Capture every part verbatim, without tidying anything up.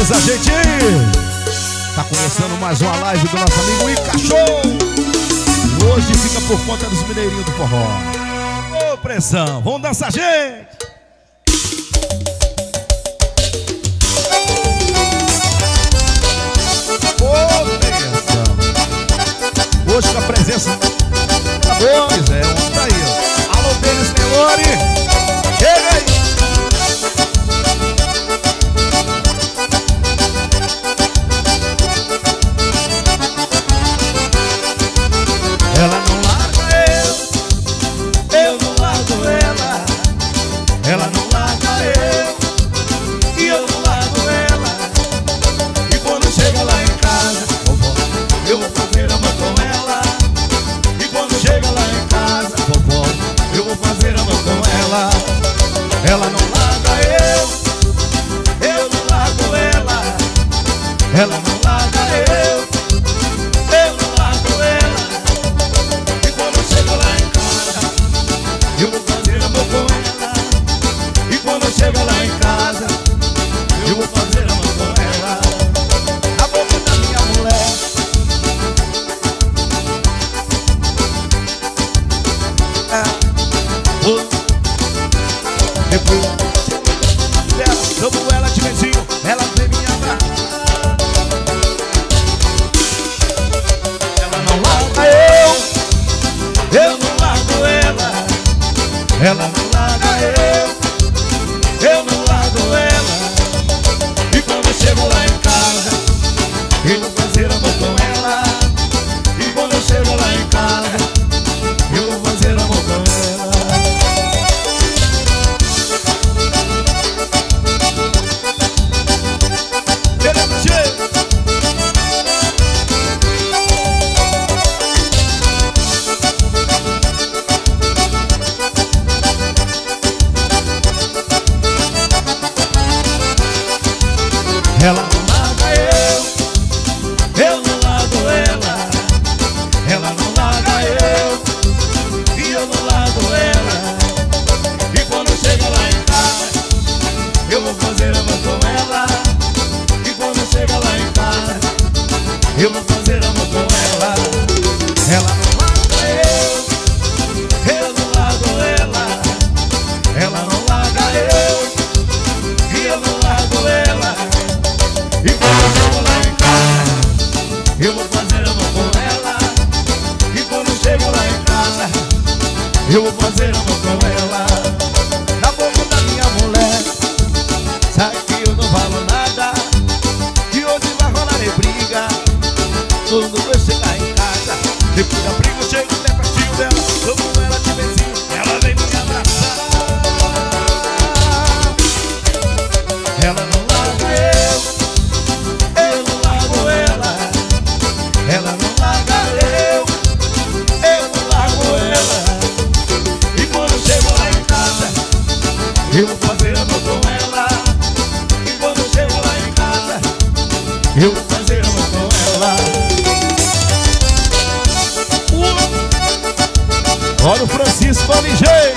Beleza, gente? Tá começando mais uma live do nosso amigo Ica Show. Hoje fica por conta dos mineirinhos do forró. Ô, pressão, vamos dançar, gente! Ô, pressão. Hoje com a presença da boa, é, onde tá aí, ó. Alô, Denis Nelore, chega aí! Ela não larga eu, eu não largo ela. Ela não larga eu, e eu não largo ela. E quando chega lá em casa, vovó, eu vou fazer amor com ela. E quando chega lá em casa, vovó, eu vou fazer amor com ela. Ela não larga eu, eu não largo ela. Ela não larga eu, eu não largo ela. Eu vou fazer amor com ela. E quando chega lá em casa, eu vou fazer amor com ela. Na boca da minha mulher. Ah, oh. Depois dela, como ela de beijinho, ela vem me abraçar. Ela não larga eu, eu não largo ela. Ela não larga eu, eu não largo ela. E quando eu chego lá em casa, eu vou fazer amor com ela. E quando eu chego lá em casa, eu vou fazer amor com ela. Beleza, gente? Ela não larga eu, eu não largo ela. Ela não larga eu, e eu não largo ela. E quando chega lá em casa, eu vou fazer amor com ela. E quando chega lá em casa, eu vou fazer amor com ela. Ela não larga eu, eu não largo ela. Ela não larga eu, e eu não largo ela. E quando eu chego lá em casa, eu vou fazer amor com ela. E quando eu chego lá em casa, eu vou fazer amor com ela. Na boca da minha mulher, sabe que eu não falo nada. Que hoje vai rolar de briga. Quando eu chegar em casa, depois da briga eu chego até pertinho dela. Como ela de beijinho, ela vem me abraçar. Ela não larga eu, eu não largo ela. Ela não larga eu, eu não largo ela. E quando eu chego lá em casa, eu vou fazer amor com ela. E quando eu chego lá em casa, eu vou fazer amor com ela. uh. Olha o Francisco Aligê.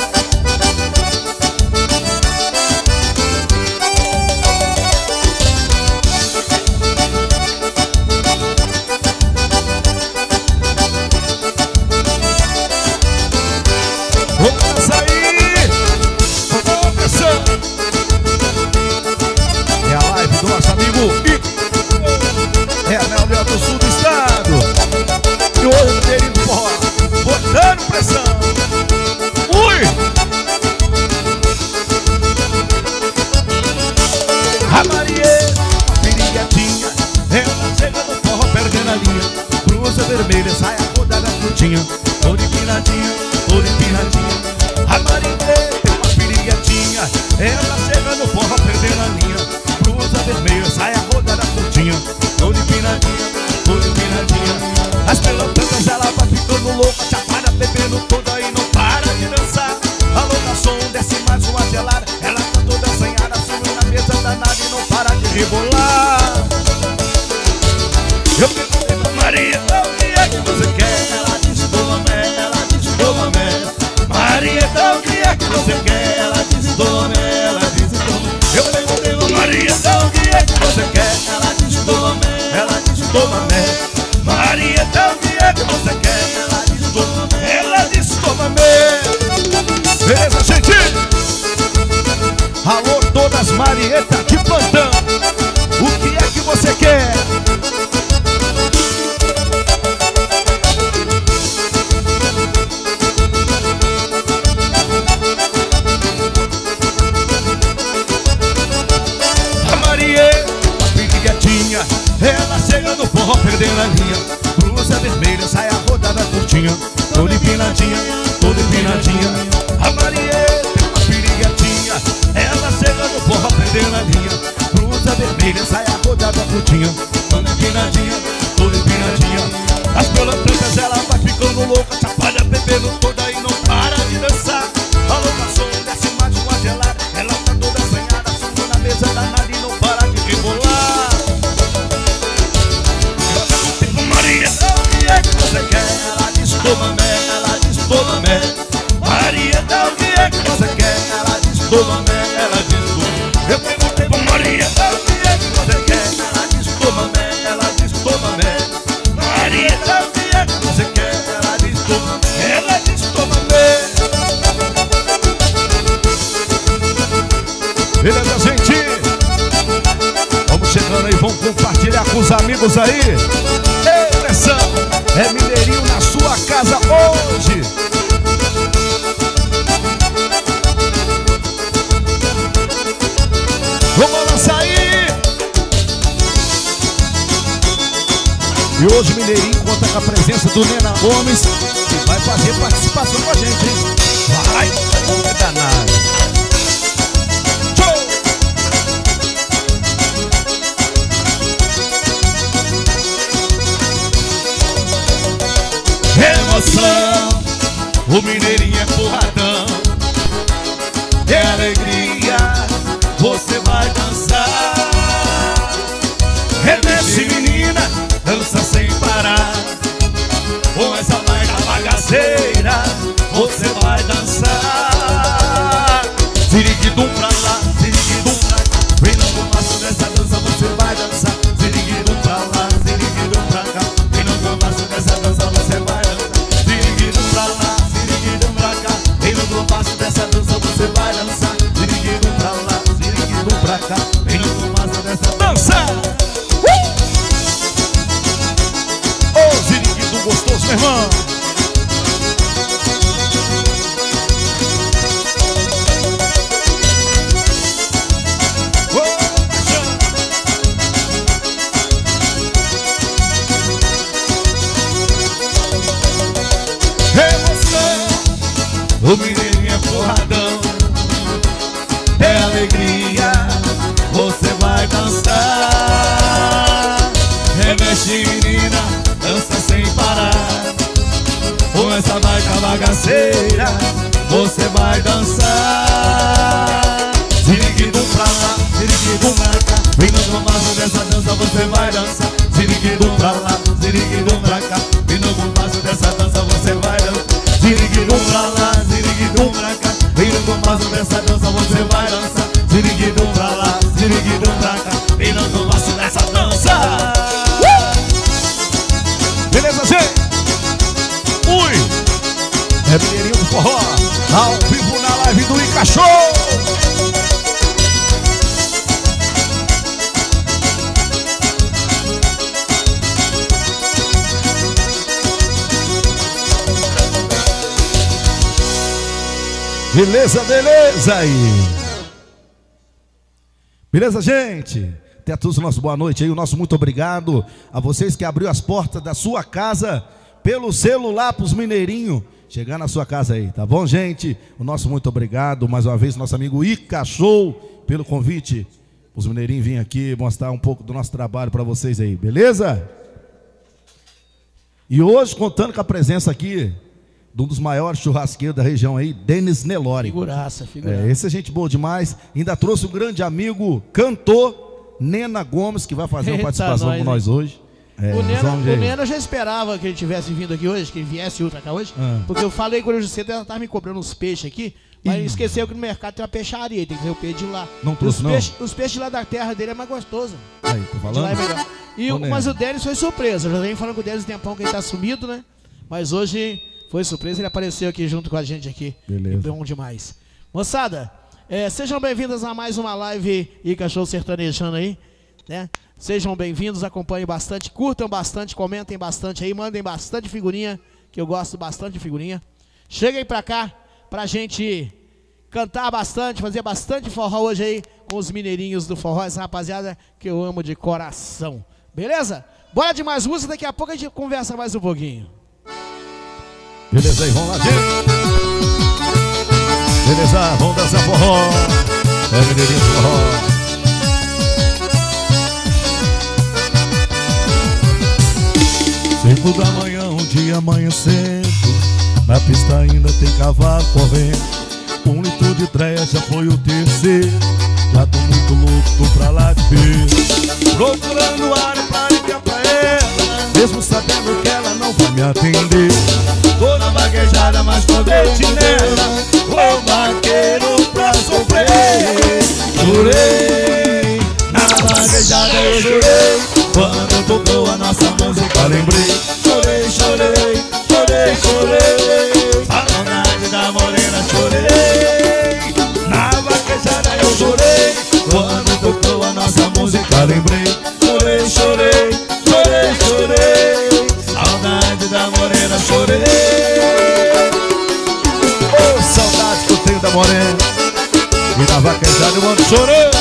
Vermelha, saia rodada curtinha, toda empinadinha, toda empinadinha. A Marinê tem uma piriguetinha, ela chega no forró perdendo a linha. Blusa vermelha, saia rodada curtinha, toda empinadinha, toda empinadinha. As pelotantas ela vai ficando louca, chapada, bebendo toda e não para de dançar. Alô, garçom, desce mais uma gelada, ela tá toda assanhada, subiu na mesa danada e não para de rebolar. Eu perguntei pra Maria, que você quer? Ela disse tomé, ela disse tomé. Maria, então o que é que você quer? Ela disse tomé, ela disse tomé. Eu perguntei pra Maria, então o que é que você quer? empinadinha, toda empinadinha, toda empinadinha. A Marieta é uma piriguetinha, ela chega no forró prendendo a linha. Cruza vermelha, sai a rodada putinha, toda empinadinha, toda empinadinha. As pelotantas ela vai ficando louca, chapada bebendo toda e não para de dançar. A louca som desce mais de uma gelada, ela tá toda assanhada, sumo na mesa danada e não para de rebolar. Tipo Maria, o que é que você quer? Ela diz toma mé, ela diz toma mé. Maria, o que é que você quer? Ela diz toma mé, ela diz toma mé. Eu perguntei pra Maria, o que é que você quer? Ela diz toma mé, ela diz toma mé. Maria, o que é que você quer? Ela diz toma mé, ela diz toma mé. Beleza, gente? Vamos chegando aí, vamos compartilhar com os amigos aí. Ei, pressão! É Mineirinho na sua casa hoje. Vamos lançar aí! E hoje o Mineirinho conta com a presença do Nena Gomes, que vai fazer participação com a gente, hein? Vai! É danado! Emoção, o Mineirinho é porradão, é alegria, você vai dançar. Remexe menina, dança sem parar, com essa baila bagaceira, você vai dançar. Ziriguidum pra lá, ziriguidum pra cá, vem no compasso dessa dança, você vai dançar. Ziriguidum pra lá, ziriguidum pra cá, vem no compasso dessa dança, você vai dançar. Ziriguidum pra lá, ziriguidum pra cá, vem no compasso dessa dança, você vai dançar. Ziriguidum pra lá, ziriguidum pra cá, vem no compasso dessa dança. Ô, oh, ziriguidum gostoso, meu irmão. O Mineirinho é porradão, é alegria, você vai dançar. Remexe menina, dança sem parar, com essa baita bagaceira, você vai dançar. Ziriguidum pra lá, ziriguidum pra cá, vem no compasso dessa dança, você vai dançar. Ziriguidum pra lá, ziriguidum pra cá, vem no compasso dessa dança, você vai dançar. Ziriguidum pra lá, ziriguidum pra cá, vem no compasso dessa dança, você vai dançar. Ziriguidum pra lá, ziriguidum pra cá, vem no compasso dessa dança. uh! Beleza, gente? Ui! É Mineirinho do Forró, ao vivo na live do Ica Show. Beleza, beleza aí. Beleza, gente? Até a todos o nosso boa noite aí, o nosso muito obrigado a vocês que abriu as portas da sua casa pelo celular para os mineirinhos chegar na sua casa aí, tá bom, gente? O nosso muito obrigado mais uma vez, nosso amigo Ica Show, pelo convite. Os mineirinhos vêm aqui mostrar um pouco do nosso trabalho para vocês aí, beleza? E hoje contando com a presença aqui de um dos maiores churrasqueiros da região aí, Denis Nelore. Figuraça, figuraça. É, esse é gente boa demais. Ainda trouxe um grande amigo, cantor, Nena Gomes, que vai fazer uma participação nós, com nós hoje. É, o, Nena, o Nena já esperava que ele tivesse vindo aqui hoje, que ele viesse outro cá hoje, ah. porque eu falei com ele hoje cedo, ela estava me cobrando uns peixes aqui, mas Ih. esqueceu que no mercado tem uma peixaria, tem que ver o peixe de lá. Não trouxe, os não? Peixe, os peixes lá da terra dele é mais gostoso. Aí, tô falando? De lá é melhor. E, o, mas o Denis foi surpresa, eu já venho falando com o Denis um tempão que ele tá sumido, né? Mas hoje foi surpresa, ele apareceu aqui junto com a gente aqui. Beleza. Bom demais. Moçada, é, sejam bem-vindos a mais uma live Ica Show sertanejando aí, né? Sejam bem-vindos, acompanhem bastante, curtam bastante, comentem bastante aí, mandem bastante figurinha, que eu gosto bastante de figurinha. Cheguem pra cá pra gente cantar bastante, fazer bastante forró hoje aí com os mineirinhos do forró, essa rapaziada que eu amo de coração. Beleza? Bora de mais música, daqui a pouco a gente conversa mais um pouquinho. Beleza aí, vamos lá, gente. Beleza, vamos dançar forró. É, mineirinho forró. Cinco da manhã, um dia amanhecendo, na pista ainda tem cavalo correndo. Um litro de treia já foi o terceiro. Já tô muito louco, tô pra lá de ver. Procurando área pra ligar pra ela, mesmo sabendo que ela não vai me atender. Tô na vaquejada, mas tô dente nela. Ô vaqueiro pra sofrer. Chorei, na vaquejada eu chorei. Quando tocou a nossa música lembrei. Chorei, chorei, chorei, chorei. A saudade da morena chorei. Na vaquejada eu chorei. Quando tocou a nossa música lembrei. Chorei, chorei, chorei, chorei. Saudade da morena chorei. Oh, saudade que eu tenho da morena. E na vaquejada eu ando chorando.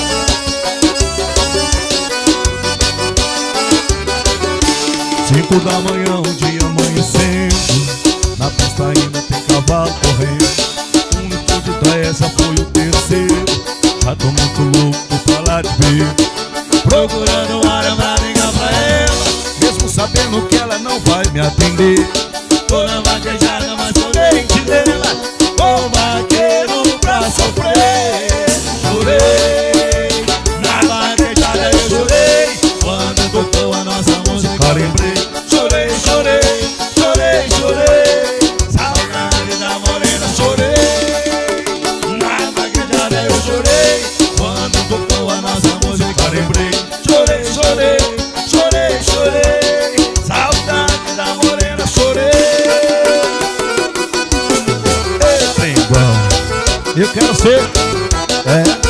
Cinco da manhã, um dia amanhecendo, na pista ainda tem cavalo correndo. Um litro de treia, essa foi o terceiro. Já tô muito louco, tô pra lá de ver. Procurando área pra ligar pra ela, mesmo sabendo que ela não vai me atender. Tô na vaquejada, mas tô dente dela. Ô vaqueiro pra sofrer. Chorei, na vaquejada eu chorei. Quando tocou a nossa música lembrei. Chorei, chorei, chorei, chorei. Saudade da morena chorei. Na vaquejada eu chorei. Quando tocou a nossa música lembrei. Chorei, chorei, chorei, chorei. Saudade da morena chorei. Ei, trembão, eu quero ser, é.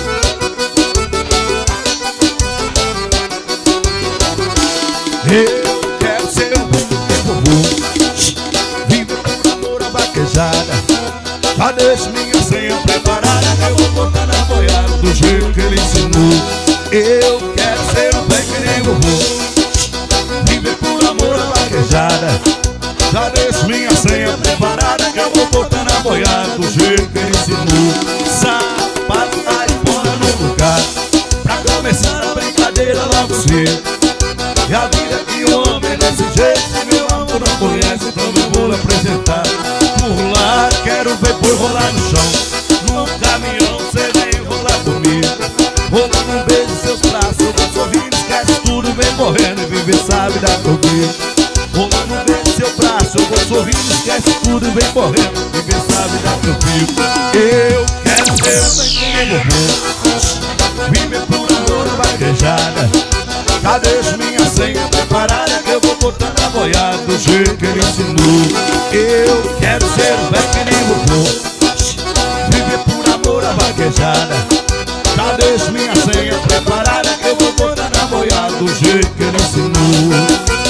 Eu quero ser um pouco de vovô, viver por amor a vaquejada. Já deixo minha senha preparada, eu vou botar na boiada do jeito que ele ensinou. Eu quero ser um bem que nem vovô, viver por amor a vaquejada. Já deixo minha senha preparada, que eu vou botar na boiada do jeito que ele ensinou. Sapato tá de fora no lugar, pra começar a brincadeira logo cedo. E a vida que o homem desse jeito, se meu amor não conhece, então eu vou lhe apresentar. Por lá, quero ver por rolar no chão. No caminhão, cê vem rolar comigo. Rolando um beijo em seus braços, eu vou sorrindo, esquece tudo, vem correndo e viver sabe da que eu vivo. Rolando um beijo em seu braço, eu vou sorrindo, esquece tudo, vem correndo, viver sabe da que eu vivo. Eu quero ser um bem que nem vovô, viver por amor na vaquejada. Já deixo minha senha preparada, que eu vou botar na boiada do jeito que ele ensinou. Eu quero ser um bem que nem vovô, viver por amor a vaquejada. Já deixo minha senha preparada, que eu vou botar na boiada do jeito que ele ensinou.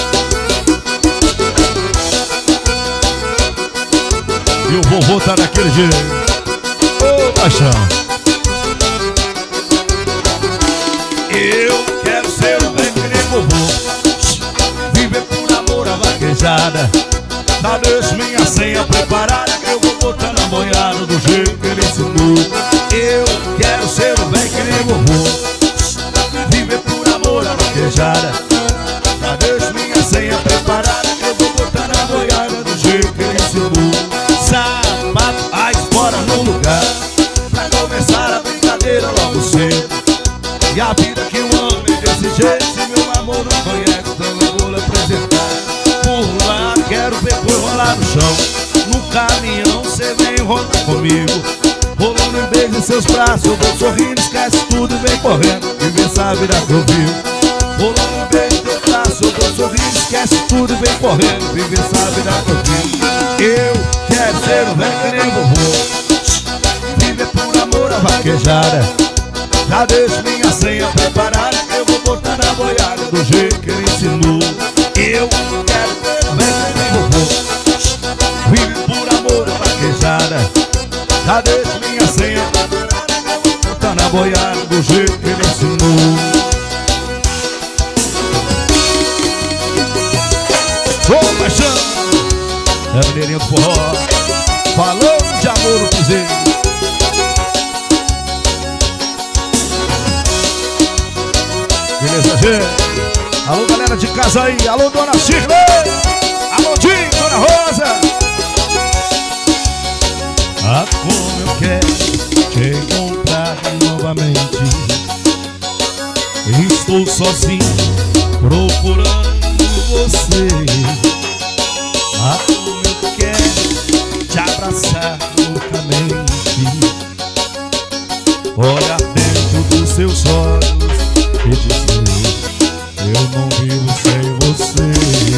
E o vovô tá daquele jeito. Ô, oh, paixão. Eu quero ser um bem que nem vovô, viver por amor a vaquejada. Já deixo minha senha preparada, que eu vou botar na boiada do jeito que ele ensinou. Eu quero ser um bem que nem vovô, viver por amor a vaquejada. Já deixo minha senha preparada, que eu vou botar na boiada do jeito que ele ensinou. Sapato aí fora no lugar, pra começar a brincadeira logo cedo. E a vida que um homem desse jeito, se meu amor não conhece, então eu vou lhe apresentar. Por lá, quero ver por rolar no chão. No caminhão, cê vem rolar comigo. Rolando um beijo em seus braços, eu vou sorrindo, esquece tudo e vem correndo, viver sabe da que eu vivo. Rolando um beijo em seus braços, eu vou sorrindo, esquece tudo e vem correndo, viver sabe da que eu vivo. Eu quero ser um bem que nem vovô, viver por amor a vaquejada. Já deixo minha senha preparada, que eu vou botar na boiada do jeito que ele ensinou. Eu quero ser um bem que nem vovô, vive por amor a vaquejada. Já deixo minha senha preparada, que eu vou botar na boiada do jeito que ele ensinou. Ô, paixão! É mineirinho do forró. Falando de amor no piseiro. Beleza, gente? Alô, galera de casa aí. Alô, dona Shirley. Alô, Dinho, dona Rosa. Ah, como eu quero te encontrar novamente. Estou sozinho procurando você. Ah, como eu quero te abraçar loucamente. Olhar dentro dos seus olhos e dizer: eu não vivo sem você.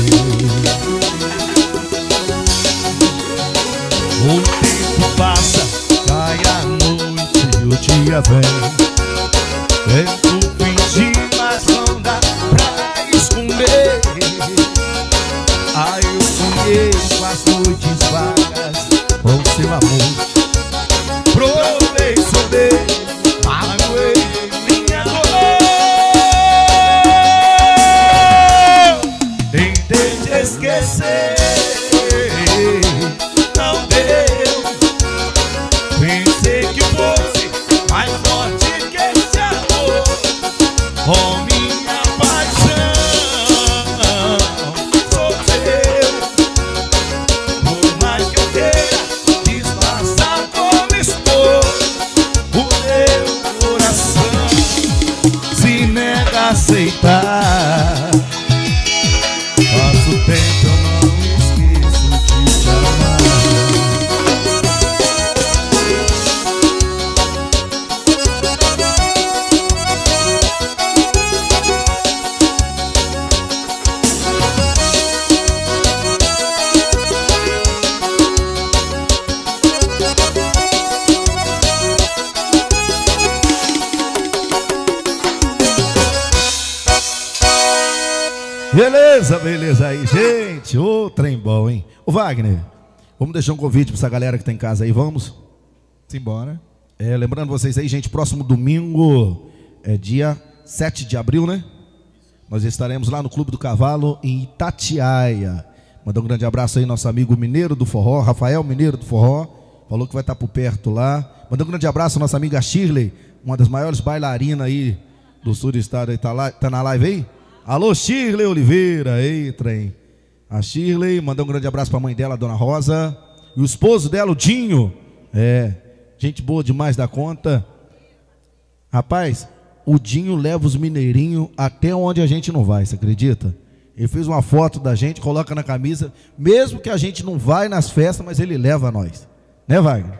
O tempo passa, cai a noite e o dia vem. Tento fingir, mas não dá pra esconder. Ai, eu sonhei com as noites vagas com seu amor. Provei seu beijo, magoei minha dor. Tentei te esquecer, não deu. Pensei que fosse mais forte que esse amor. Oh, minha paixão, sou teu. Por mais que eu queira disfarçar como estou, o meu coração se nega a aceitar. Passo o tempo, eu não esqueço de te amar. Beleza, beleza aí, gente. Ô, trem bom, hein? Ô, Wagner, vamos deixar um convite pra essa galera que tá em casa aí, vamos? Simbora. É, lembrando vocês aí, gente, próximo domingo, é dia sete de abril, né? Nós estaremos lá no Clube do Cavalo, em Itatiaia. Mandar um grande abraço aí, nosso amigo Mineiro do Forró, Rafael Mineiro do Forró. Falou que vai estar por perto lá. Mandar um grande abraço à nossa amiga Shirley, uma das maiores bailarinas aí do sul do estado. Aí, tá, lá, tá na live aí? Alô, Shirley Oliveira, ei, trem. A Shirley, mandar um grande abraço pra mãe dela, a dona Rosa. E o esposo dela, o Dinho. É, gente boa demais da conta. Rapaz, o Dinho leva os mineirinhos até onde a gente não vai, você acredita? Ele fez uma foto da gente, coloca na camisa, mesmo que a gente não vai nas festas, mas ele leva nós. Né, Wagner?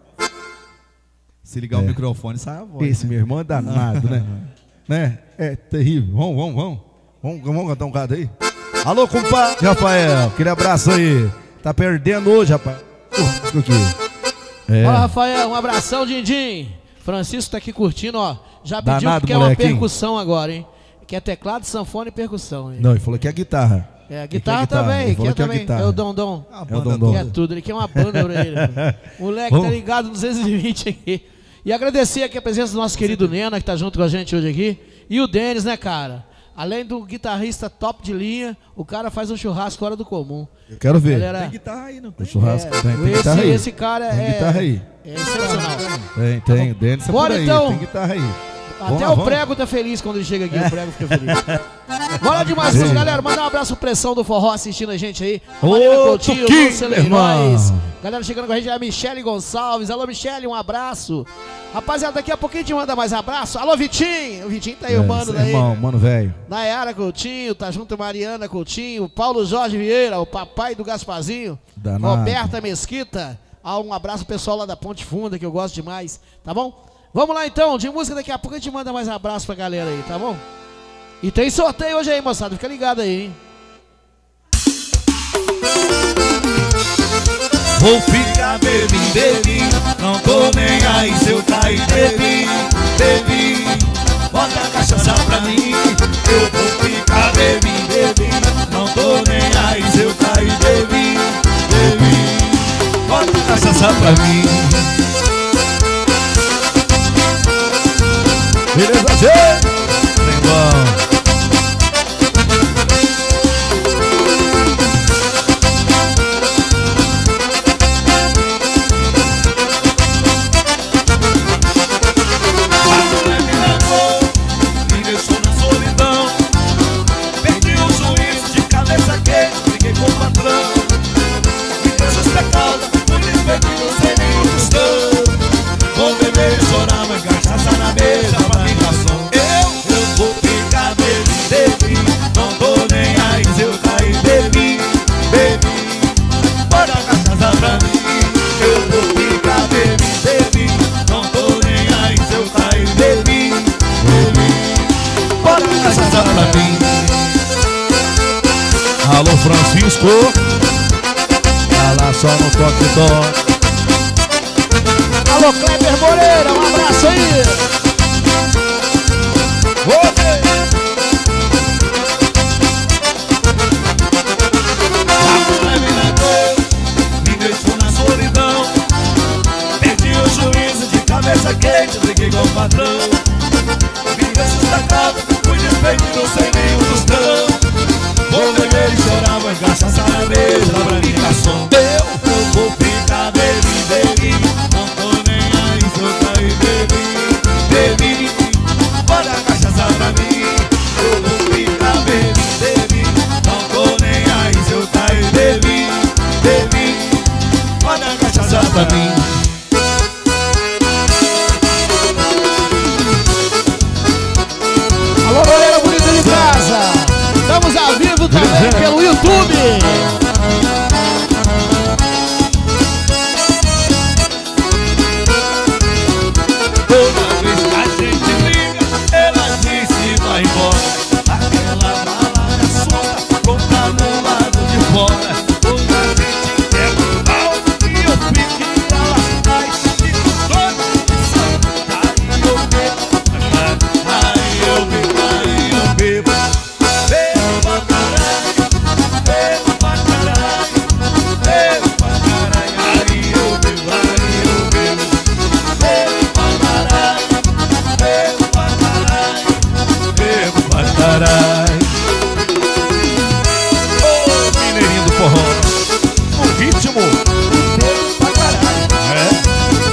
Se ligar É. o microfone, sai a voz. Esse né? meu irmão é danado, né? Né? É terrível. Vamos, vamos, vamos. Vamos, vamos cantar um bocado aí. Alô, compadre Rafael, aquele abraço aí. Tá perdendo hoje, rapaz. Uh, isso aqui. É. Fala, Rafael, um abração, Dindim. Francisco tá aqui curtindo, ó. Já pediu Danado, que quer moleque, uma hein? percussão agora, hein? Que é teclado, sanfone e percussão, hein? Não, ele falou que é guitarra. É, a Ele quer guitarra guitarra, também, ele falou quer que é também. guitarra. É o Dondon. A É o banda Dondon. toda. Quer tudo, ele quer uma banda pra ele. Moleque, Vamos. tá ligado no duzentos e vinte aqui. E agradecer aqui a presença do nosso querido Nena, que tá junto com a gente hoje aqui. E o Denis, né, cara? Além do guitarrista top de linha, o cara faz um churrasco fora do comum. Eu quero ver. Galera, Tem guitarra aí, não O tem? churrasco é, tem, tem esse, guitarra aí. esse cara Tem é, guitarra aí. é excepcional. Tem, tem. O Denis é por Bora, aí. então. Tem guitarra aí. Até Vamos lá, o vamos. prego tá feliz quando ele chega aqui, o prego fica feliz. Bora demais, Sim. galera. Mandar um abraço pro Pressão do Forró assistindo a gente aí. Ô, Marina Coutinho, Tuquinho, Lúcia meu irmão. Leilões. Galera chegando com a gente é a Michele Gonçalves. Alô, Michele, um abraço. Rapaziada, daqui a pouquinho a gente manda mais abraço. Alô, Vitinho. O Vitinho tá aí, É, o mano esse daí. irmão, mano, velho. Nayara Coutinho, tá junto Mariana Coutinho, Paulo Jorge Vieira, o papai do Gasparzinho, Danado. Roberta Mesquita. Ah, um abraço pro pessoal lá da Ponte Funda, que eu gosto demais, tá bom? Vamos lá então, de música daqui a pouco a gente manda mais abraço pra galera aí, tá bom? E tem sorteio hoje aí, moçada, fica ligado aí, hein? Vou ficar bebi, bebi, não tô nem aí se eu cair, bebi, bebi. Bota a cachaça pra mim, eu vou ficar bebi, bebi, não tô nem aí se eu cair, bebi, bebi. Bota a cachaça pra mim. Beleza, gente? Bem bom. Francisco, tá lá só no toque toque. Alô, Kleber Moreira, um abraço aí. Okay. A mulher me largou, me deixou na solidão. Perdi o juízo de cabeça quente, briguei com o patrão. Fiquei sustacado, fui despedido sem nenhum tostão. Vou beber e chorar, vou encaixaçar na mesa pra mim garçom. Eu, eu vou ficar bebi, bebi. Não tô nem aí se eu cair, bebi, bebi. Bota a cachaça pra mim. Eu vou ficar bebi, bebi. Não tô nem aí se eu cair, bebi, bebi. Bota a cachaça pra mim. Alô, galera bonita de casa. Estamos ao vivo também pelo YouTube. Toda vez que a gente liga, ela disse vai embora. Aquela balada assusta, conta no lado de fora. Toda a gente quer o mal e eu fico e ela sai. Fico doido de saudade. Aí eu bebo, aí eu bebo, aí eu bebo. Bebo pra caralho, bebo pra caralho, bebo pra caralho. Aí eu bebo, aí eu bebo, bebo pra caralho, bebo pra caralho, bebo pra caralho. Ô, mineirinho do forró, o ritmo, bebo pra caralho. É.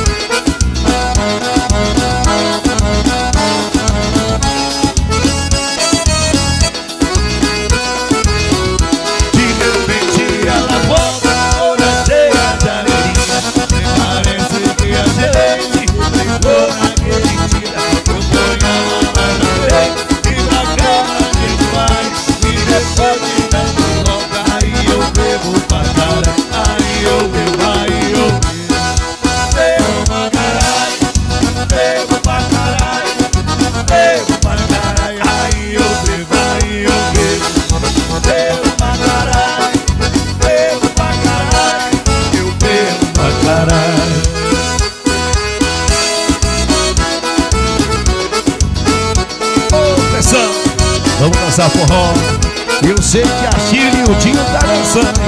De repente ela volta, toda cheia de alegria. Nem parece que a gente ficou naquele dia. Eu ponho a mão na frente e pra cama a gente vai. E depois de tanto louca, aí eu bebo pra caralho. Aí eu bebo, aí eu bebo. Bebo pra caralho, bebo pra caralho, bebo pra caralho. Aí eu bebo, aí eu bebo. Bebo pra caralho, bebo pra caralho, eu bebo pra caralho. Ô, pressão, vamos dançar forró. Eu sei que a Chile e o Dinho tá dançando.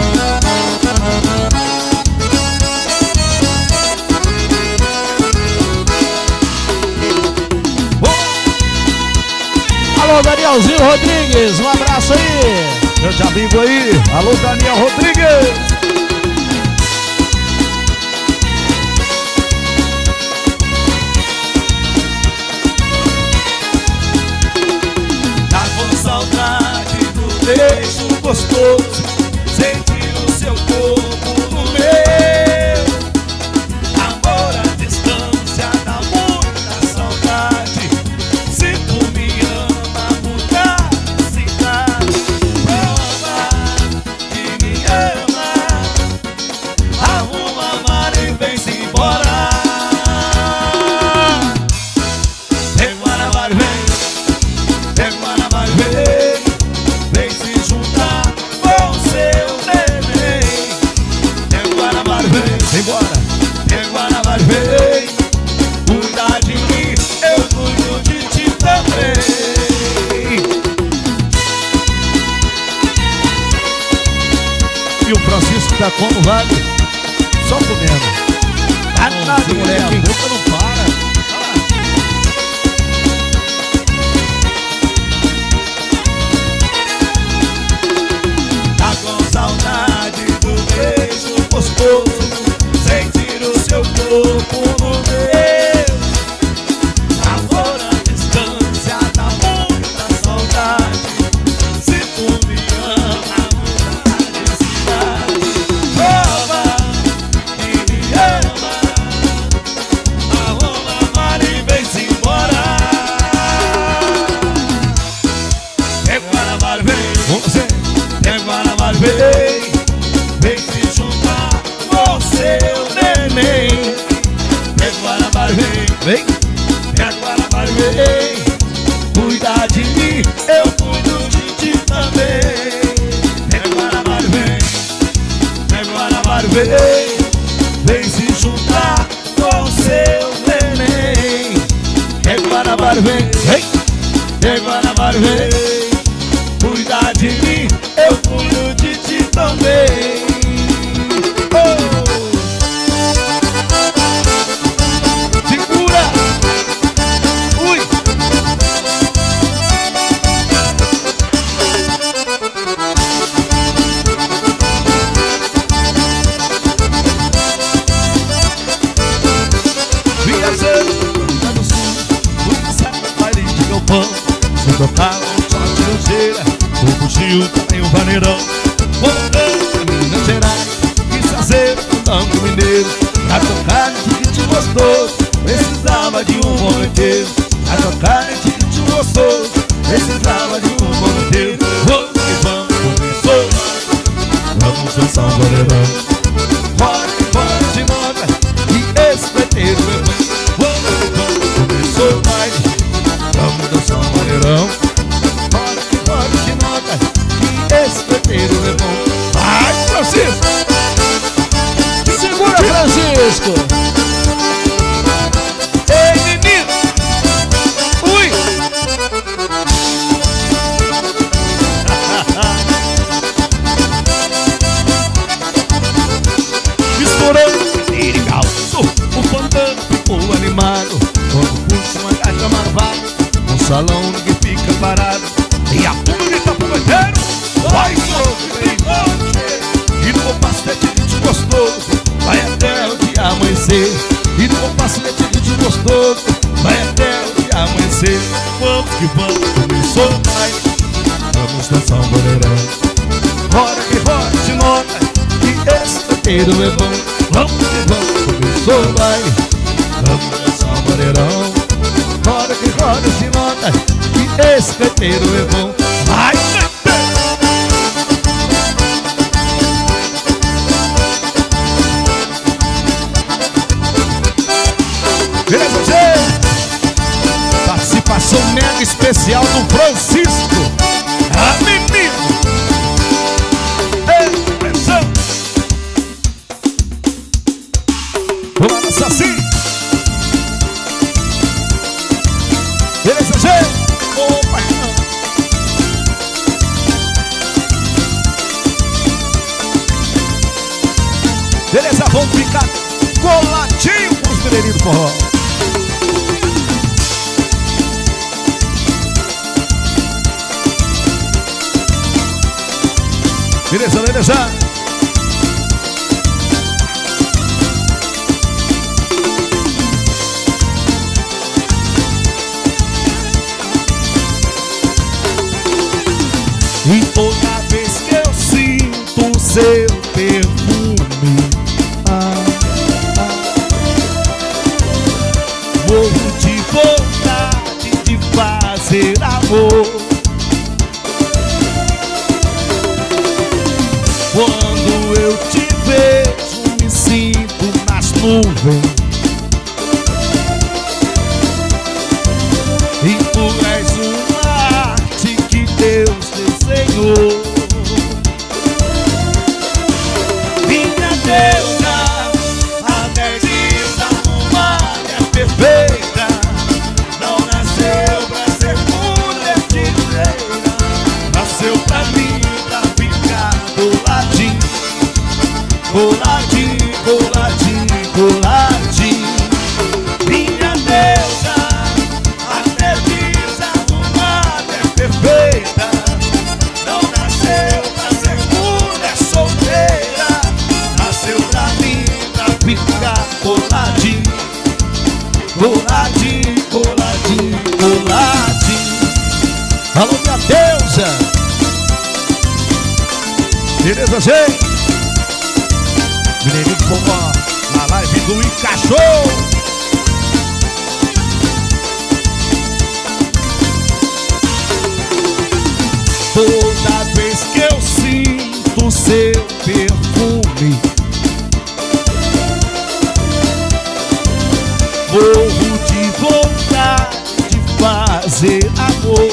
Alô, Danielzinho Rodrigues, um abraço aí. Grande amigo aí, alô Daniel Rodrigues. Tá com saudade do beijo gostoso, sentir o seu corpo no meu. Amor à distância dá muita saudade. Se tu me ama, muda de cidade. Prova que me ama. Arruma a mala e vem-se embora. Vem Guanabara, vem. Vem Guanabara, vem. Vem se juntar com seu neném. Vem Guanabara, vem. Vem embora. Vem Guanabara, vem. Cuida de mim, eu cuido de ti também. E o Francisco tá como, vale? Só comendo. Tá nada, moleque. A boca não para. Tá com saudade do beijo gostoso, sentir o seu corpo no meu. Amor à distância dá muita saudade. Se tu me ama, muda de cidade. Prova que me ama. Arruma a mala e vem-se embora. Vem Guanabara, vem. Você. Vem Guanabara, vem. Vem se juntar com seu neném. Vem Guanabara, vem. Vem. Vem Guanabara, vem. Cuida de mim, eu cuido de ti também. Vem Guanabara, vem, vem se juntar com seu neném. É Guanabara, vem, vem, é Guanabara, vem, cuida de mim, eu cuido de ti também. Oh! Segura! Ui! Viajando, lá no sul, fui sair baile de galpão. Se tocar um shot ligeira, o bugio também um vaneirão. Voltando pra Minas Gerais, quis fazer um tango mineiro. Pra tocar nesse ritmo gostoso, precisava de um bom inteiro. Pra tocar nesse ritmo gostoso, precisava de um bom inteiro. Vamos que vamos, começou. Vamos dançar um vaneirão. Bora que bora de nota, e esse preteiro é bom. Vamos que vamos, começou o baile. Vamos dançar um vaneirão. Bora que bora de nota, e esse preteiro é bom. Vai, Francisco! Segura, Francisco! Ei, menino! Ui! Misturando lirical, o pantano ficou animado. Quando puxa uma caixa marvada, no salão ninguém fica parado. E a turma grita pro banheiro: vai, sogro, tem forte! E no compasso desse ritmo gostoso, vai até o dia amanhecer. E no compasso desse ritmo gostoso, vai até o dia amanhecer. Vamos que vamos, começou o baile. Vamos dançar um vaneirão. Bora que roda de nota, que esse preteiro é bom. Vamos que vamos, começou o baile. Vamos dançar um vaneirão. Bora que roda de nota, que esse preteiro é bom. Vai, beleza, gente? Participação mega especial do Francisco. Ah, menino! Ei, pressão! Vamos dançar assim. Beleza, gente? Opa! Beleza, vamos ficar coladinho pros mineirinhos do forró. Beleza, beleza. E toda vez que eu sinto o seu perfume, ah, ah, morro de vontade de fazer amor. Quando eu te vejo, me sinto nas nuvens. E tu és uma arte que Deus desenhou. Minha deusa, a deusa humana é perfeita. Não nasceu pra ser mulher de freira, nasceu pra mim, pra ficar coladinho, coladinho, coladinho, coladinho. Minha deusa, a deusa humana é perfeita. Não nasceu pra ser mulher solteira, nasceu pra mim, pra ficar coladinho, coladinho, coladinho, coladinho. Alô, minha deusa! Beleza, gente? Mineirinho do forró, na live do Encaixou. Toda vez que eu sinto seu perfume, morro de vontade de fazer amor.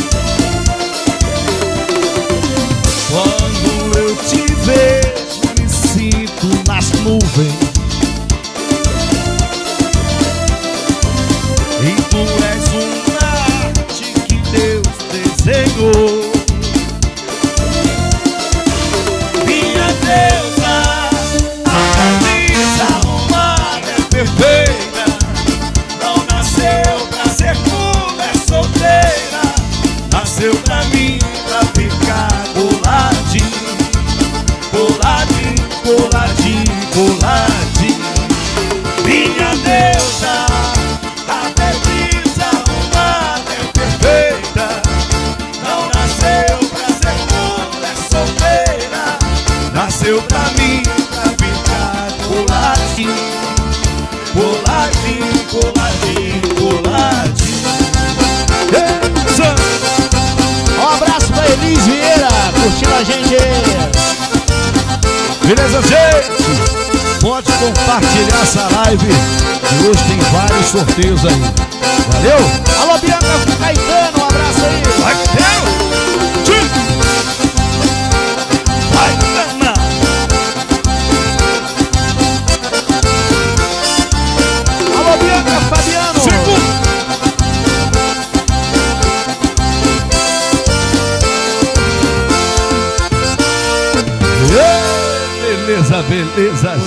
Quando eu te vejo, me vem. E tu és uma arte que Deus desenhou. Minha deusa, a camisa arrumada é perfeita. Não nasceu pra ser mulher solteira, nasceu pra mim, pra ficar coladinho, coladinho, coladinho, coladinho. Minha deusa, a camisa arrumada é perfeita. Não nasceu pra ser mulher solteira, nasceu pra mim, pra ficar coladinho, coladinho, coladinho, coladinho. Um abraço pra Elis Vieira, curtindo a gente. Beleza, gente? Pode compartilhar essa live, e hoje tem vários sorteios aí. Valeu? Alô, Bianca Caetano, um abraço aí. Vai, Caetano! Vai, Caetano! Alô, Bianca Fabiano. Segundo! Beleza, beleza,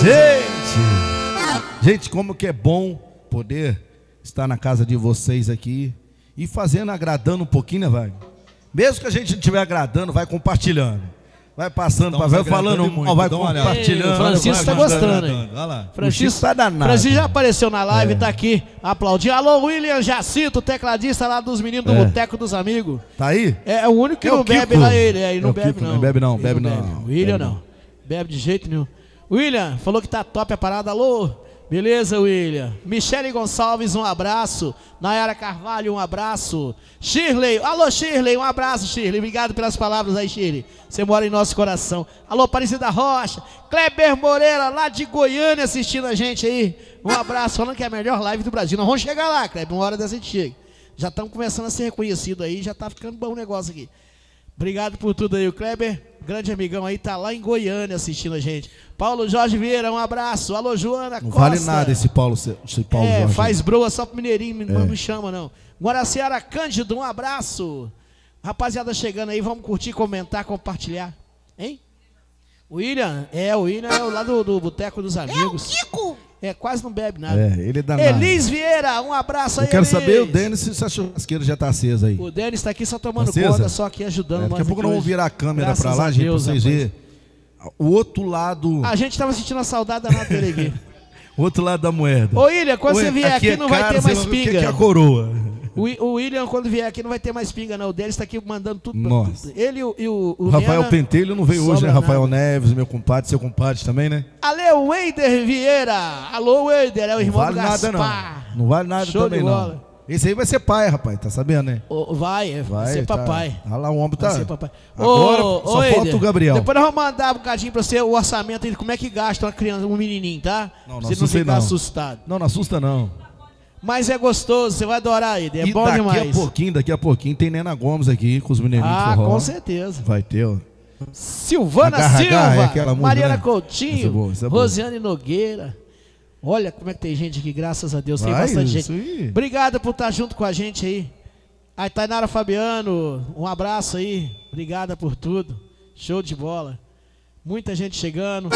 gente. Gente, como que é bom poder estar na casa de vocês aqui e fazendo, agradando um pouquinho, né, vai? Mesmo que a gente não estiver agradando, vai compartilhando. Vai passando, Estamos vai falando, agradando muito, vai dá uma olhada. compartilhando. Ei, o Francisco vai tá gostando, hein? Olha lá. Francisco, tá danado. Francisco já apareceu na live, tá aqui aplaudindo. Alô, William Jacinto, tecladista lá dos meninos do É. Boteco dos Amigos. Tá aí? É, é o único que É o não bebe Kiko. lá, ele. É, ele não É o bebe, Kiko, não. não bebe não, Ele bebe não. William Bebe não. Bebe de jeito nenhum. William, falou que tá top a parada. Alô, beleza, William? Michele Gonçalves, um abraço. Nayara Carvalho, um abraço. Shirley, alô, Shirley, um abraço, Shirley. Obrigado pelas palavras aí, Shirley. Você mora em nosso coração. Alô, Aparecida Rocha. Kleber Moreira, lá de Goiânia, assistindo a gente aí. Um abraço, falando que é a melhor live do Brasil. Nós vamos chegar lá, Kleber, uma hora dessa a gente chega. Já estamos começando a ser reconhecidos aí, já tá ficando bom o negócio aqui. Obrigado por tudo aí, o Kleber, grande amigão aí, tá lá em Goiânia assistindo a gente. Paulo Jorge Vieira, um abraço. Alô, Joana Não Costa. vale nada esse Paulo, esse Paulo É, Jorge. faz broa só pro mineirinho, não É. me chama não. Guaraciara Cândido, um abraço. Rapaziada chegando aí, vamos curtir, comentar, compartilhar. Hein? William, é, o William é o lá do, do Boteco dos Amigos. É o Kiko. É, quase não bebe nada. É, ele é danado. Elis Vieira, um abraço aí, Eu quero Elis. saber o Denis se a churrasqueira já tá acesa aí. O Denis tá aqui só tomando Acesa? conta, só aqui ajudando É, nós daqui a pouco aqui nós vamos hoje. virar a câmera Graças pra lá, a gente, Deus, pra vocês rapaz. verem. O outro lado, A gente tava sentindo a saudade da dele aqui. o outro lado da moeda. Ô, Ilha, quando Ué, você vier aqui, é não vai caro, ter você mais vai ver o que pinga. que é a coroa. O, Wi- o William, quando vier aqui, não vai ter mais pinga, não. O Denis tá aqui mandando tudo pra Nossa. ele e o, e o, o O Rafael Mena, Pentelho não veio sobra hoje, né? Rafael nada. Neves, meu compadre, seu compadre também, né? Alô, Weider Vieira. Alô, Weider, é o Não irmão vale do nada, Gaspar. não. Não vale nada Show também, de não. bola. Esse aí vai ser pai, rapaz, tá sabendo, né? Ô, vai, é, vai, ser tá. papai. Olha lá, o ombro Vai tá. ser papai. Agora Ô, só ô, falta Eider, o Gabriel. Depois nós vamos mandar um bocadinho pra você o orçamento aí, como é que gasta uma criança, um menininho, tá? Não, não pra você não assustei, ficar não. assustado. Não, não assusta não. Mas é gostoso, você vai adorar, Eider. É e bom daqui demais. a pouquinho, daqui a pouquinho, tem Nena Gomes aqui com os menininhos Ah, de forró. com certeza. Vai ter, ó. Silvana Agarra, Silva, agarra, é aquela música, Mariana né? Coutinho, Essa é boa, essa é boa. Rosiane Nogueira. Olha como é que tem gente aqui, graças a Deus, tem Vai, bastante isso gente. aí. Obrigado por estar junto com a gente aí. A Tainara Fabiano, um abraço aí. Obrigada por tudo. Show de bola. Muita gente chegando.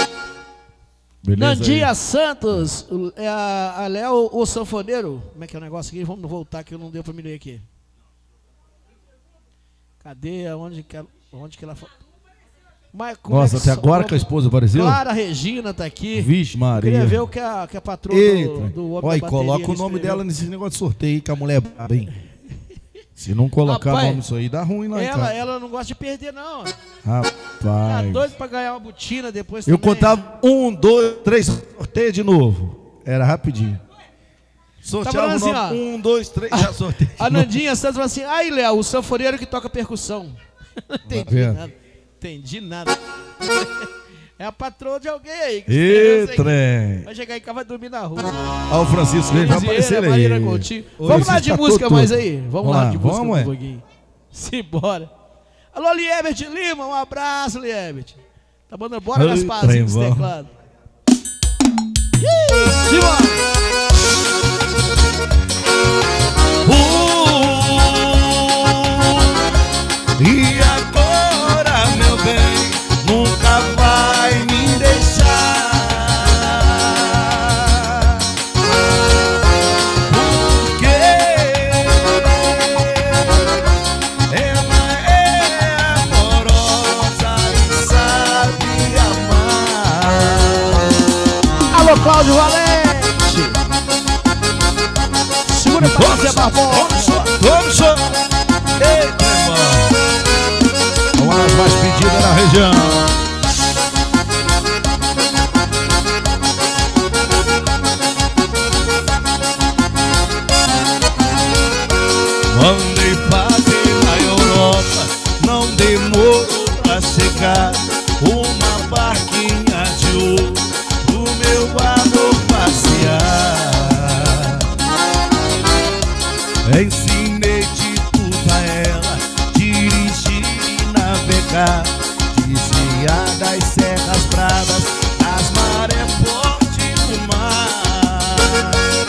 Beleza Nandia aí. Santos, o- é a, a Léo, o sanfoneiro. Como é que é o negócio aqui? Vamos voltar que eu não deu pra me ler aqui. Cadê? Onde que ela, onde que ela foi? Mas como Nossa, é que até so- agora que a esposa apareceu? Clara Regina tá aqui. Vixe, Maria. Queria ver o que a, que a patroa Eita. do, do homem Olha, da e bateria coloca o ali nome escreveu. dela nesse negócio de sorteio aí, que a mulher é braba, hein? Se não colocar Rapaz, nome nisso aí, dá ruim lá em Ela, casa. ela não gosta de perder, não. Tá Rapaz. doido pra ganhar uma botina depois Eu também. contava um, dois, três, sorteio de novo. Era rapidinho. Sorteava falando o nome, assim, ó. um, dois, três, já sorteio. de A novo. Nandinha Santos falou assim, ai, Léo, o sanfoneiro que toca percussão. Não entendi vendo? nada. Entendi nada. É a patroa de alguém aí. que Ê, escreveu isso aí. trem. Vai chegar em casa, vai dormir na rua. Olha o Francisco, ele vai Vieira, aparecer aí. Marina Coutinho. Oi, Vamos lá esse de tá música todo mais todo. aí? Vamos, Vamos lá lá, de música vamos, um é? pouquinho. Simbora. Alô, Liebert Lima, um abraço, Liebert. Tá mandando bora Oi, Gasparzinho trem desse bom. teclado. Alô, Cláudio Valente. Segura pra Zé Barbosa. Vamos só. Eita, irmão. Uma das mais pedidas na região. Mandei fazer na Europa, não demorou pra chegar uma barquinha de ouro pro meu amor passear. Ensinei de tudo a ela, dirigir e navegar, desviar das serras bravas, das marés fortes do mar.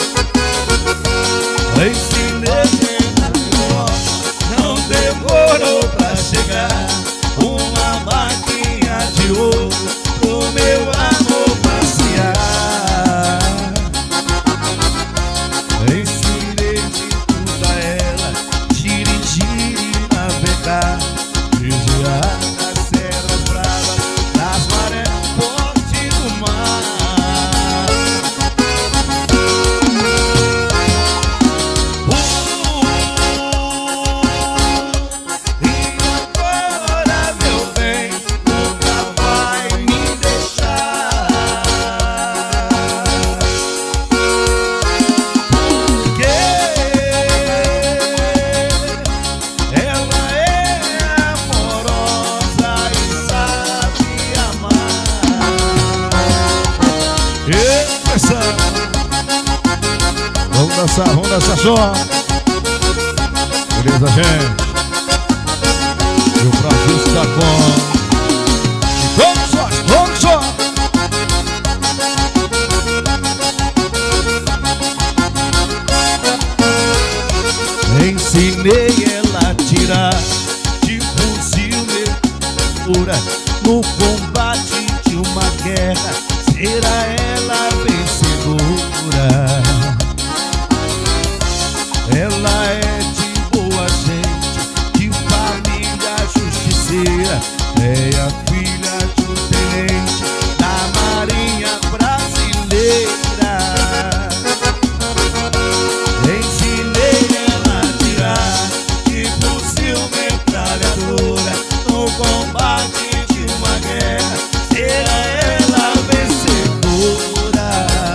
Ensinei não demorou pra chegar uma máquina de ouro pro meu amor passear. Ensinei de tudo a ela, dirigir e navegar, desviar das serras bravas, das marés fortes do mar. Vamos dançar, vamos dançar só. Beleza, gente? E o Francisco tá com. Vamos só, vamos só. Ensinei ela a tirar de fuzil metralhadora no combate de uma guerra. Será ela vencedora? Ela é de boa gente, de família justiceira, é a filha de um tenente da Marinha Brasileira. Ensinei ela a tirar de fuzil metralhadora no combate de uma guerra. Será ela vencedora?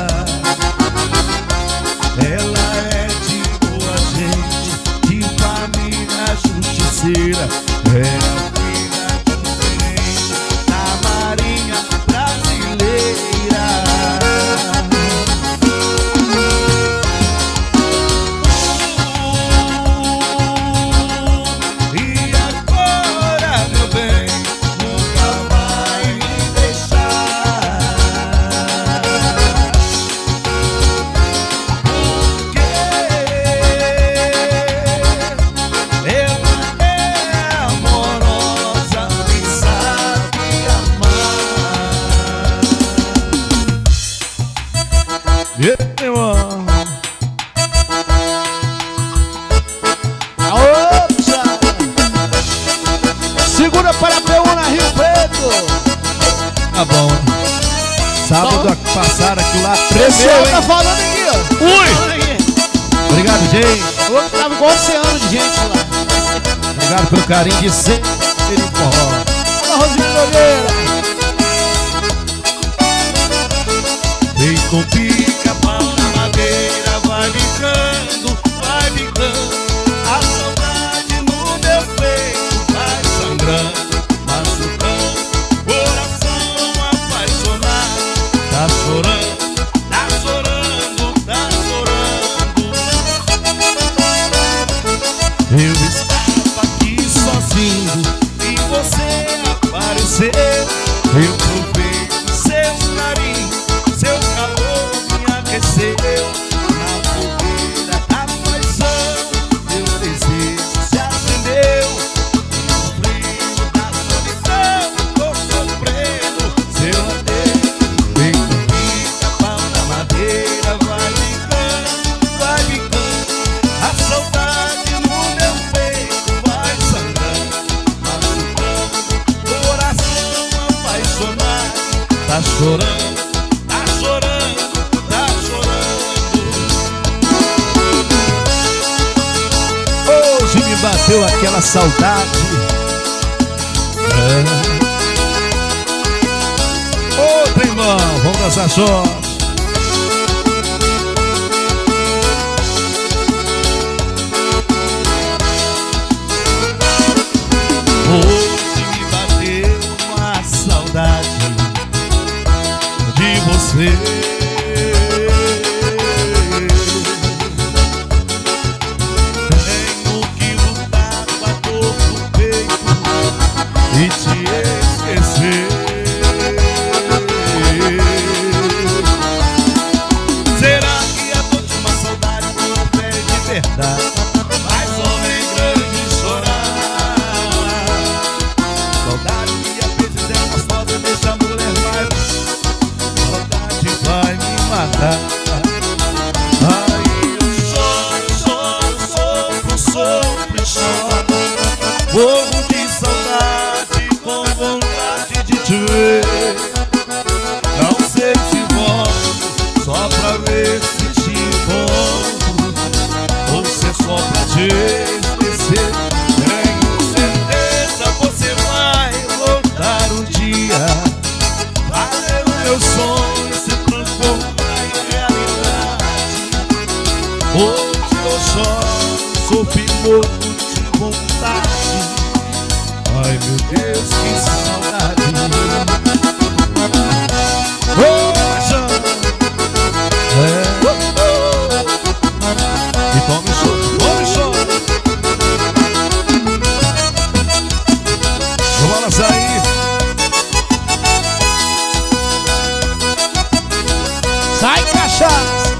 Ela é de boa gente, de família justiceira, é a filha de um tenente da Marinha Brasileira. E agora, meu bem, nunca vai me deixar. Porque ela é amorosa e sabe amar. E aí, irmão? Aô, puxada. Segura para P um na Rio Preto. Tá bom. Sábado passaram aqui lá, Esse tremeu, homem tá hein? falando aqui, ó. Ui! Falando aqui. Obrigado, gente. O outro tava igual um oceano de gente lá. Obrigado pelo carinho de sempre no forró. Alô, Rosinha Nogueira. Feito pica-pau na madeira, vai ficando, vai ficando. A saudade no meu peito vai sangrando, machucando. Coração apaixonado, tá chorando, tá chorando, tá chorando. Eu estava aqui sozinho e você apareceu. uma saudade. É. Outra, irmão, vamos dançar só. Hoje me bateu uma saudade de você. Tenho que lutar com a dor do peito e te esquecer. Será que a dor de uma saudade não é de verdade? Mas homem grande chorar. Saudade que às vezes é gostosa, deixa a mulher mais. Saudade vai me matar. Aí eu choro, choro, sofro, sofro e choro. Morro de saudade, com vontade de te ver. Não sei se volto só pra ver se te encontro, ou se é só pra te esquecer. Tenho certeza você vai voltar um dia, fazer o meu sonho se transformar em realidade. Hoje eu choro, sofro e morro de vontade. Ai meu Deus, que saudade. Oh, paixão. É. Oh, oh. E tome choro, tome choro. Vamos lá sair. Sai, cachaça!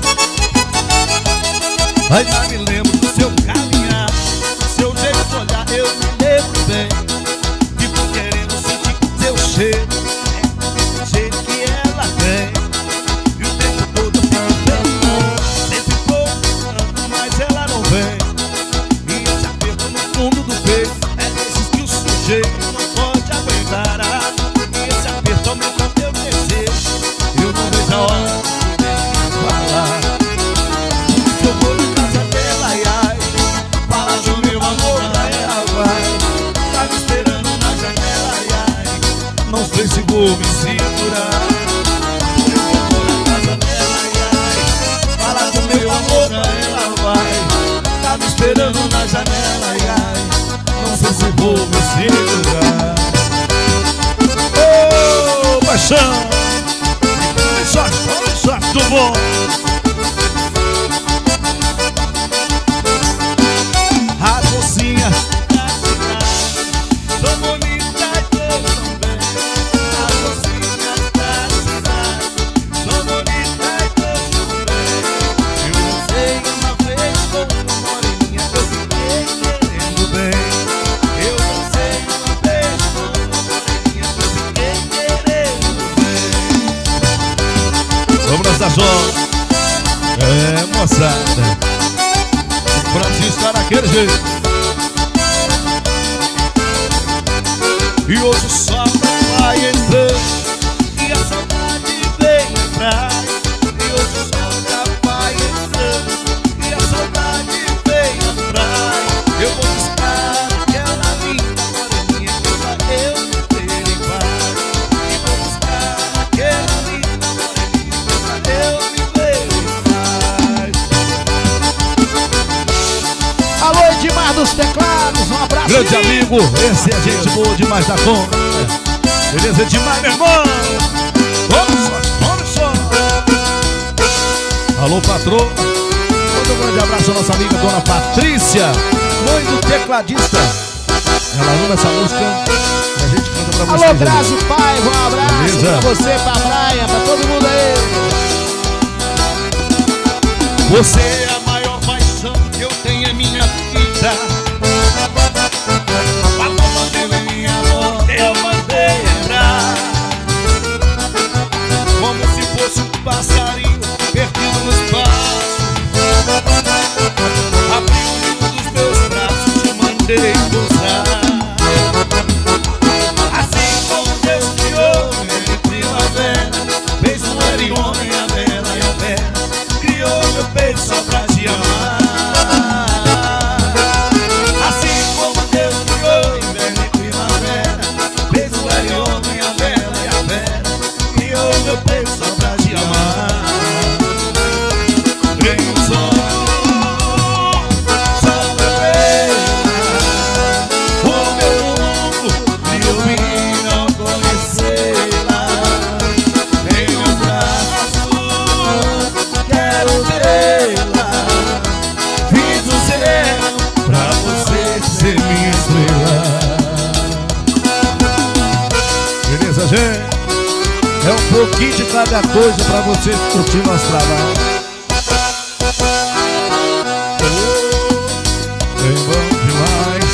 Ainda me lembro do seu caminhar, do seu jeito de olhar, eu me lembro bem. Fico querendo sentir seu cheiro, é o jeito que ela tem. E o tempo todo eu fico pensando, sempre procurando, mas ela não vem. E esse aperto no fundo do peito é desses que o sujeito não pode aguentar. E esse aperto aumenta meu desejo, eu não vejo a hora de falar. Eu vou na casa dela, ai, ai, fala do meu amor, ela vai. Tá me esperando na janela, ai, ai, não sei se vou me segurar. Eu vou na casa dela, ai, ai, fala do meu amor, ela vai. Tá me esperando na janela, ai, ai, não sei se vou me segurar. Ô, oh, paixão, olha só, olha só, tudo bom. As mocinhas da cidade são bonitas, eu também. As mocinhas da cidade são bonitas, eu também. Eu não sei uma vez como moreninha eu fiquei querendo bem. Eu não sei uma vez como moreninha eu fiquei querendo bem. Vamos dançar só. É, moçada, Francisco tá daquele jeito. E hoje o sol vai entrando e a saudade vem atrás. E hoje o sol já vai entrando e a saudade vem atrás. Eu vou buscar aquela linda moreninha que pra eu ter em paz. E vou buscar aquela linda moreninha que pra eu viver em paz. Alô, Edmar dos Teclados, um abraço. Grande amigo, esse é gente boa demais da conta. Beleza, Edmar, meu irmão. Vamos só, vamos só. Alô, patroa. Manda um grande abraço à nossa amiga Dona Patrícia, mãe do tecladista. Ela ama essa música e a gente canta pra vocês. Alô, Grazi Paiva, um abraço. Beleza. Pra você, pra Praia, pra todo mundo aí. Você é a maior paixão que eu tenho em minha vida. Falou, mandei minha amor, eu mandei entrar. Como se fosse um passarinho perdido no espaço. Abri o ninho dos meus braços, te mandei pousar. Assim como Deus criou em primavera, fez mulher e homem, a bela e a bela, criou meu peito só pra pouquinho de cada coisa pra vocês curtir nosso trabalho. Bem bom demais.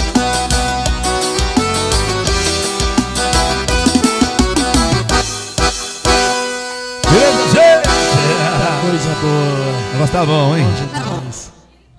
Beleza, gente? Coisa boa. O negócio tá bom, hein? Bom demais.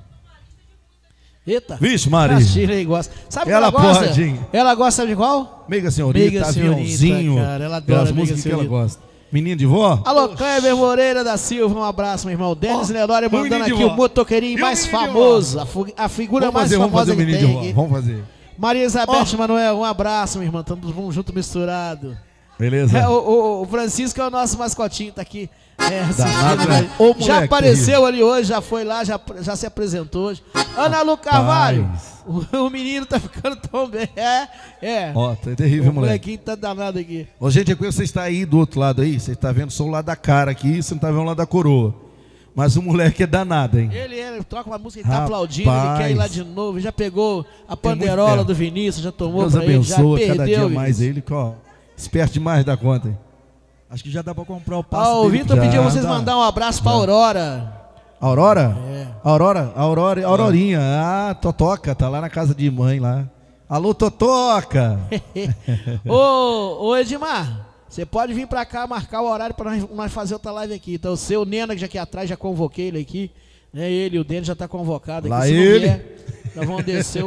Eita. Vixe, Maria. A Shirley gosta. Sabe Ela que ela gosta? pode, hein? Ela gosta de qual? Meiga Senhorita, Meiga Senhorita, aviãozinho. cara, ela adora As Meiga músicas que ela Senhorita. gosta. Menino de vó? Alô, Kleber Moreira da Silva, um abraço, meu irmão. Denis Ó, Nelório o mandando menino de aqui vó. o motoqueirinho E o mais menino de famoso, a, fu- a figura Vamos mais fazer, vamos famosa fazer o que menino tem de vó. aqui. Vamos fazer. Maria Isabel Ó. Manuel, um abraço, meu irmão. Estamos junto, misturado. Beleza? É, o, o- o Francisco é o nosso mascotinho, tá aqui. É, assistindo, Danado, né? né? Ô, Já moleque, apareceu ali hoje, já foi lá, já, já se apresentou hoje. Ana Lu Carvalho, Rapaz. o, o menino tá ficando tão bem. É, é. Ó, tá terrível, o moleque. molequinho tá danado aqui. Ô, gente, é que você está aí do outro lado aí, você está vendo só o lado da cara aqui, você não está vendo o lado da coroa. Mas o moleque é danado, hein? Ele, ele troca uma música, ele tá Rapaz. aplaudindo, ele quer ir lá de novo. Já pegou a panderola muito tempo. do Vinícius, já tomou Deus pra ele, já abençoa perdeu. cada dia mais Vinícius. ele, que, ó, esperto demais da conta, hein? Acho que já dá pra comprar o passe Ó, o dele. Vitor Já pediu vocês dá. mandar um abraço pra Aurora. Aurora? É. Aurora, Aurora, Aurorinha. Ah, Totoca, tá lá na casa de mãe lá. Alô, Totoca! ô, ô Edmar, você pode vir pra cá marcar o horário pra nós, nós fazer outra live aqui. Então o seu Nena, que já aqui atrás, já convoquei ele aqui. Né? Ele e o Denis já tá convocado aqui. Lá Se não ele. vier, nós vamos descer o...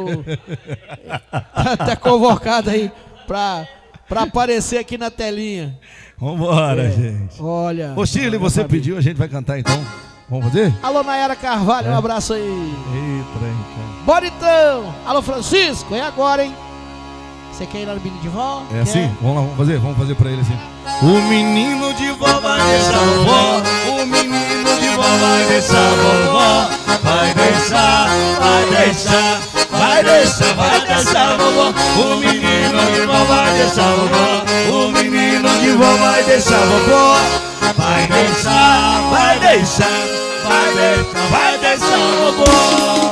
tá, tá convocado aí pra, pra aparecer aqui na telinha. Vambora, É. gente. Olha. Ô, Shirley, olha, você família. pediu, a gente vai cantar então. Vamos fazer? Alô, Nayara Carvalho, É. um abraço aí. Eita, então. Bora então! Alô, Francisco, é agora, hein? Você quer ir lá no Billy de Vó? É assim? Vamos lá, vamos fazer? Vamos fazer pra ele assim. O menino de vó vai deixar vovó. O menino de vó vai deixar vovó. Vai deixar, vai deixar, vai deixar, vai deixar vovó. O menino de vó vai deixar vovó. O menino de vó vai deixar vovó. Vai deixar, vai deixar, vai deixar, vai deixar vovó.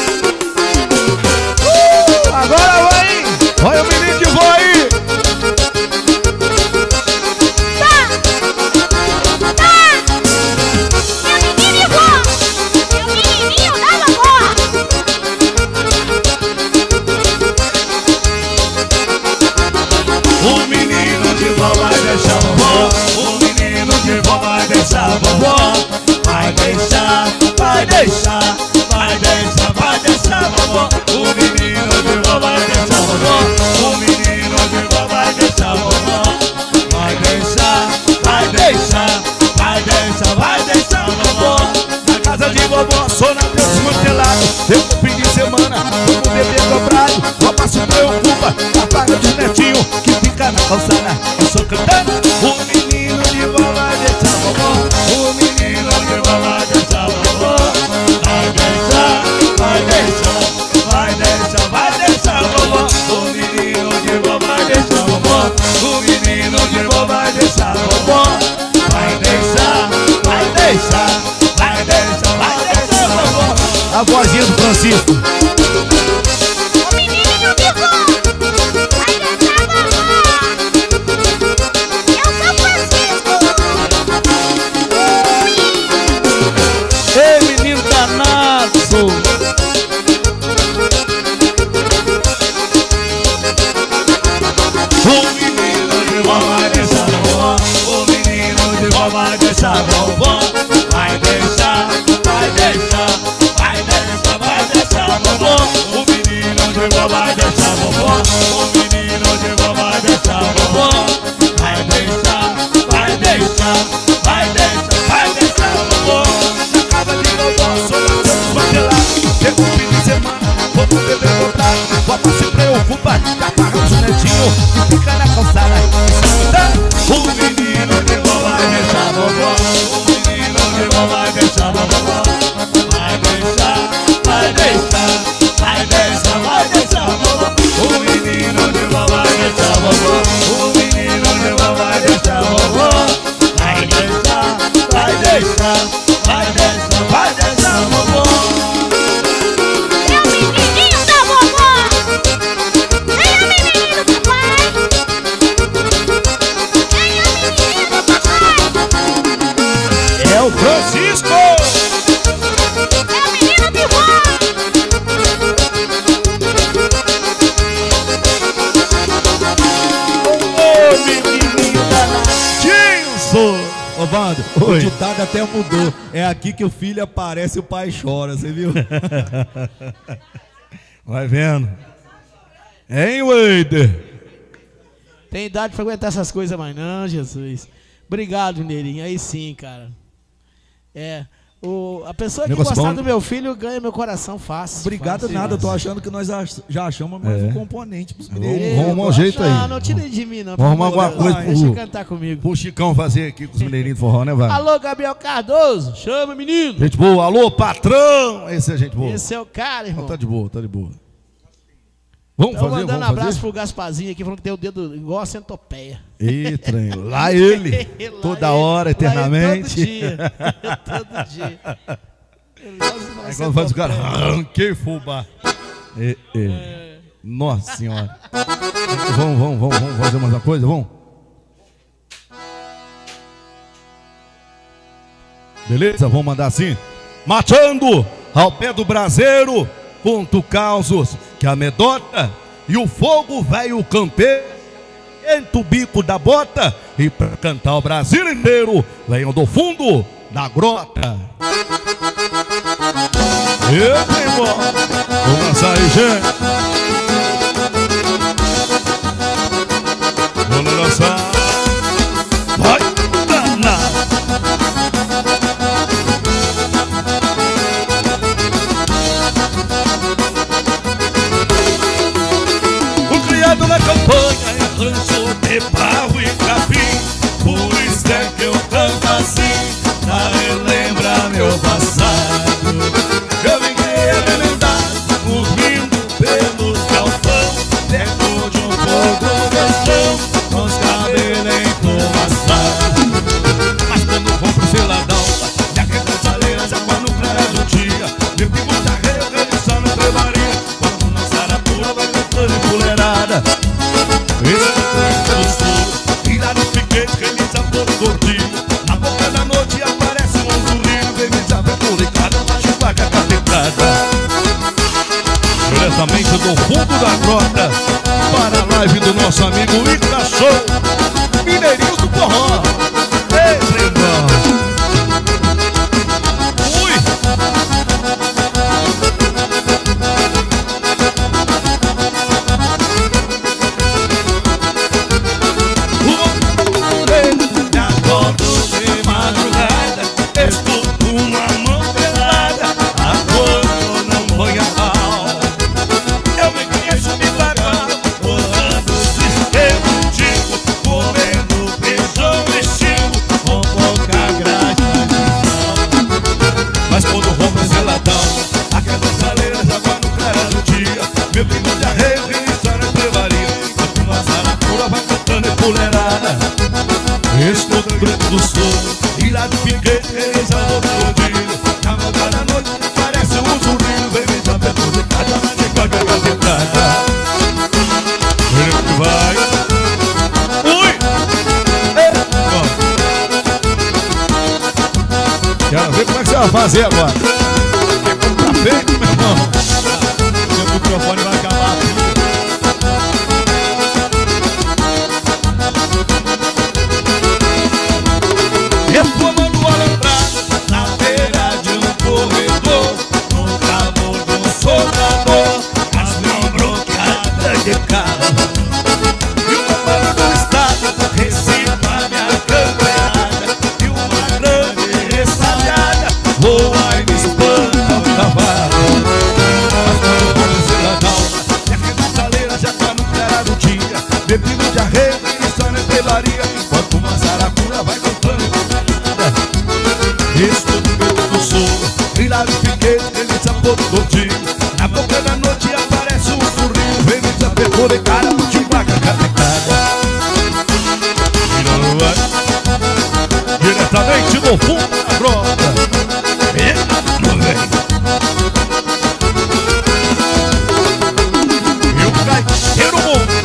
Uh, agora vai! Olha o menino de vó aí! O menino de vó vai deixar vovó. O menino de vó vai deixar vovó. Vai deixar, vai deixar, vai deixar, vai deixar vovó. O menino de vó vai deixar vovó. O menino de vó vai deixar vovó. Vai deixar, vai deixar, vai deixar, vai deixar vovó. Na casa de vovó, sou na Deus mantelado. Eu no fim de semana, vou com bebê dobrado. Vovó se preocupa, a paga dos netinhos que fica na calçada. Eu sou cantando. O menino de vó vai deixar vovó. O menino de vó vai deixar vovó. Vai deixar, vai deixar, vai deixar, vai deixar vovó. O menino de vó vai deixar vovó. O menino de vó vai deixar vovó. Vai deixar, vai deixar, vai deixar, vai deixar vovó. A vozinha do Francisco. O menino de vó vai deixar vovó. Eu sou Francisco. Ei, menino danado! O menino de vó vai deixar vovó. O menino de vó vai deixar vovó. Vai deixar, vai deixar, vai deixar, vai deixar vovó. O menino de vó vai deixar vovó. O menino de vó vai deixar vovó. Vai deixar, vai deixar, vai deixar, vai deixar vovó. Na casa de vovó, sou na Deus mantelado. Chega o fim de semana, vou pro bebê dobrado. Vovó se preocupa, tá pagando os netinhos que fica na calçada. O menino de vó vai deixar vovó. O menino de vó vai deixar vovó. Vai deixar, vai deixar, vai deixar, vai deixar vovó. O menino de vó vai deixar vovó. O menino de vó vai deixar vovó. Vai deixar. o Francisco. É o menino pivô. Ô, menininho danadinho. Ô, Bando, o ditado até mudou. É aqui que o filho aparece e o pai chora, você viu? Vai vendo. Hein, Wader? Tem idade pra aguentar essas coisas mais não, Jesus. Obrigado, Mineirinho. Aí sim, cara. É. O, a pessoa que Negócio gostar bom. do meu filho ganha meu coração fácil. Obrigado fácil, nada, eu tô fácil. achando que nós ach- já achamos mais É. um componente pros Vamos mineiros. vamos arrumar um jeito aí. Não, não tire de mim, não. Vamos pelo arrumar amor de alguma Deus. coisa Deixa pro- eu cantar comigo. Pro Chicão fazer aqui com os mineirinhos de forró, né, vai? Alô, Gabriel Cardoso. Chama, menino. Gente boa, alô, patrão! Esse é gente boa. Esse é o cara, irmão. Tá de boa, tá de boa. Vamos Tô fazer, mandando vamos abraço fazer? pro Gasparzinho aqui, falando que tem o dedo igual a centopeia. Ih, trem. Lá ele, Lá toda ele, hora, lá ele eternamente. Todo dia. Todo dia. Ele gosta de uma Aí quando faz o cara, centopeia. arranquei fubá. É, é. Nossa senhora. Vamos, vamos, vamos, vamos fazer mais uma coisa, vamos? Beleza? Vamos mandar assim. Matando ao pé do braseiro, ponto causos que a medota e o fogo velho campeiro entre o bico da bota e pra cantar o Brasil inteiro, leão do fundo da grota. Eita, irmão! Vamos lançar aí, gente! Vamos lançar! Vai danar! O criado na campanha em rancho de barro e capim, por isso é que eu canto assim, pra relembrar meu passado. Eu vim remendar, correndo pelo galpão, dentro de um fogo de chão, com os cabelos encovaçados. Mas quando vou pro seladão, e aquelas aleiras já quando clareia do dia, meu primo já reio, reviçando a trevaria, quando lançar a pura vai cantando empoleirada. Esse é o sul, virado piquete, remisa por gordinho, na boca da noite aparece um anzurinho, remisa verpulicada, mas vaca catetada. Diretamente do fundo da grota, para a live do nosso amigo Ica Show, Mineirinhos do Forró. Ei, trembão! Ui! Já acordo de madrugada, escuto uma mão pelada, acordo não põe a pau. Eu me conheço, me pagar, rolando o sistema antigo, comendo feijão vestido, com pouca gratidão. Mas quando roubo é zeladão, aquelas saleiras água no claro do dia, meu primo de arreio, realizando a trevaria, quando uma sarapura vai cantando empoleirada. Estou do Grande do Sul, ilha de piquete, realizando o dia, na boca da noite, parece um zurrinho, vem me dar perto de cada, de qualquer cacetada. Ele que vai. Ui! Ei! Ó. Quero ver como é que você vai fazer agora. É como tá feito, meu irmão. Seu microfone vai acabar aqui. Reformando o alambrado na beira de um corredor, no cabo de um soldador, as mãos bloqueadas de carro. E uma banda do estado recita minha campeada, e uma grande ressabiada voa e me espanta o cavalo. Mas quando vou no cidadão, e aqui na saleira já tá no claro do dia, bebido de arreio e só na pelaria, enquanto uma saracura vai cantando. Estou do Grande do Sul, brilhado piquete, delícia por gordinho, na boca da noite aparece um furrinho, vem me saber por cara, de vaca catetada. Virando ar, diretamente do fundo da grota. Eita, não vem. E o gaiteiro bom.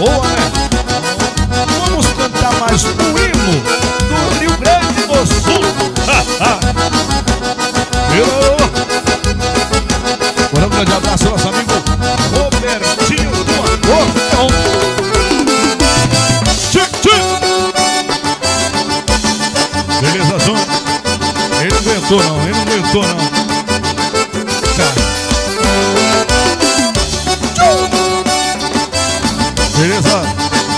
boa, né? Vamos cantar mais um hino do Rio Grande do Sul. Eu... Um grande abraço ao nosso amigo Robertinho do Acordeon. Beleza, Zão? Ele não aguentou não, ele não aguentou não. Cara. Beleza?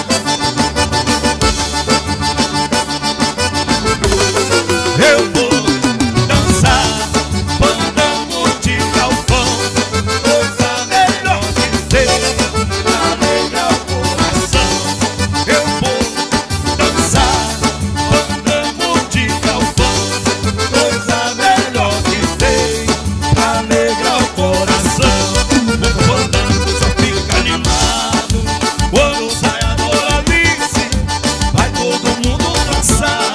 Eu vou dançar fandango de galpão, coisa melhor que ter, alegra o coração. Eu vou dançar fandango de galpão, coisa melhor que ter, alegra o coração. O fandango só fica animado quando sai a Doralice, vai todo mundo dançar.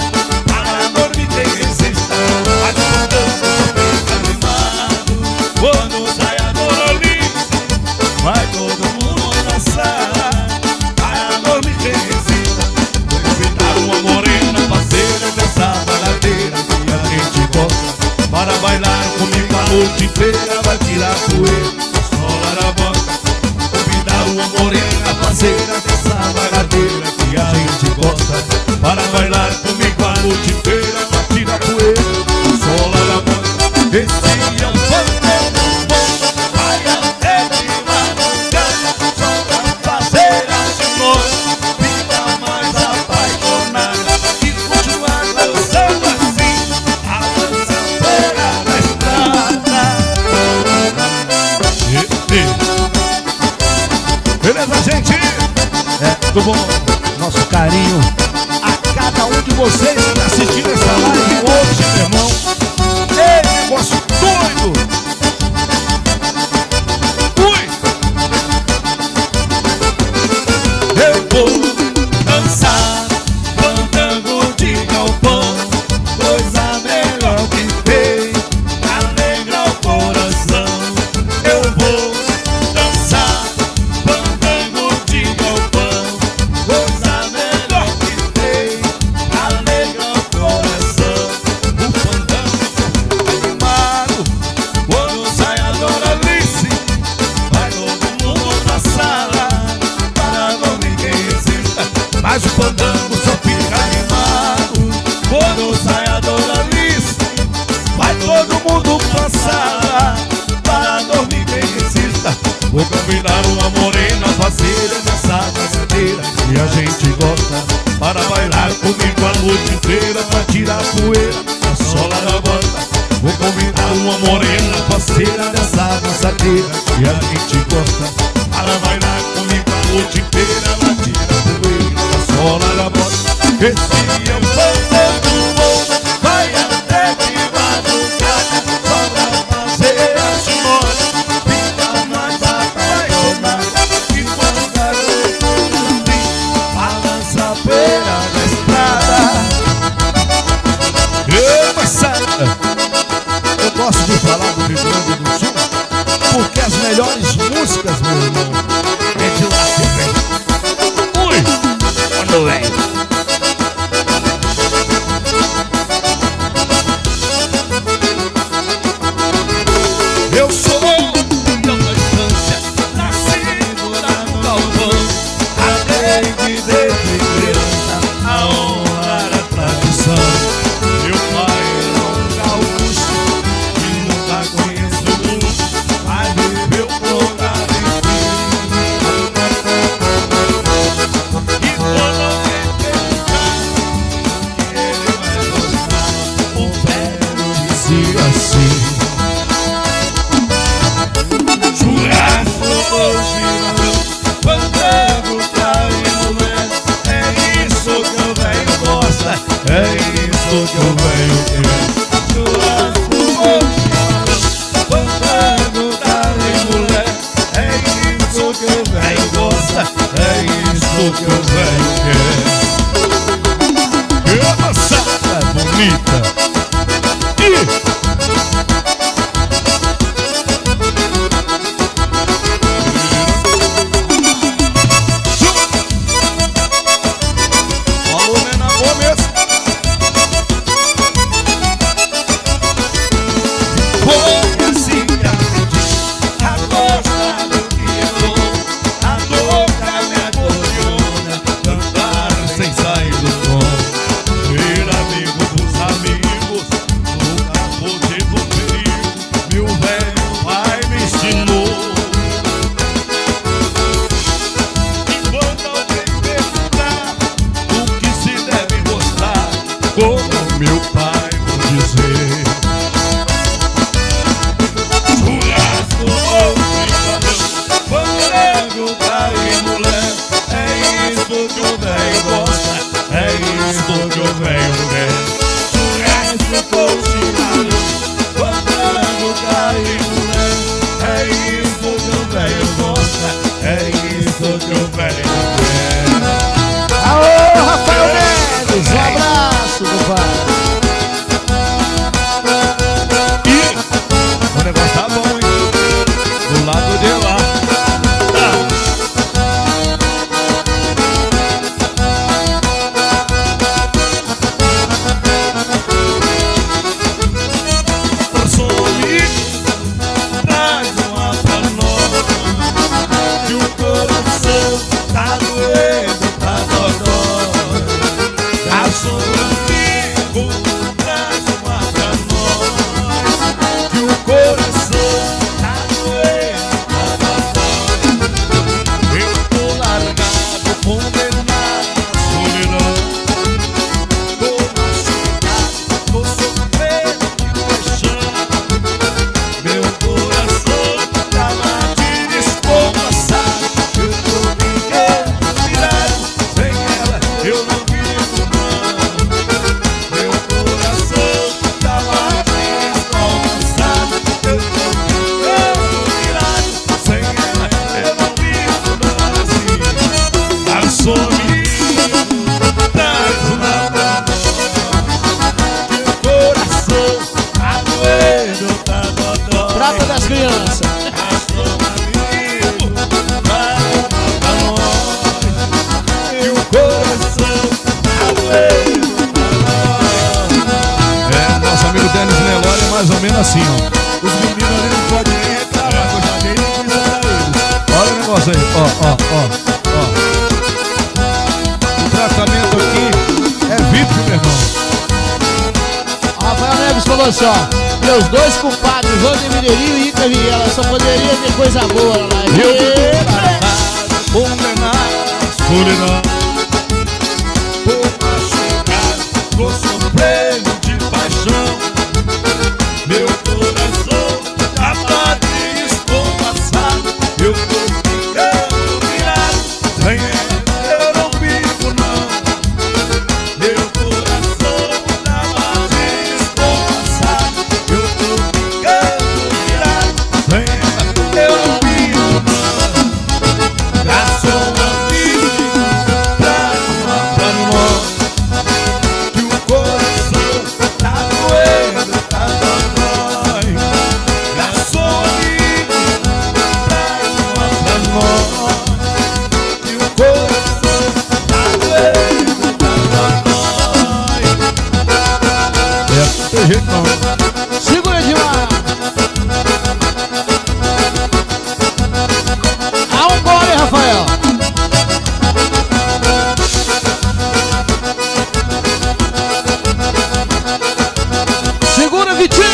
Quando sai a Doralice, vai todo mundo dançar. A dor me resista. Vou convidar uma morena parceira dessa bagadeira que a gente gosta, para bailar comigo a noite inteira. Vai tirar poeira, sola na boca. Convidar uma morena parceira dessa bagadeira que a gente gosta, para bailar comigo a noite inteira. Vai tirar poeira, sola na boca. Esse é um fandango bom, vai até de madrugada, só pra fazer as noites, fica mais apaixonada e continuar dançando assim, a dança feira na estrada. E, e. Beleza, gente? É, tudo bom? Nosso carinho a cada um de vocês que está assistindo essa live hoje, meu irmão. Ei, negócio doido! Ui! Eu vou dançar fandango de galpão, coisa melhor que tem, alegra o coração. Eu vou dançar fandango de galpão, coisa melhor que tem, alegra o coração. O fandango animado quando sai a Doralice, vai todo mundo pra sala, para não ninguém resista. Mas o fandango só fica animado quando sai a Doralice, vai todo mundo pra sala, para dormir quem resista. Vou convidar uma morena parceira dessa cadeira que a gente gosta, para bailar comigo a noite inteira, pra tirar poeira, a sola da banda. Vou convidar uma morena parceira dessa dançadeira que a gente gosta, para bailar comigo a noite inteira, ela tira poeira, a sola da banda. Esse é um fandango bom, vai até de madrugada, só pra fazer as noites, fica mais apaixonada e continuar dançando assim, a dança feira na estrada. Eu, moçada, eu gosto de falar do Rio Grande do Sul, porque as melhores músicas, meu irmão, é de lá que vem. Ui, quando vem. Eu sou filho da infância, nascido no galpão, aprendi desde criança a honrar a tradição. Meu pai era um gaúcho que nunca conheceu o luxo, mas viveu com carinho. E quando Prata das crianças. E o coração É, nosso amigo Denis Nelore é mais ou menos assim, ó. os meninos ali não podem nem reclamar, que eu já dei isso pra eles. Olha o negócio aí, ó, ó, ó, ó. O tratamento aqui é V I P, meu irmão. Rafael Neves falou assim, ó. Meus dois compadres, Wander Mineirinho e Ica Viela, só poderia ter coisa boa lá. Eu condenado, solidão. Tô machucado, tô sofrendo de paixão. Meu coração já bate descompassado. Eu tô ficando virado, sem ela eu não vivo não. Meu coração já bate descompassado. Eu tô ficando virado, sem ela eu não vivo não. Já sou amigo pra nós, que o coração tá doendo, tá dói. Já sou amigo pra nós, que o coração tá doendo, tá dói. É, não tem jeito não. Segura demais. Há um gole, Rafael. Segura, Vitinho.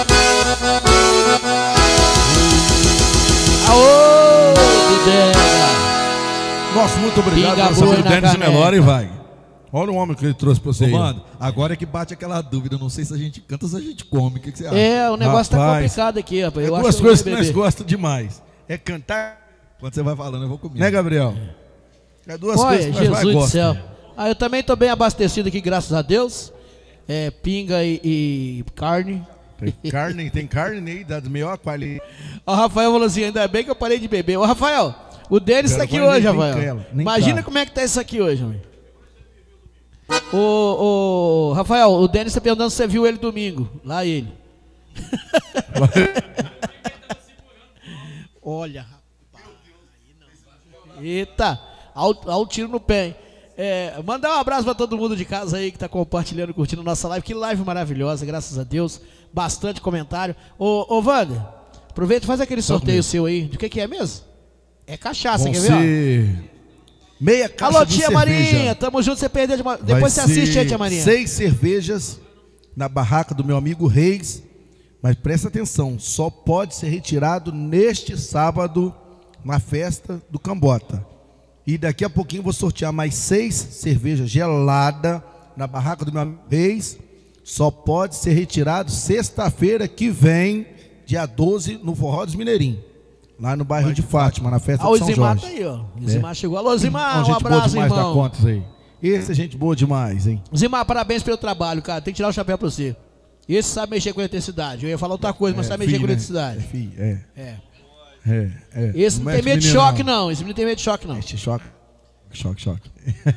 Aô, Videla. Nossa, muito obrigado, Pinga nosso boi amigo na Denis caneca. Nelore, vai. Olha o homem que ele trouxe pra você aí. Mano, agora é que bate aquela dúvida. Não sei se a gente canta ou se a gente come. O que, que você acha? É, o negócio tá Rapaz, complicado aqui, rapaz. É Eu duas acho coisas que que eu nós vou beber. gostamos demais. É cantar, Quando você vai falando, eu vou comer. né, Gabriel? É duas Olha, coisas que nós Jesus mais do gostamos. céu. Ah, eu também tô bem abastecido aqui, graças a Deus. É, pinga e, e carne. Tem carne, tem carne aí, da melhor qualidade. O Rafael falou assim, ainda bem que eu parei de beber. Ô, Rafael, o Denis tá Agora aqui nem hoje, tem Rafael. crela, nem Imagina tá. como é que tá isso aqui hoje, homem. Ô, ô, Rafael, o Denis tá perguntando se você viu ele domingo. Lá ele. Olha, rapaz. Eita, ao, tiro no pé, hein? É, mandar um abraço pra todo mundo de casa aí que tá compartilhando, curtindo nossa live. Que live maravilhosa, graças a Deus. Bastante comentário. Ô, ô Wander, aproveita e faz aquele sorteio seu aí. Do que que é mesmo? É cachaça, Vão quer ver? Ó? ser meia caixa Alô, de tia cerveja. Marinha, tamo junto, você perdeu de uma... Vai Depois você assiste ser aí, tia Marinha. Seis cervejas na barraca do meu amigo Reis. Mas presta atenção, só pode ser retirado neste sábado na festa do Cambota. E daqui a pouquinho vou sortear mais seis cervejas geladas na barraca do meu amigo Reis. Só pode ser retirado sexta-feira que vem, dia doze, no Forró dos Mineirinhos. Lá no bairro de Fátima, na festa Ah, o de São Zimar Jorge. tá aí, ó. O Zimar chegou. Alô, Zimar, Não, um gente boa abraço, demais da irmão. contas aí. Esse é gente boa demais, hein? Zimar, parabéns pelo trabalho, cara. Tem que tirar o chapéu pra você. Esse sabe mexer com eletricidade. Eu ia falar outra coisa, mas sabe mexer filho, com né? eletricidade. É, filho, é. É. É, é. Esse não tem mexe medo de menino, choque, não. Esse não tem medo de choque, não. Mexe choque. Choque, choque.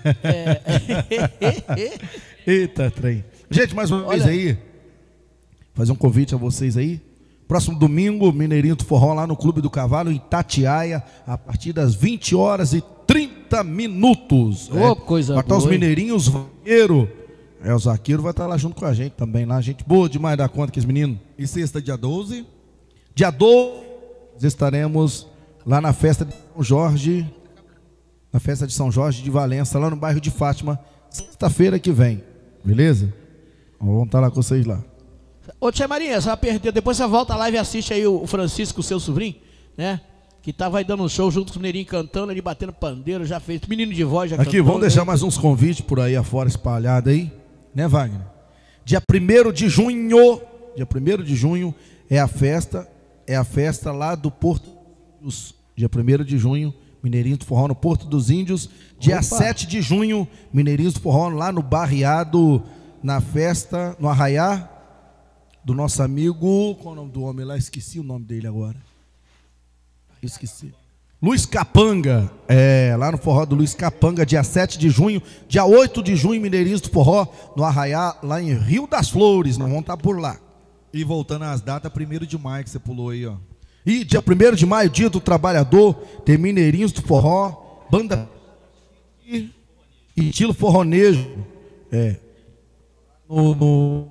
É. Eita, trem. Gente, mais uma Olha. vez aí, fazer um convite a vocês aí. Próximo domingo, Mineirinho do Forró lá no Clube do Cavalo, em Itatiaia, a partir das vinte horas e trinta minutos. Ô, coisa Vai estar os boa, hein? mineirinhos, vaqueiro. É, o Zaqueiro vai estar lá junto com a gente também, lá. Gente boa demais da conta que esse menino. E sexta, dia doze? Dia doze, estaremos lá na festa de São Jorge, na festa de São Jorge de Valença, lá no bairro de Fátima, sexta-feira que vem. Beleza? Vamos estar lá com vocês lá. Ô, tia Marinha, você vai perder. Depois você volta lá e assiste aí o Francisco, o seu sobrinho, né? Que tava aí dando um show junto com os mineirinhos cantando, ele batendo pandeiro, já fez. Menino de voz já Aqui, cantou, vamos deixar né? mais uns convites por aí afora espalhados aí, né, Wagner? Dia primeiro de junho, dia primeiro de junho é a festa, é a festa lá do Porto dos, dia primeiro de junho, Mineirinhos do Forró no Porto dos Índios. Dia Opa. sete de junho, Mineirinhos do Forró lá no Barreado, na festa, no Arraiá, do nosso amigo, qual é o nome do homem lá? Esqueci o nome dele agora. Esqueci. Luiz Capanga, é, lá no Forró do Luiz Capanga, dia sete de junho. Dia oito de junho, Mineirinhos do Forró, no Arraiá, lá em Rio das Flores. Nós vamos estar por lá. E voltando às datas, primeiro de maio que você pulou aí, ó. E dia primeiro de maio, dia do trabalhador, tem Mineirinhos do Forró, banda e estilo forronejo. É. No, no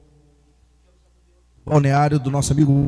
balneário do nosso amigo.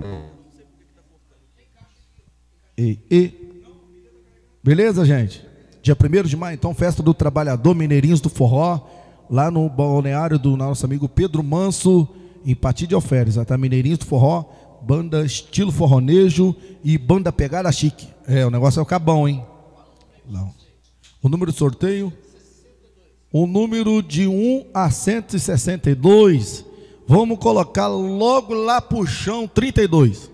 E, e. Beleza, gente? Dia primeiro de maio, então, festa do trabalhador, Mineirinhos do Forró, lá no balneário do nosso amigo Pedro Manso, em Pati de Alferes, tá? Mineirinhos do Forró, banda estilo forronejo e banda pegada chique. É, o negócio é o cabão, hein? Não. O número do sorteio, o número de um a cento e sessenta e dois, vamos colocar logo lá pro chão, trinta e dois.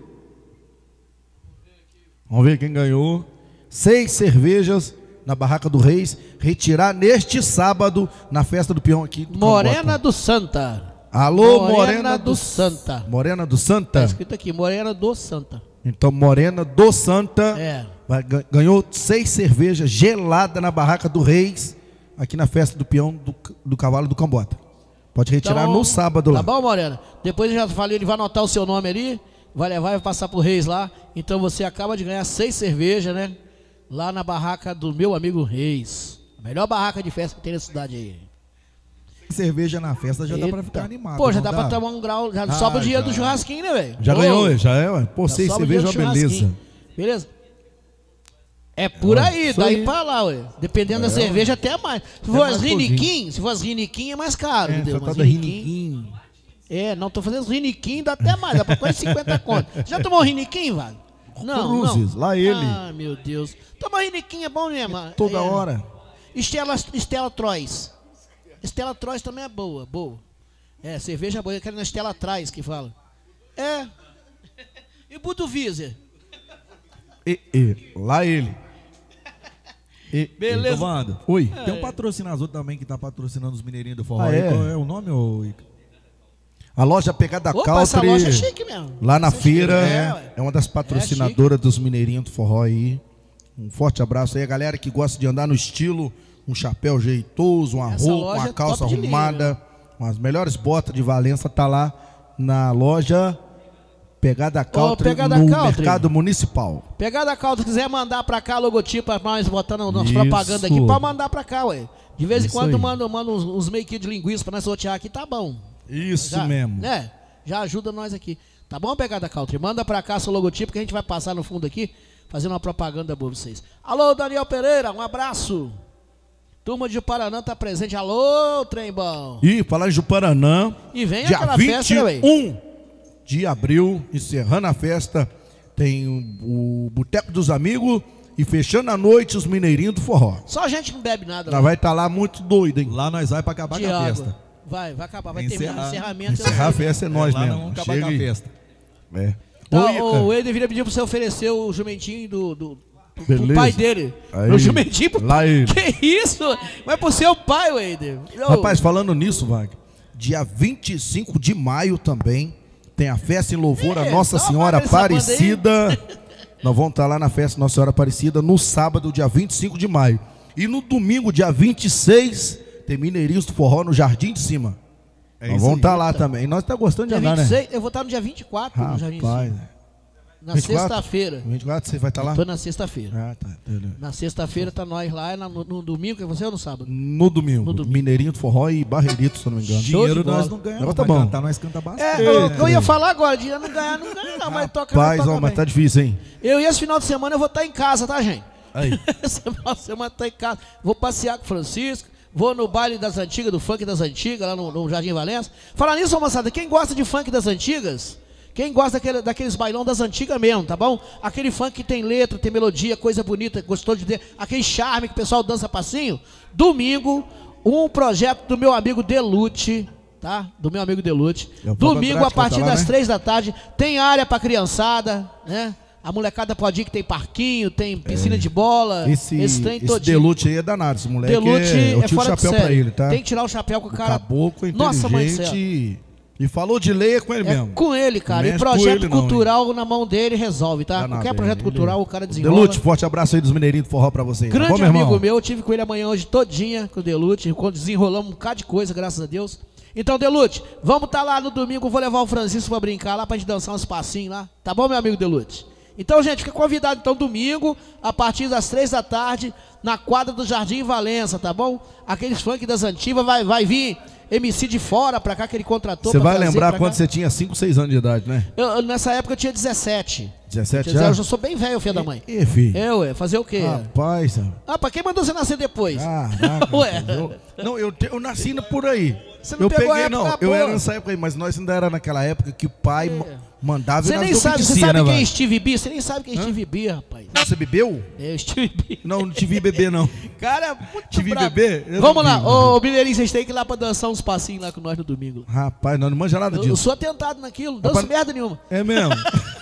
Vamos ver quem ganhou. Seis cervejas na Barraca do Reis, retirar neste sábado na festa do peão aqui do Morena Cambota. do Santa. Alô, Morena, Morena do, do Santa. Morena do Tá Santa? escrito aqui, Morena do Santa. Então, Morena do Santa É. vai- ga- ganhou seis cervejas geladas na Barraca do Reis, aqui na festa do peão do, do cavalo do Cambota. Pode retirar Então, no sábado lá. Tá bom, Morena? Depois eu já falei, ele vai anotar o seu nome ali, vai levar e vai passar pro Reis lá. Então você acaba de ganhar seis cervejas, né? Lá na barraca do meu amigo Reis. A melhor barraca de festa que tem na cidade aí. Cerveja na festa já dá pra Eita. ficar animado. Pô, já não dá pra tomar um grau, já Ah, sobra o dinheiro já. do churrasquinho, né, velho? Já Ô, ganhou, já é, ué. Pô, já seis sobra o cervejas, dinheiro uma do beleza. churrasquinho. Beleza? É por aí, isso daí aí. pra lá, ué. Dependendo da É, cerveja, até mais. Se for mais as um pouquinho. riniquim, se for as riniquim é mais caro, É, entendeu? essa Mas tal da riniquim- Riniquim. É, não, tô fazendo os riniquim, dá até mais, dá pra quase cinquenta conto. Já tomou riniquim, Vale? Não, Cruzes, não. lá ele. Ah, meu Deus. Tomar riniquim é bom mesmo. Toda é. hora. Estela, Estela Trois. Estela Trois também é boa, boa. É, cerveja boa, eu quero na Estela Traz que fala. É. E Budweiser? E, e, lá ele. E, Beleza. Tomando. Oi. Tem um patrocinador também que tá patrocinando os Mineirinhos do Forró. Ah, aí. é? Qual é o nome, ô Ica? A loja Pegada Opa, essa Country, loja é chique mesmo. lá na Essa é feira, chique, é, é, ué. é uma das patrocinadoras dos Mineirinhos do Forró aí. Um forte abraço aí, a galera que gosta de andar no estilo, um chapéu jeitoso, uma Essa roupa, loja uma é calça top de linha, arrumada, umas melhores botas de Valença, tá lá na loja Pegada Country, Pegada no Country. mercado municipal. Pegada Caldo, se quiser mandar pra cá logotipo pra nós botando nossa Isso. propaganda aqui, pode mandar pra cá, ué. De vez em Isso quando aí. manda, manda uns, uns meio quilos de linguiça pra nós sortear aqui, tá bom. Isso Já, mesmo. Né? Já ajuda nós aqui. Tá bom, Pegada Country? Manda pra cá seu logotipo que a gente vai passar no fundo aqui, fazendo uma propaganda boa pra vocês. Alô, Daniel Pereira, um abraço. Turma de Paraná tá presente. Alô, trem bom. E falar em Juparanã, E vem dia aquela festa, né, vinte e um de abril, encerrando a festa, tem o, o Boteco dos Amigos e fechando a noite os Mineirinhos do Forró. Só a gente não bebe nada. Nós lá. vai estar lá muito doido, hein? Lá nós vai pra acabar De com a água. festa. Vai, vai acabar. Vai Encerrar. terminar o encerramento. Encerrar a festa é nós lá nós mesmo. vamos acabar Chega com a e- festa. É. Tá, Oi, o cara. Eder pediu pra você oferecer o jumentinho do, do, do Beleza. pro pai dele. Aí. O jumentinho pro Lá pai. ele. Que isso? Vai pro seu pai, Eder. Rapaz, falando nisso, Wagner, dia vinte e cinco de maio também tem a festa em louvor É, a Nossa dá uma Senhora olhada nessa banda aí. Aparecida. Nós vamos estar lá na festa Nossa Senhora Aparecida no sábado, dia vinte e cinco de maio. E no domingo, dia vinte e seis, tem Mineirinhos do Forró no Jardim de Cima. É Nós isso vamos aí. estar lá também. E nós estamos gostando de dia andar, vinte e né? seis, eu vou estar no dia vinte e quatro no Jardim de Rapaz, Cima. Na vinte e quatro? sexta-feira. vinte e quatro você vai estar lá? Tô na sexta-feira. Ah, tá. Beleza. Na sexta-feira tá nós lá, na- no, no domingo, que é você ou no sábado? No domingo, No domingo. Mineirinho do Forró e Barreirito, se eu não me engano. Show de Dinheiro nós bola. não ganhamos, Agora tá mas bom. cantar nós canta bastante. É, eu, eu ia falar agora, dinheiro não ganhar, não ganha não, mas toca, Rapaz, toca ó, mas bem. tá difícil, hein? Eu e esse final de semana eu vou estar em casa, tá, gente? Aí. Esse final de semana tá em casa. Vou passear com o Francisco, vou no baile das antigas, do funk das antigas, lá no, no Jardim Valença. Falar nisso, ô, moçada, quem gosta de funk das antigas, quem gosta daquele, daqueles bailão das antigas mesmo, tá bom? Aquele funk que tem letra, tem melodia, coisa bonita, gostou de ver, aquele charme que o pessoal dança passinho. Domingo, um projeto do meu amigo Delute, tá? Do meu amigo Delute. É o Domingo, a Fogodrate, vai partir tá lá, das né? três da tarde, tem área pra criançada, né? A molecada pode ir que tem parquinho, tem piscina de bola, Esse, esse trem esse todinho. Delute aí é danado. Esse moleque Delute é... Eu é tiro o fora de chapéu pra série. ele, tá? Tem que tirar o chapéu com o O cara. caboclo é Nossa, mãe do céu. inteligente. E falou de lei é com ele É mesmo. com ele, cara. Não E mexe com projeto ele não, cultural na mão dele resolve, tá? Danado, Qualquer projeto ele- cultural o cara desenrola. Delute, forte abraço aí dos Mineirinhos do Forró pra você. tá Grande bom, meu amigo irmão? meu, eu tive com ele amanhã hoje todinha, com o Delute, quando desenrolamos um bocado de coisa, graças a Deus. Então, Delute, vamos estar lá no domingo, vou levar o Francisco pra brincar lá, pra gente dançar uns passinhos lá. Tá bom, meu amigo Delute? Então, gente, fica convidado, então, domingo, a partir das três da tarde, na quadra do Jardim Valença, tá bom? Aqueles funk das antigas, vai, vai vir M C de fora pra cá, que ele contratou. Você pra vai trazer lembrar pra quando cá. você tinha cinco, seis anos de idade, né? Eu, eu, nessa época eu tinha dezessete. dezessete Quer dizer, já? eu já sou bem velho, filho da mãe. Ih, filho. Eu, é, fazer o quê? Rapaz, sabe? Ah, pra quem mandou você nascer depois? Caraca, Ué. rapaz, eu, não, eu, te- eu nasci por aí. Você não eu pegou a peguei, época não. Eu boa. era nessa época aí, mas nós ainda era naquela época que o pai ma- mandava Você e nós nem sabe, você obedecia, sabe né, quem é vai? Steve B? Você nem sabe quem é Steve B, rapaz. Você bebeu? É, Steve B. Não, não te vi beber, não. Cara, muito Te vi brabo. beber? Eu Vamos não lá, vi, ô ô, Mineirinho, vocês têm que ir lá pra dançar uns passinhos lá com nós no domingo. Rapaz, nós não manja nada Eu, eu disso. sou atentado naquilo, danço Rapaz- merda nenhuma. É mesmo?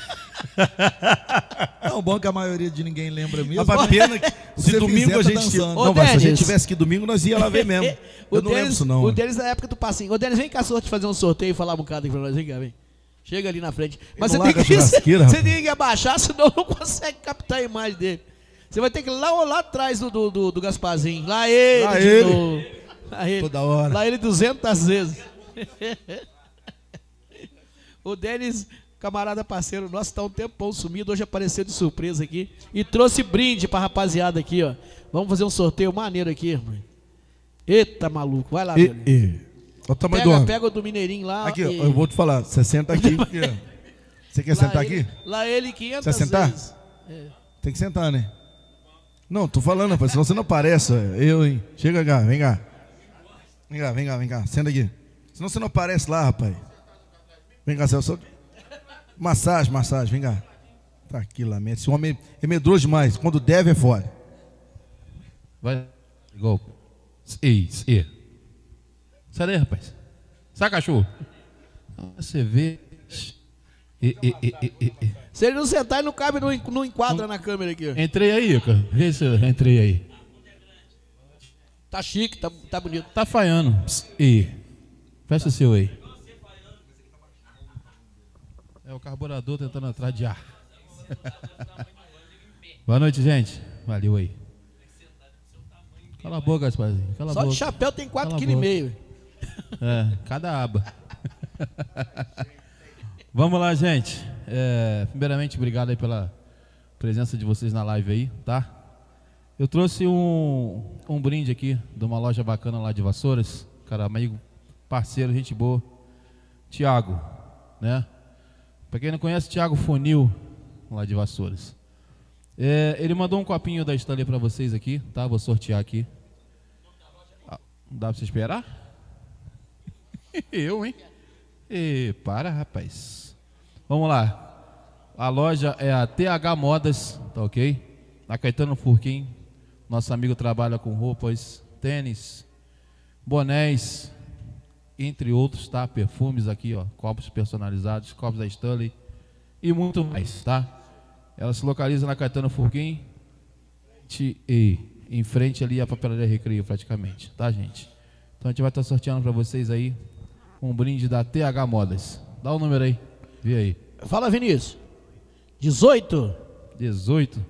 Tão bom que a maioria de ninguém lembra mesmo. Rapaz, pena que se Você domingo fizer, a tá gente... dançando. Ô, Não, mas se a gente Denis. tivesse que domingo, nós ia lá ver mesmo. O Eu não lembro Denis- isso, não. O Denis na época do passinho. Ô, Denis, vem cá, sorte fazer um sorteio e falar um bocado aqui pra nós. Vem cá, vem. Chega ali na frente. Mas você não tem, larga que, a churrasqueira, você rapaz. tem que abaixar, senão não consegue captar a imagem dele. Você vai ter que ir lá, lá atrás do, do, do, do Gasparzinho. Lá ele, Lá de ele. novo. Lá ele. Toda hora. Lá ele duzentas vezes. O Denis, camarada parceiro nosso, tá um tempão sumido. Hoje apareceu de surpresa aqui. E trouxe brinde pra rapaziada aqui, ó. Vamos fazer um sorteio maneiro aqui, irmão. Eita, maluco. Vai lá, E, meu. e. Olha o tamanho do Pega, homem. pega o do Mineirinho lá. Aqui, ó, e- eu vou te falar. Você senta aqui. porque- Você quer lá sentar ele- aqui? Lá ele quinhentas Você sentar? vezes. Tem que sentar, né? Não, tô falando, rapaz, senão você não aparece. ó. Eu, hein? Chega cá, vem cá. Vem cá, vem cá, vem cá. Senta aqui. Senão você não aparece lá, rapaz. Vem cá, Celso. Massagem, massagem, vem cá. Tá aqui lá, mesmo. Esse homem é medroso demais. Quando deve, é fora. Vai. Igual. Ei, ei. Sai daí, rapaz. Sai, cachorro. Você vê. E, e, e, e, e, e. Se ele não sentar, ele não cabe, não, en- não enquadra na câmera aqui. Ó. Entrei aí, cara. Vê se eu entrei aí. Tá chique, tá, tá bonito. Tá falhando. E. Fecha o seu aí. É o carburador tentando atrás de ar. Boa noite, gente. Valeu aí. Cala a boca, Gasparzinho. Cala a Só boca. de chapéu tem quatro Cala a quilos e boca. meio. É, cada aba. Vamos lá, gente. É, primeiramente, obrigado aí pela presença de vocês na live aí, tá? Eu trouxe um, um brinde aqui de uma loja bacana lá de Vassouras. Cara, amigo, parceiro, gente boa. Tiago, né? Pra quem não conhece, Tiago Funil, lá de Vassouras. É, ele mandou um copinho da Stanley pra vocês aqui, tá? Vou sortear aqui. Ah, dá pra você esperar? Eu, hein? E para, rapaz. Vamos lá. A loja é a T H Modas, tá ok? Na Caetano Furquim. Nosso amigo trabalha com roupas, tênis, bonés, entre outros, tá? Perfumes aqui, ó. Copos personalizados, copos da Stanley e muito mais, tá? Ela se localiza na Caetano Furquim e em frente ali a Papelaria Recreio, praticamente, tá, gente? Então a gente vai estar sorteando para vocês aí um brinde da T H Modas. Dá o número aí, vê aí. Fala, Vinícius. dezoito. dezoito.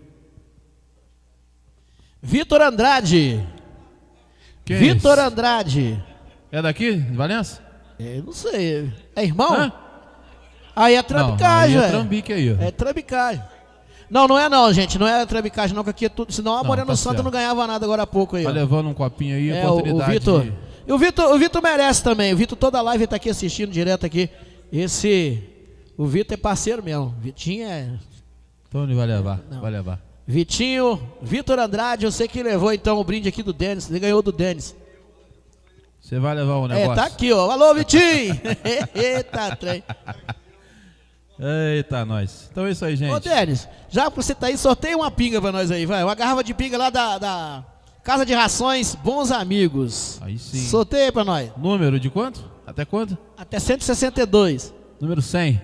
Vitor Andrade. Quem é Vitor esse? Andrade. É daqui, de Valença? É, não sei. É irmão? Hã? Aí é Não, trambicagem, aí é velho. trambique aí, ó. É trambicagem. Não, não é não, gente. Não é trambicagem não, que aqui é tudo. Senão a Não, Moreno tá Santo certo. não ganhava nada agora há pouco aí, Tá ó. levando um copinho aí, É, o, o oportunidade. Vitor. de- E o Vitor, o Vitor merece também. O Vitor toda a live tá aqui assistindo direto aqui. Esse. O Vitor é parceiro mesmo. Vitinho é. Então ele vai levar, Não. vai levar. Vitinho, Vitor Andrade, eu sei que levou então o brinde aqui do Denis. Ele ganhou do Denis. Você vai levar o É, negócio? tá aqui, ó. Alô, Vitinho! Eita, trem. Eita, nós. Então é isso aí, gente. Ô, Denis, já que você tá aí, sorteia uma pinga pra nós aí, vai. Uma garrafa de pinga lá da, da Casa de Rações Bons Amigos. Aí sim. Sorteia pra nós. Número de quanto? Até quanto? Até cento e sessenta e dois. Número cem.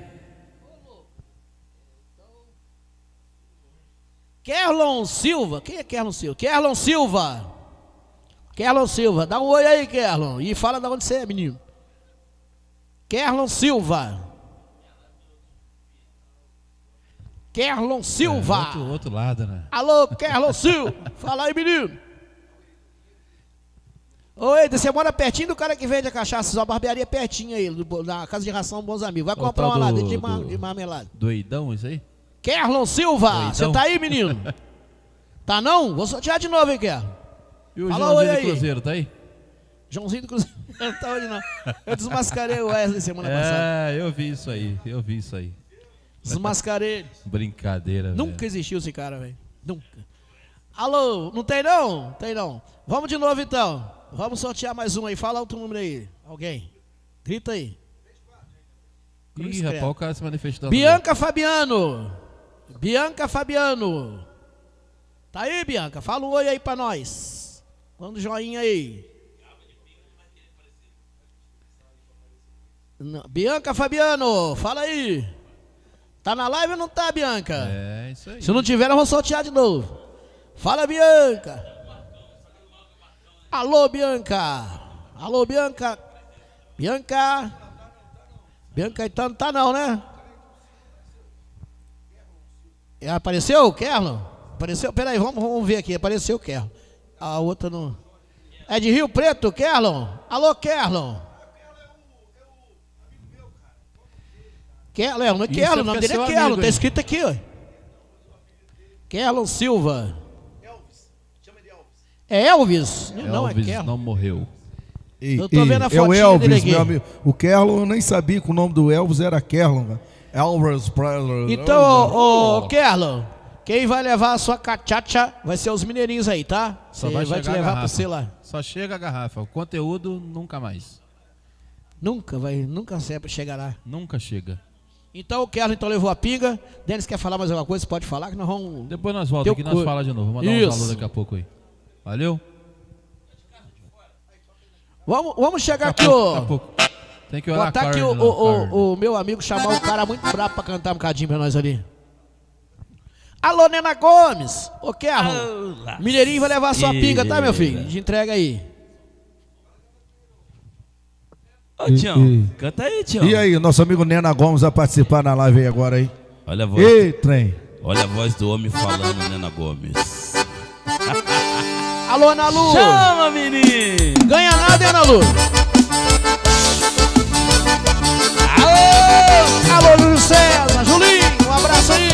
Kerlon Silva. Quem é Kerlon Silva? Kerlon Silva. Kerlon Silva. Dá um oi aí, Kerlon. E fala de onde você é, menino. Kerlon Silva. Kerlon Silva. É, outro, outro lado, né? Alô, Kerlon Silva. Fala aí, menino. Oi, você mora pertinho do cara que vende a cachaça, a barbearia pertinho aí, do- na casa de ração Bons Amigos. Vai É o comprar tal uma lá do- de, ma- do- de marmelada. Doidão, isso aí? Kerlon Silva, Doidão. você tá aí, menino? Tá não? Vou sortear de novo, hein, Kerlon? E o Fala Joãozinho oi do aí. Cruzeiro, tá aí? Joãozinho do Cruzeiro não tá hoje não. Eu desmascarei o Wesley semana passada. É, eu vi isso aí, eu vi isso aí. Desmascarei ele. Brincadeira, Nunca velho. existiu esse cara, velho. Nunca. Alô, não tem não? Tem não. Vamos de novo então. Vamos sortear mais um aí. Fala outro número aí. Alguém? Grita aí. Cruz Ih, credo. rapaz, o cara se manifestando. Bianca Fabiano. Bianca Fabiano. Tá aí, Bianca? Fala um oi aí pra nós. Manda um joinha aí. Não. Bianca Fabiano, fala aí. Tá na live ou não tá, Bianca? É, isso aí. Se não tiver, eu vou sortear de novo. Fala, Bianca. Alô, Bianca. Alô, Bianca. Bianca. Bianca, então não tá não, né? É, apareceu o Kerlon? Apareceu? Peraí, vamos, vamos ver aqui. Apareceu o Kerlon. A outra não... É de Rio Preto, Kerlon? Alô, Kerlon. Kerlon, não é Isso Kerlon, é o nome porque dele é é seu Kerlon, amigo, tá hein? escrito aqui, ó. Kerlon Silva. É Elvis? Não, é Elvis Kerlon. não morreu. Ei, Eu tô vendo a ei, é o fotinha dele Elvis, aqui. meu amigo. O Kerlon, eu nem sabia que o nome do Elvis era Kerlon. Cara. Elvis Presley. Então, ô, ô, Kerlon, quem vai levar a sua cachaça vai ser os mineirinhos aí, tá? Só Você vai, vai te chegar a levar pra garrafa. você lá. Só chega a garrafa. O conteúdo nunca mais. Nunca vai, nunca sempre chegará. Nunca chega. Então o Kerlon então levou a pinga. Denis quer falar mais alguma coisa? Pode falar que nós vamos... Depois nós voltamos Teu aqui e nós cu- falamos de novo. Vou mandar Isso. uns alô daqui a pouco aí. Valeu? Vamos, vamos chegar aqui, Daqui a ô... pouco. Tem que olhar a Botar carne. aqui o, lá, o, carne. o, o meu amigo, chamar um cara muito brabo pra cantar um bocadinho pra nós ali. Alô, Nena Gomes. Ô, Kerlon. Mineirinho vai levar a sua pinga, tá, meu filho? De entrega aí. Ô, Tião, canta aí, Tião. E aí, nosso amigo Nena Gomes vai participar na live aí agora aí. Olha a voz, Ei, trem. olha a voz do homem falando, Nena Gomes. Alô, Ana Lu. Chama, menino! Ganha nada, hein, Ana Lu? Alô! Alô, Júlio César. Julinho, um abraço aí.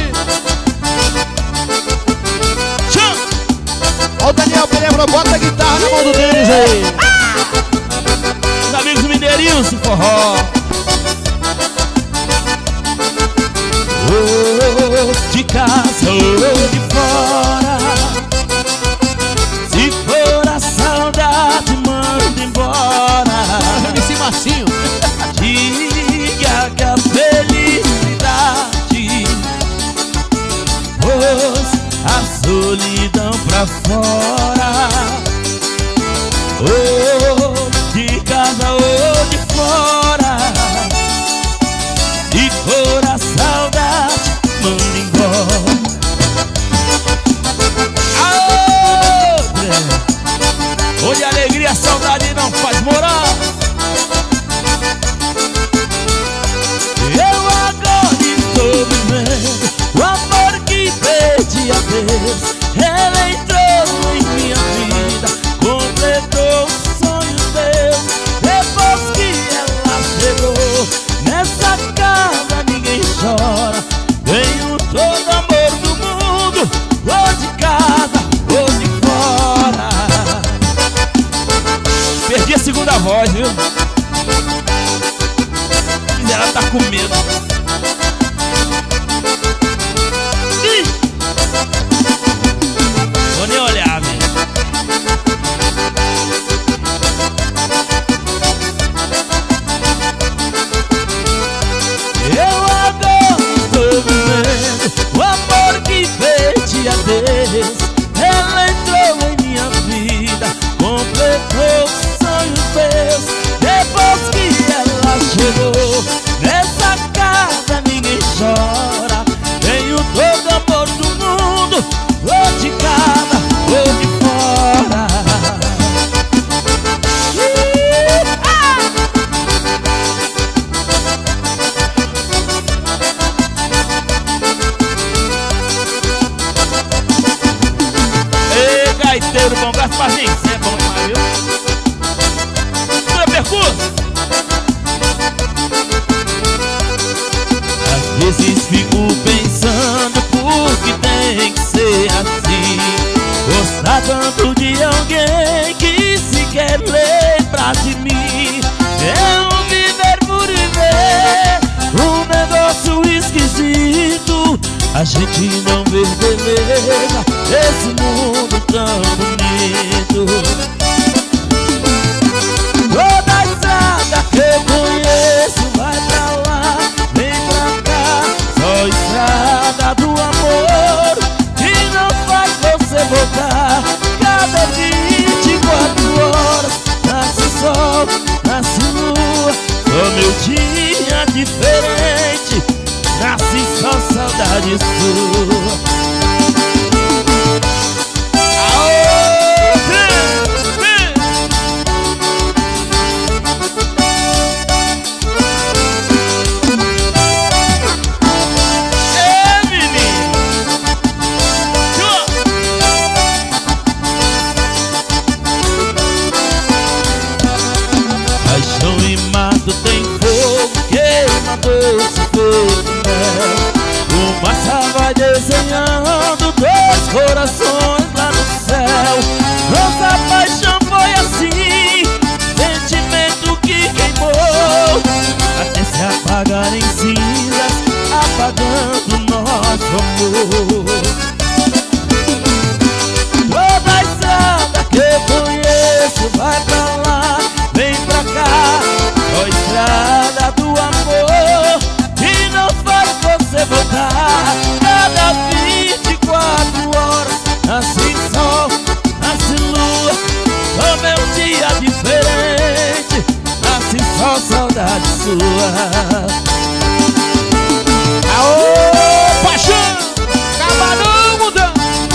Chama! Ó o Daniel Pereira, bota a guitarra na mão do Denis aí. Os amigos mineirinhos, se forró. Oh, de casa ou de fora. Se for a saudade, manda embora. M C Marcinho. Diga que a felicidade pôs a solidão pra fora. Oh, de casa ou de fora. Se for a saudade, manda embora. Aô, onde a alegria, a saudade não faz morar. Eu agora estou vivendo o amor que perdi a vez. Ela entrou em minha vida, completou os sonhos meus. Depois que ela chegou nessa casa, ninguém chora. Tenho todo amor do mundo, ou de casa ou de fora. Perdi a segunda voz, viu? Mas ela tá com medo. Ih! Vou nem olhar, velho. Eu agora estou vivendo o amor que perdi a vez. Ela entrou em minha vida, completou os sonhos meus. Depois que ela chegou nessa casa, ninguém chora. Tenho todo amor do mundo, ou de casa ou de fora. Ih, ah! Ei, gaiteiro bom, Gasparzinho, você é bom demais, viu? a gente não vê beleza nesse mundo tão bonito. Toda estrada que eu conheço vai pra lá, vem pra cá. Só estrada do amor que não faz você voltar. Cada vinte e quatro horas nasce sol, nasce lua. Só meu dia diferente, nasce só saudade sua. Tem fogo, queima doce, feito mel. Fumaça vai desenhando dois corações lá no céu. Nossa paixão foi assim, sentimento que queimou até se apagar em cinzas, apagando nosso amor. Toda estrada que eu conheço vai pra lá, vem pra cá. Só estrada do amor que não faz você voltar. Cada vinte e quatro horas nasce sol, nasce lua. Só meu dia diferente, nasce só saudade sua. Aô, paixão, camarão mudando.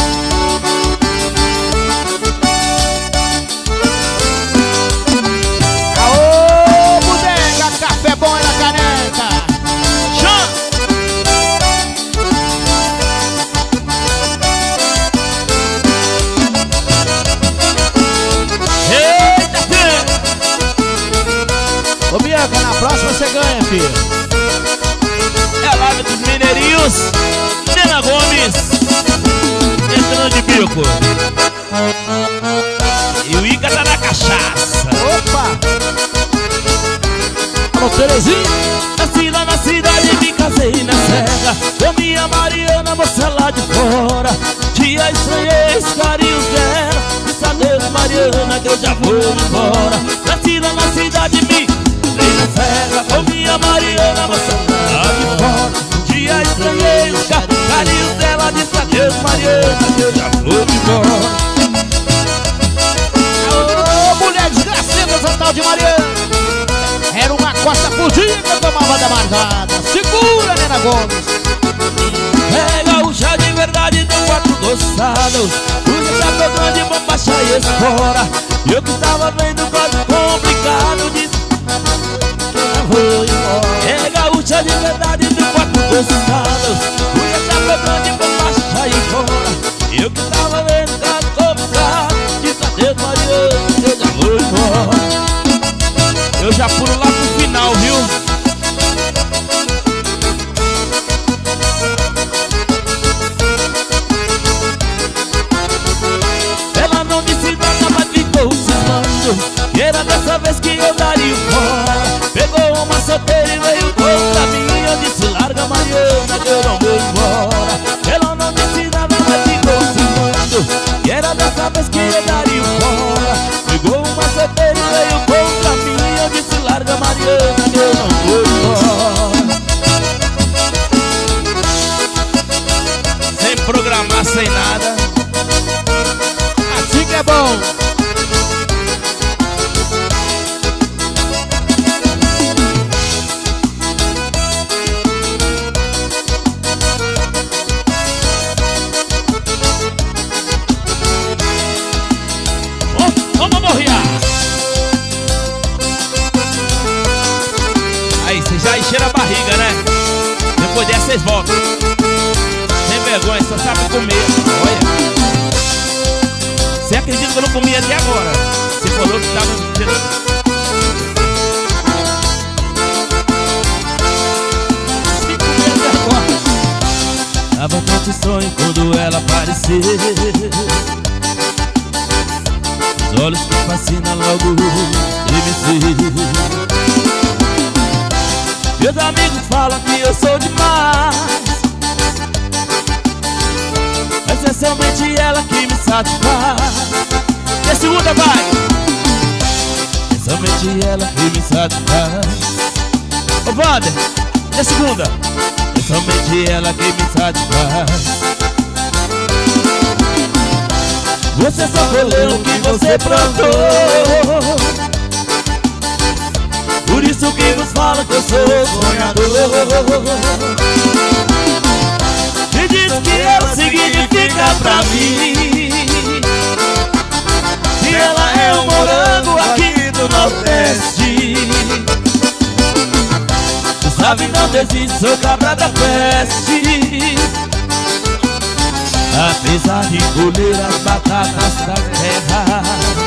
Café bom na caneca. Chã. Eita, filho. Ô Bianca, na próxima você ganha, filho. É a live dos mineirinhos. Nena Gomes entrando de bico. E o Ica tá na cachaça. Opa. Alô, Terezinha. Nasci lá na cidade, me casei na serra. Com minha Mariana, moça lá de fora. Dia estranhei os carinhos dela. Disse adeus, Mariana, que eu já vou embora. Nasci lá na cidade, me casei na serra. Com minha Mariana, moça lá de fora. Dia estranhei os carinhos dela. Disse adeus, Mariana, que eu já vou embora. Ô, mulher desgracenta, essa tal de Mariana. Era uma costa por dia que eu tomava da margada. Segura, Nena Gomes. É gaúcha de verdade, deu quatro gostados. Usa chapéu grande, bombacha e espora. E eu que estava vendo quase complicado, disse que eu não vou embora. É gaúcha de verdade, deu quatro gostados. Usa chapéu grande, bombacha e espora. E eu que estava vendo quase complicado, disse adeus, Mariana, que eu já vou embora. Eu já pulo lá pro final, viu? Ela não disse nada, mas ficou cismando. E era dessa vez que eu daria o fora. Pegou uma solteira e veio contra mim. Eu disse, larga Mariana, que eu não vou embora. Ela não disse nada, mas ficou cismando. E era dessa vez que eu daria o fora. Pegou uma solteira e veio contra mim. Eu disse, larga Mariana, que eu não vou embora. Sem programar, sem nada. Assim que é bom. Oh, vamos morrer. Aí, vocês já encheram a barriga, né? Depois dessa vocês voltam. Sem vergonha, só sabe comer. Olha. Você acredita que eu não comi até agora? Você falou que tava... Tava tanto sonho quando ela apareceu. Os olhos que fascinam logo M C. Meus amigos falam que eu sou demais. me satisfaz. E a segunda vai. É somente ela que me satisfaz. Ô Wander, e a segunda? É somente ela que me satisfaz. Você só colheu o que você plantou. Por isso que vos falo que eu sou sonhador. E diz que ela significa pra mim. E ela é um morango aqui do Nordeste. Tu sabe, não desiste, sou cabra da peste. Apesar de colher as batatas da terra,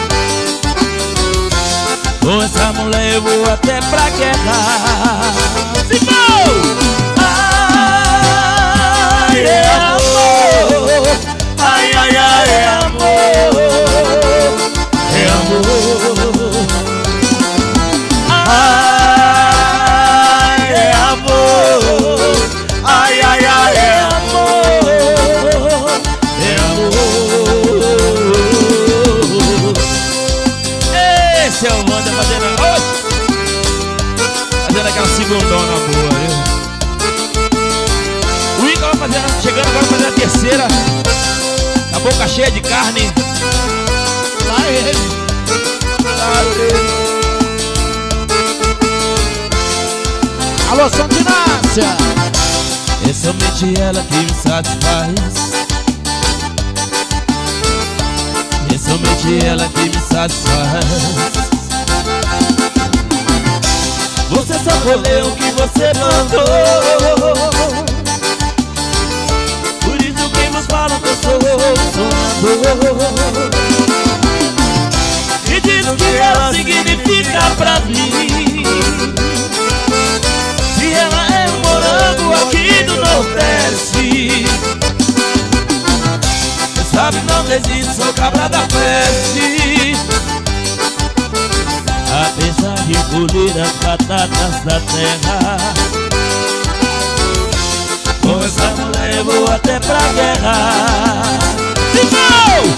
com essa mulher eu vou até pra guerra. Simão! Ai, é amor. Ai, ai, ai, é amor. É amor. Ai, é amor. Ai, ai, ai, é amor. É amor. Esse é o Wander fazendo, fazendo aquela segundona boa, viu? O Ica vai fazendo, chegando agora fazer a terceira. A boca cheia de carne. Lá ele. Lá ele. Alô, Santinácia. É somente ela que me satisfaz. É somente ela que me satisfaz. Você só colheu o que você plantou. Por isso que vos falo que eu sou sonhador. E diz que ela significa pra mim. Se ela é um morango aqui do Nordeste. Você sabe, não desiste, sou cabra da peste. Apesar de colher as batatas da terra, com essa mulher eu vou até pra guerra. Simão!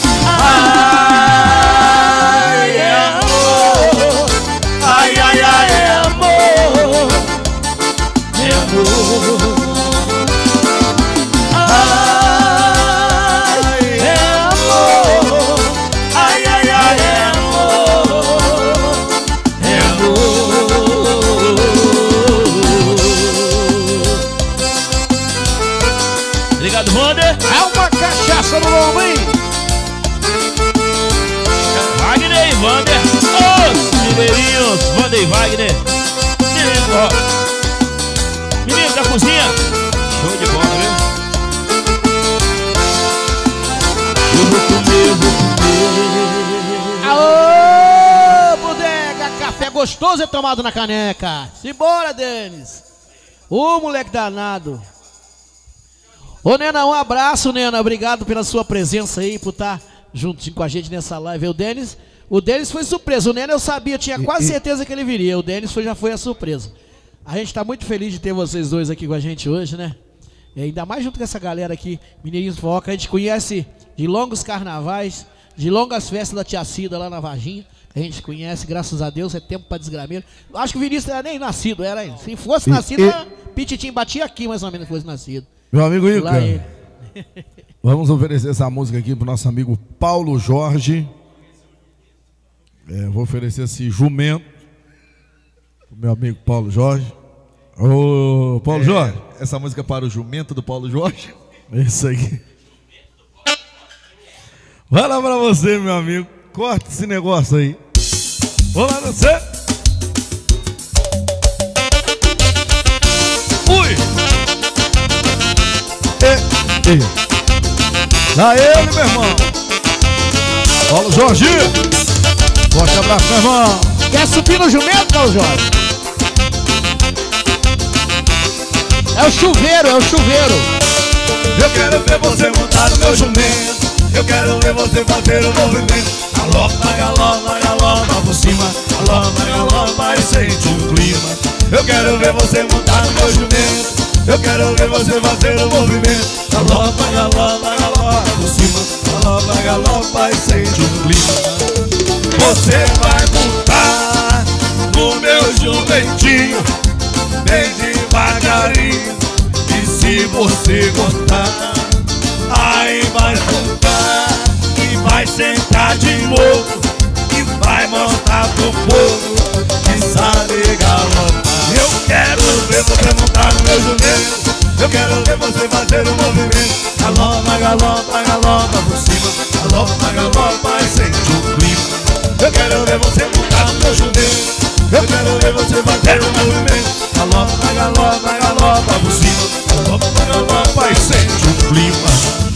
Ai, é amor. Ai, ai, ai, é amor. É amor. Ai, é amor. Ai, ai, ai, é amor. É amor. Obrigado, Wander. É uma cachaça no lombo, hein? Wagner e Wander, os mineirinhos, Wander e Wagner. Menino, ó. Menino da cozinha. Show de bola, viu? Eu vou comer, eu vou comer. Aô, bodega, café gostoso é tomado na caneca. Simbora, Denis. Ô, moleque danado. Ô, Nena, um abraço, Nena. Obrigado pela sua presença aí, por estar junto com a gente nessa live. O Denis, o Denis foi surpresa. O Nena eu sabia, eu tinha quase certeza que ele viria. O Denis foi, já foi a surpresa. A gente tá muito feliz de ter vocês dois aqui com a gente hoje, né? E ainda mais junto com essa galera aqui, Mineirinhos do Forró, que a gente conhece de longos carnavais, de longas festas da Tia Cida lá na Varginha. A gente conhece, graças a Deus, é tempo pra desgrameiro. Acho que o Vinícius era nem nascido, era. Se fosse E- nascido, e- Pititim batia aqui mais ou menos, se fosse nascido. Meu amigo Lá ele. Ica, vamos oferecer essa música aqui pro nosso amigo Paulo Jorge. É, vou oferecer esse jumento pro meu amigo Paulo Jorge. Ô, Paulo É, Jorge, essa música para o jumento do Paulo Jorge. é isso aí. Vai lá pra você, meu amigo. Corta esse negócio aí. Vamos lá, você. Fui. E, e. Lá ele, meu irmão. Paulo Jorge. Forte abraço, meu irmão. Quer subir no jumento, Paulo Jorge? É o chuveiro, é o chuveiro. Eu quero ver você montar no meu jumento. Eu quero ver você fazer o movimento. Galopa, galopa, galopa por cima. Galopa, galopa e sente o clima. Eu quero ver você montar no meu jumento. Eu quero ver você fazer o movimento. Galopa, galopa, galopa por cima. Galopa, galopa. você vai botar no meu jumentinho, bem devagarinho. E se você gostar, aí vai voltar e vai sentar de novo e vai montar pro povo que sabe galopar. Eu quero ver você montar no meu jumento, eu quero ver você fazer um movimento. Galopa, galopa, galopa por cima, galopa, galopa e sente o clima. Eu quero ver você montar no meu jumento, eu quero ver você fazer um movimento. Galopa, galopa, galopa por cima, galopa, galopa e sente o clima.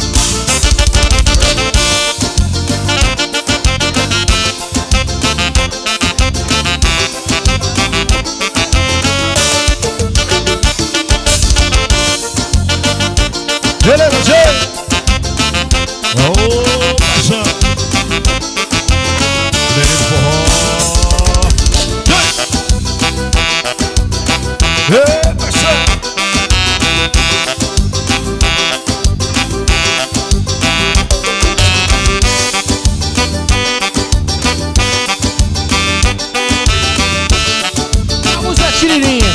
Beleza, gente? Ô, paixão. Beleza, forró. Ei, paixão. Vamos a tiririnha.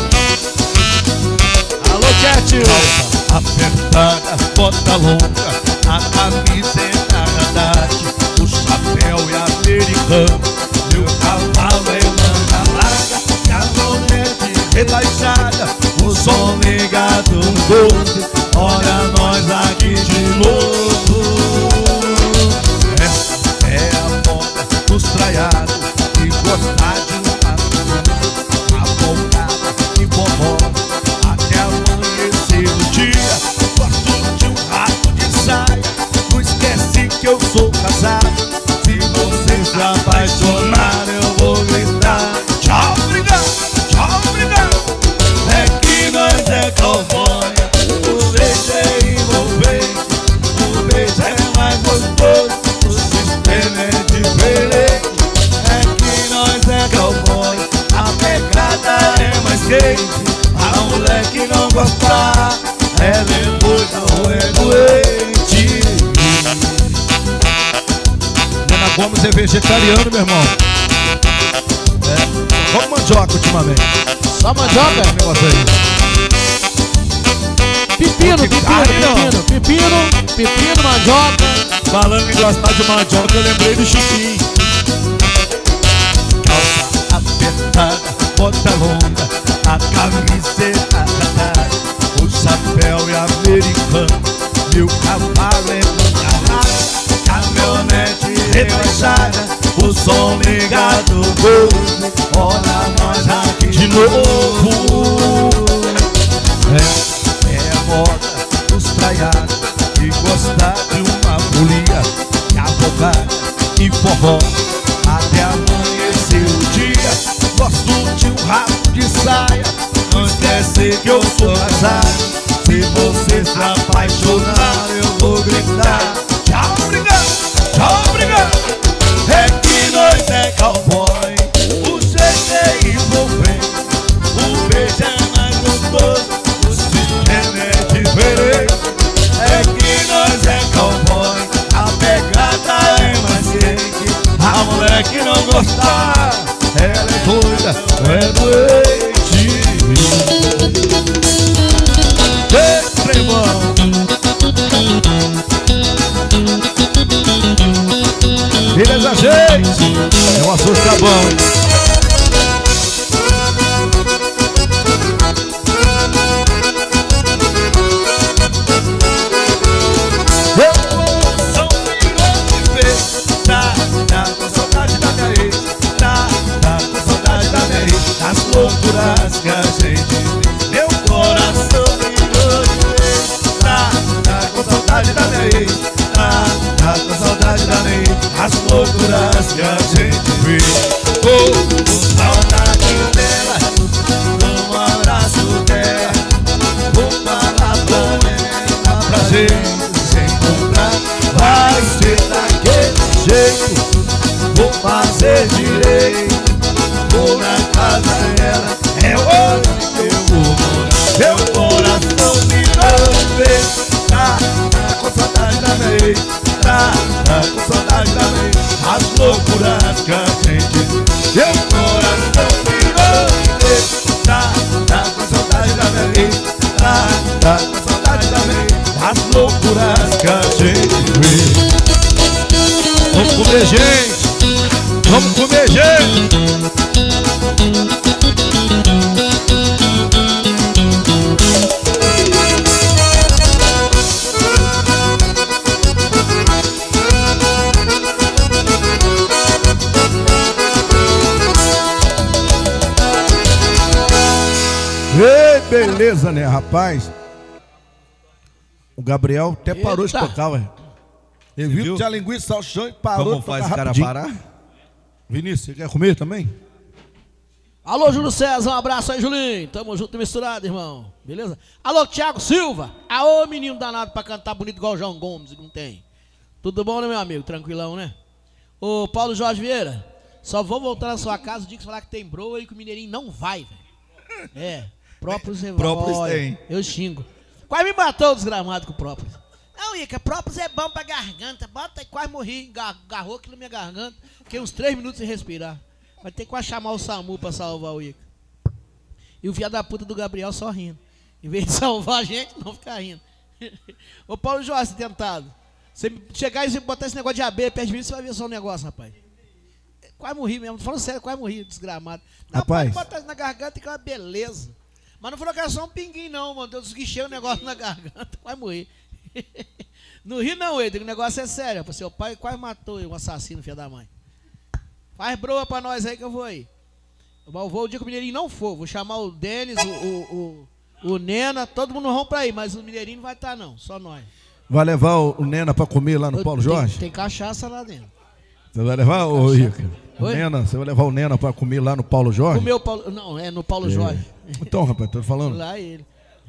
Alô, Cat. Apertada, bota longa, a camiseta da Tati, o chapéu é americano, meu cavalo é manga larga, caminhonete rebaixada, o som ligado no doze, olha nós aqui de novo. Essa é a moda dos traiados, que gostar de uma música, a polcada e forró, até amanhecer o dia. Gosto de um rato de saia, não esquece que eu sou casado. Se você se apaixonar, eu vou gritar: tchau, obrigado, tchau, obrigado. É que nós é cowboy, o beijo é envolvente, o beijo é mais gostoso, o sistema é diferente. É que nós é cowboy, a pegada é mais quente. A mulher que não gostar, ela é doida ou é doente. Dona Gomes é vegetariano, meu irmão. É, só mandioca ultimamente. Só mandioca? Esse negócio aí. Pepino, pepino, carne, não. pepino, pepino, pepino, mandioca. Falando em gostar de mandioca, eu lembrei do Chiquinho. Calça apertada, bota longa, a camiseta da Tati, o chapéu é americano, meu cavalo é manga larga, caminhonete rebaixada, o som ligado doze, olha nós aqui de novo. É, é a moda dos traiados, que gostar de uma folia, cavalgada e forró, até amanhecer o dia. Gosto de um rabo de saia, não esquece que eu sou casado. Se você se apaixonar, eu vou gritar: tchau, obrigado, tchau, obrigado. É que nós é cowboy, o jeito é envolvente, o beijo é mais gostoso, o sistema é diferente. É que nós é cowboy, a pegada é mais quente. A mulher que não gostar, ela é doida, é doente. Ei, irmão. Beleza, gente? É um açúcar tá bom, hein? São milhões de vezes. Tá, tá com saudade da minha ex. Tá, tá com saudade da minha ex. As loucuras que a gente tem. Meu coração milhões de vezes. Tá, tá com saudade da minha ex. Tá, tá com saudade da minha ex. As loucuras que a gente vê. Oh, com saudade dela, um abraço dela. Vou falar pra ela, pra gente se encontrar. Vai ser daquele jeito, vou fazer direito. Vou na casa dela, é hoje que eu vou morar. Meu coração me vezes. Tá, tá com saudade da minha ex. Tá, tá com saudade da minha ex. As loucuras que a horas que a gente vê. Vamos comer, gente. Vamos comer, gente. Ei, beleza, né, rapaz? O Gabriel até parou de Eita. tocar, ué. Ele viu que viu? tinha linguiça, salchão e parou Como de tocar faz o cara rapidinho. parar? Vinícius, você quer comer também? Alô, Júlio César, um abraço aí, Julinho. Tamo junto e misturado, irmão. Beleza? Alô, Thiago Silva. Aô, menino danado pra cantar bonito igual o João Gomes, não tem. Tudo bom, né, meu amigo? Tranquilão, né? Ô, Paulo Jorge Vieira, só vou voltar na sua casa o dia que você falar que tem broa e que o Mineirinho não vai, velho. É, próprios você vai. Próprios Olha, tem. Eu xingo. Quase me matou o desgramado com o próprios. Não, Ica, próprios é bom pra garganta. Bota e quase morri, gar- agarrou aquilo na minha garganta. Fiquei uns três minutos sem respirar. Vai ter que quase chamar o SAMU pra salvar o Ica. E o viado da puta do Gabriel só rindo. Em vez de salvar a gente, não ficar rindo. Ô Paulo Jorge, tentado. Você chegar e você botar esse negócio de abelha perto de mim, você vai ver só um negócio, rapaz. Quase morri mesmo, tô falando sério, quase morri, desgramado. Não, Rapaz. pode botar isso na garganta que é uma beleza. Mas não falou que era só um pinguim, não, mano. Eu esguichei o negócio na garganta, quase morri. No Rio não, Eder, o negócio é sério, rapaz. Seu pai quase matou um assassino, filho da mãe. Faz broa pra nós aí que eu vou aí. Eu vou o dia que o Mineirinho não for. Vou chamar o Denis, o, o, o, o Nena, todo mundo vão pra ir, mas o Mineirinho não vai estar, não, só nós. Vai levar o, o Nena pra comer lá no Eu- Paulo tem- Jorge? Tem cachaça lá dentro. Você vai levar, ô Rica? O Oi? Nena, você vai levar o Nena pra comer lá no Paulo Jorge? Comeu o Paulo. Não, é no Paulo Jorge. Então, rapaz, tô falando. Lá ele.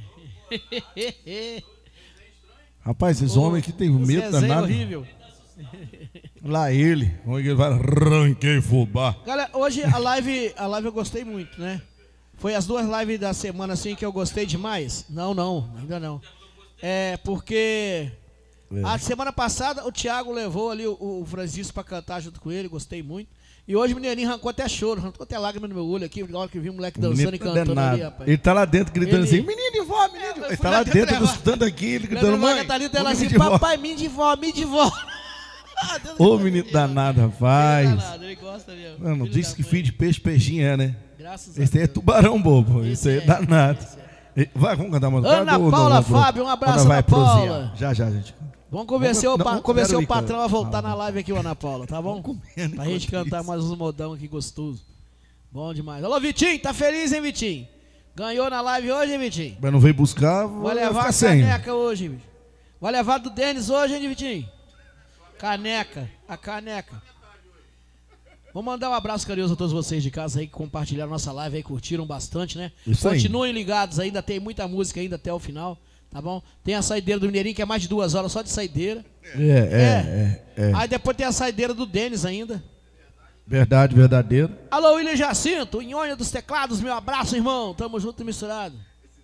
Rapaz, esses Ô, homens aqui tem o medo Zezé é danado. horrível. Lá ele, onde ele vai ranquei fubá. Galera, hoje a live, a live eu gostei muito, né? Foi as duas lives da semana assim que eu gostei demais. Não, não, ainda não. É porque a semana passada o Thiago levou ali o, o Francisco pra cantar junto com ele, gostei muito. E hoje o Mineirinho arrancou até choro, arrancou até lágrima no meu olho aqui, na hora que vi o moleque O dançando menino e tá cantando danado. ali, rapaz. Ele tá lá dentro gritando Ele- assim, menino de vó, menino de vó. É, eu Ele fui tá lá lá dentro dentro levar. gritando aqui, ele Lembra gritando, do mãe, Catarina, ô ela assim, menino de vó. papai, me de vó, me de vó. Ô menino danado, rapaz. Danado, ele gosta mesmo. Mano, Filho diz da que mãe. filho de peixe, peixinho é, né? Graças a Esse aí é Deus. tubarão bobo, Esse isso aí é é, danado. esse é. E- Vai, vamos cantar mais um Ana bocado ou Paula não, vamos Fábio, um abraço, Quando vai Ana prosear? Paula. Já, já, gente. Vamos convencer, Vamos- o, pa- não, convencer quero o ir, cara. patrão a voltar Ah, na live aqui, o Ana Paula, tá bom? comendo Pra gente enquanto cantar isso. mais uns modão aqui gostoso. Bom demais. Alô, Vitinho, tá feliz, hein, Vitinho? Ganhou na live hoje, hein, Vitinho? Mas não veio buscar, vou Vai levar ficar a sem. caneca hoje, hein, Vitinho? Vai levar do Denis hoje, hein, Vitinho? Caneca, a caneca. Vou mandar um abraço carinhoso a todos vocês de casa aí que compartilharam nossa live aí, curtiram bastante, né? Isso aí. Continuem ligados, ainda tem muita música ainda até o final, tá bom? Tem a saideira do Mineirinho, que é mais de duas horas só de saideira. É, é, é, é. Aí depois tem a saideira do Denis ainda. Verdade, verdadeiro. Alô, William Jacinto, Nhonha dos Teclados, meu abraço, irmão. Tamo junto e misturado.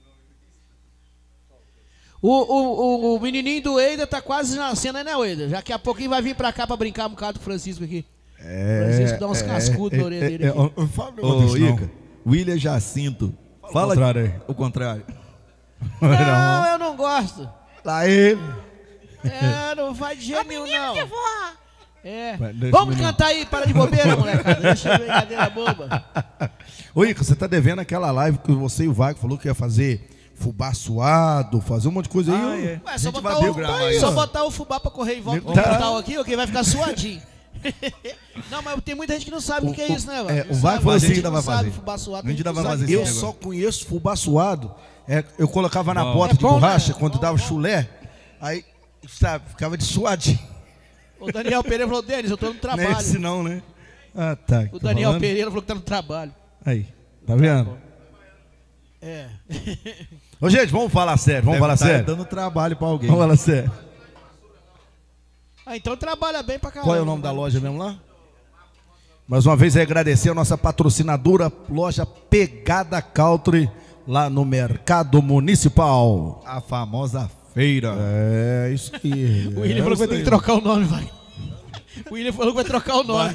O, o, o, o menininho do Eider tá quase nascendo aí, né, Eider? Já que a pouquinho vai vir pra cá pra brincar um bocado com o Francisco aqui. É, Francisco dá uns cascudos na orelha dele é, aqui. é, é, fala um Ô, negócio desse, Ica, William Jacinto. Fala contrário aí. o contrário. não. Não, eu não gosto. Lá ele. É, não vai de jeito nenhum, não. É. Vai, deixa Vamos o menino. cantar aí, para de bobeira, molecada. Deixa eu ver, brincadeira boba. Ô, Ica, você tá devendo aquela live que você e o Vago falou que ia fazer fubá suado, fazer um monte de coisa aí. Ah, ó. é. Ué, A só gente botar, vai ver o, o grama aí, só ó. botar o fubá pra correr em volta do Tá. quintal aqui, ok? Vai ficar suadinho. Não, mas tem muita gente que não sabe o, O- que é o- isso, né, é, velho? o Vago falou A gente assim, ainda vai não sabe fazer. fubá suado. A gente ainda vai não fazer sabe. Eu esse só negócio. conheço fubá suado. É, eu colocava na Bom. bota É de bom, borracha né? quando Bom, dava bom. chulé. Aí, sabe, ficava de suadinho. O Daniel Pereira falou, Denis, eu tô no Não é trabalho. esse não, né? Ah, tá. O Tá Daniel falando? Pereira falou que tá no trabalho. Aí, tá vendo? É. Ô, gente, vamos falar sério, vamos Deve falar tá sério. dando trabalho pra alguém. Vamos falar sério. Ah, então trabalha bem pra caramba. Qual é o nome da loja mesmo lá? Mais uma vez, é agradecer a nossa patrocinadora, loja Pegada Country, lá no Mercado Municipal. A famosa feira. É, isso aí. O William é falou que vai isso ter aí. que trocar o nome, vai. O William falou que vai trocar o nome.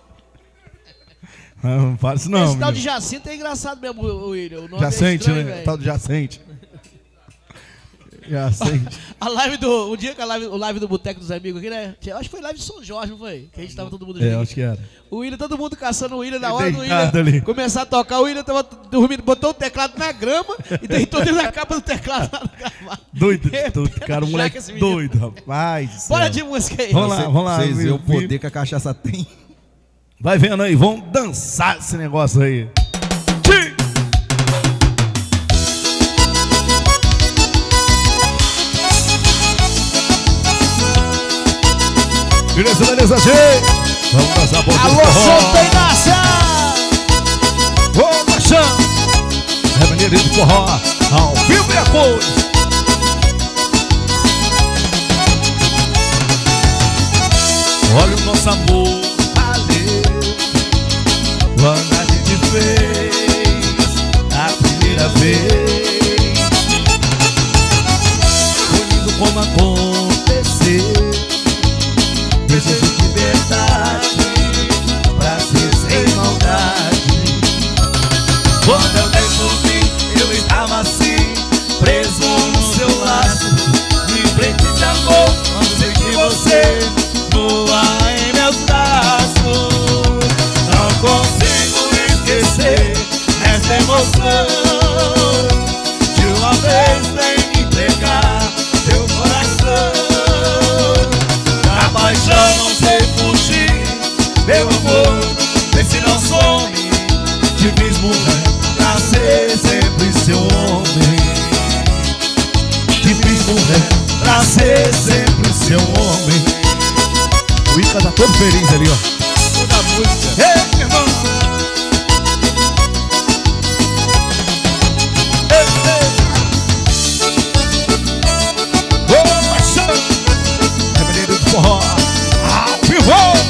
Ah, não fala isso não, Esse tal de menino. Jacinto é engraçado mesmo, o William. O nome Jacente, é estranho, né? velho. Tal de Jacente. Já sei. A live do. O dia que a live, o live do Boteco dos Amigos aqui, né? Eu acho que foi live de São Jorge, não foi? Que a gente tava todo mundo junto. É, acho que era. O William, todo mundo caçando o William na hora do Deitado William ali. começar a tocar. O William tava dormindo, botou o teclado na grama e deitou dentro da capa do teclado lá no gravado. Doido, doido, cara, um moleque esse menino. doido, rapaz. do céu. Bora de música aí. Vamos lá, vamos lá. Vocês verem o vi- poder que a cachaça tem. Vai vendo aí, vamos dançar esse negócio aí. Beleza, beleza, gente. Vamos dançar um pouquinho. Alô, solteiraça! Ô, paixão. É menino de forró, ao vivo e a cores. Olha o nosso amor, valeu. Quando a gente fez a primeira vez, foi lindo como aconteceu. Desejo de verdade, pra ser sem maldade. Quando eu descobri, eu estava assim, preso no seu laço, de frente de amor, quando senti você voar em meus braços. Não consigo esquecer essa emoção de uma vez sem me entregar seu coração. A paixão não sei fugir, meu amor, vê se não some. Te fiz mulher pra ser sempre seu homem. Te fiz mulher pra ser sempre seu homem. O Ica tá todo feliz ali, ó. Toda a música. Ei, irmão! Ei, ei! Ô, paixão! É menino de forró, ao vivo!